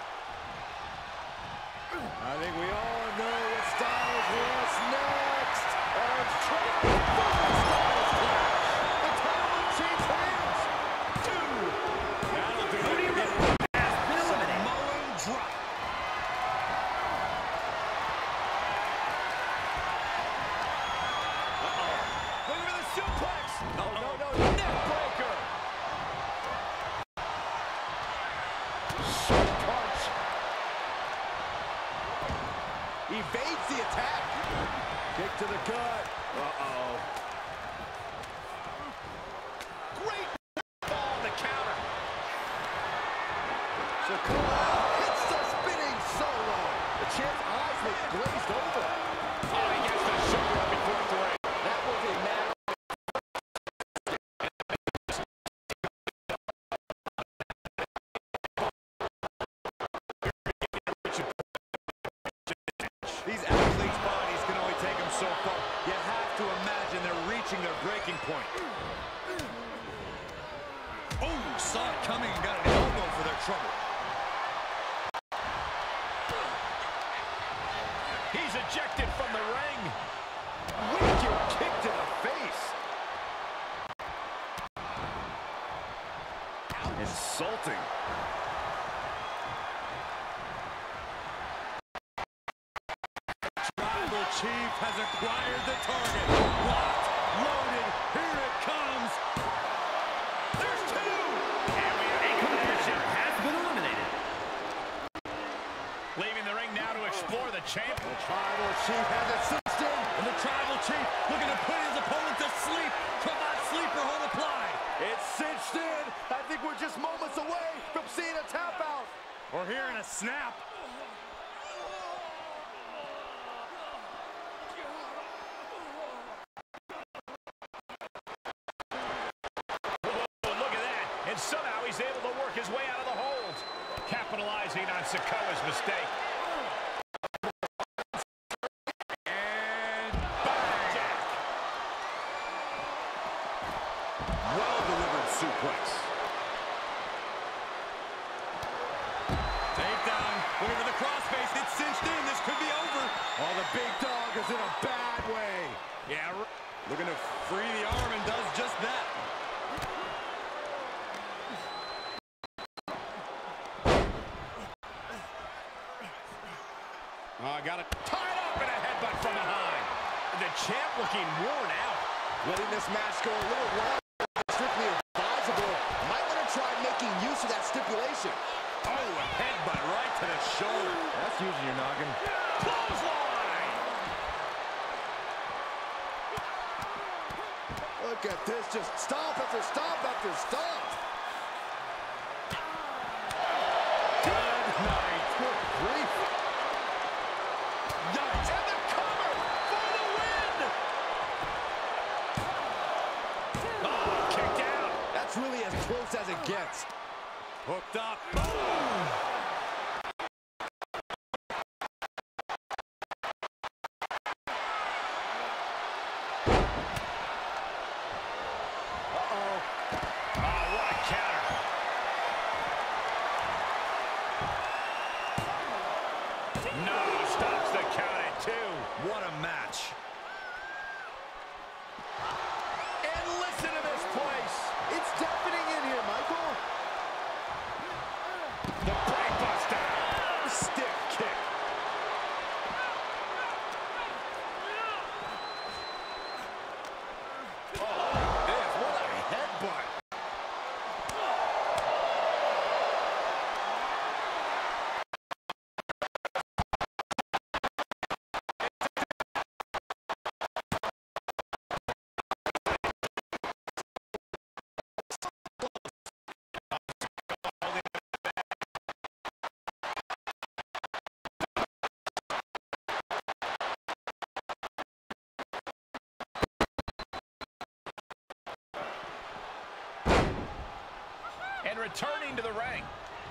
I think we all know what Styles wants next. Oh, it's trapped. Styles clash. The title will change hands. Two. That'll do
Cody
it.
Rhodes has been eliminated.
Samoan drop. Uh-oh. Look at the suplex.
No, no, no, neck breaker. Short punch. Evades the attack. Kick to the gut. Uh-oh.
Great ball on the counter.
Sakura hits the spinning solo. The champ's eyes look glazed over.
Oh, he gets the shoulder before three.
That was a matter.
These athletes' bodies can only take them so far. You have to imagine they're reaching their breaking point.
Oh, saw it coming and got an elbow for their trouble.
He's ejected from the ring.
Wicked kick to the face.
Insulting.
Tribal Chief has acquired the target. Locked, loaded, here it comes. There's two.
And we have
A competitor has been eliminated.
leaving the ring now to explore the champ.
The Tribal Chief has it cinched in.
And the Tribal Chief looking to put his opponent to sleep. Come on, sleeper hold applied.
It's cinched in. I think we're just moments away from seeing a tap out.
We're hearing a snap.
Oh, look at that. And somehow he's able to work his way out of the hold. Capitalizing on Sikoa's mistake.
And
Jack.
well-delivered suplex.
Takedown. Looking for the crossface. It's cinched in. This could be over.
Oh, the big dog is in a bad way.
Yeah, r-
Looking to free the arm and does just that.
oh, got it.
Tied up in a headbutt from behind. The champ looking worn out.
Letting this match go a little long, strictly advisable. Might want to try making use of that stipulation.
Oh, a headbutt right to the shoulder.
That's using your noggin.
Clothesline.
Look at this, just stomp after stomp after stomp. Good night. Good grief.
Yikes. And the cover for the win. Oh, kicked out.
That's really as close as it gets.
Hooked up. What a match.
And listen to this place. It's deafening in here, Michael.
The brainbuster.
Stiff kick. Oh, this, what a headbutt.
And returning to the ring.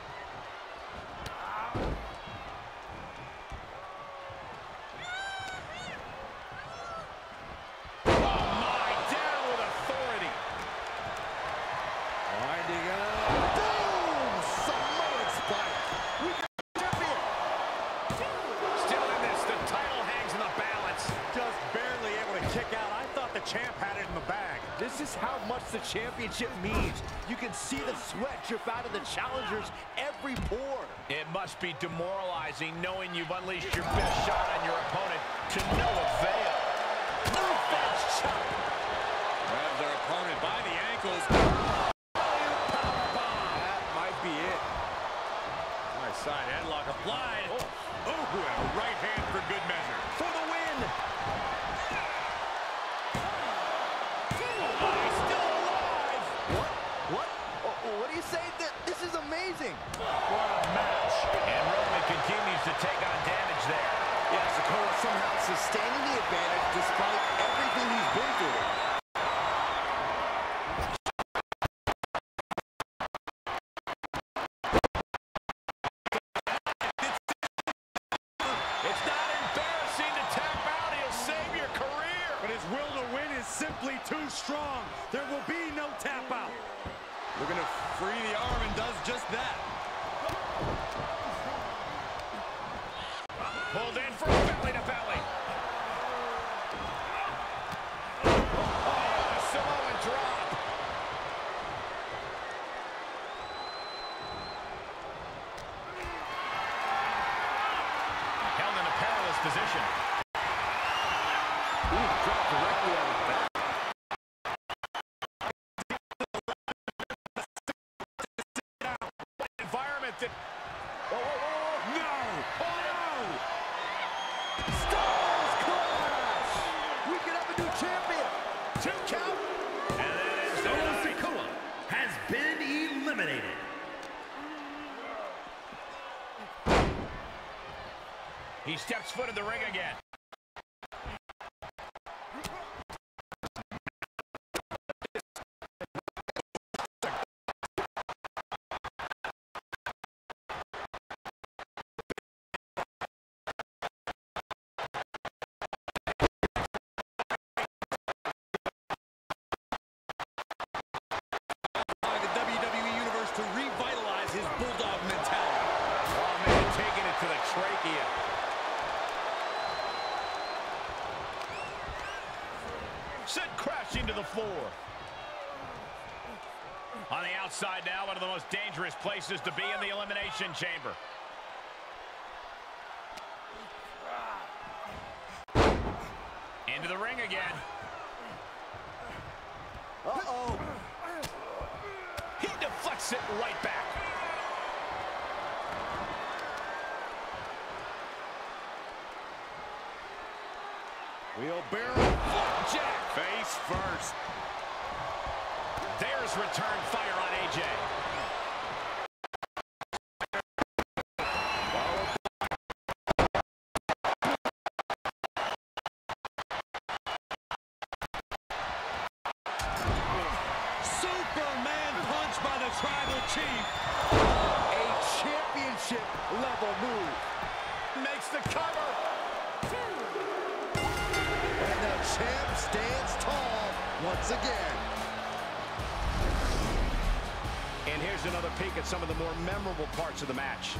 Oh my, down with authority.
Winding up. much the championship means. You can see the sweat drip out of the challengers every pore.
It must be demoralizing knowing you've unleashed your best shot on your opponent to no avail.
Revenge chop.
Grab their opponent by the ankles.
That might be it.
Nice side headlock applied. Oh, oh, and a right hand for good measure.
For the win.
Oh, he's still alive.
What? What? Oh, what do you say? Th this is amazing.
What a match. And Roman continues to take on damage there.
Yeah, Sikoa somehow sustaining the advantage despite everything he's been through.
It's not embarrassing to tap out. He'll save your career.
But his will to win is simply too strong. There will be no tap out.
Looking to free the arm and does just that.
Pulled in for belly to belly. Oh, Samoan drop. Held in a perilous position.
Ooh, dropped directly on his back.
Environment that...
Oh, oh, oh,
No! Oh,
Styles Clash! We could have a new champion.
two count. And that is the
Solo
night.
Sikoa has been eliminated.
He steps foot in the ring again.
By the W W E Universe to revitalize his bulldog mentality.
Oh, man, taking it to the trachea. Sent crashing to the floor. On the outside now, one of the most dangerous places to be in the Elimination Chamber. Into the ring again.
Uh-oh.
He deflects it right back.
Wheelbarrow.
Flapjack.
Face first.
There's return fire on A J.
Superman punch by the Tribal Chief.
A championship level move.
Makes the cover.
And the champ stands tall once again.
And here's another peek at some of the more memorable parts of the match.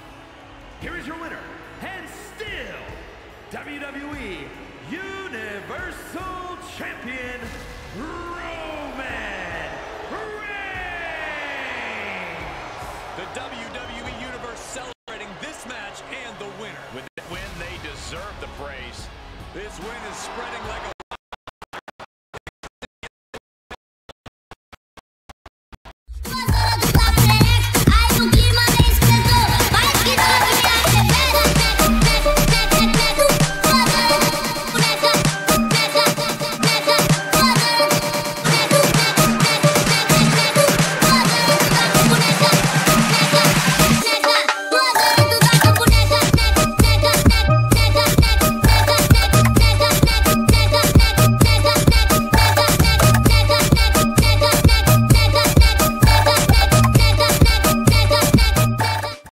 Here is your winner, and still W W E Universe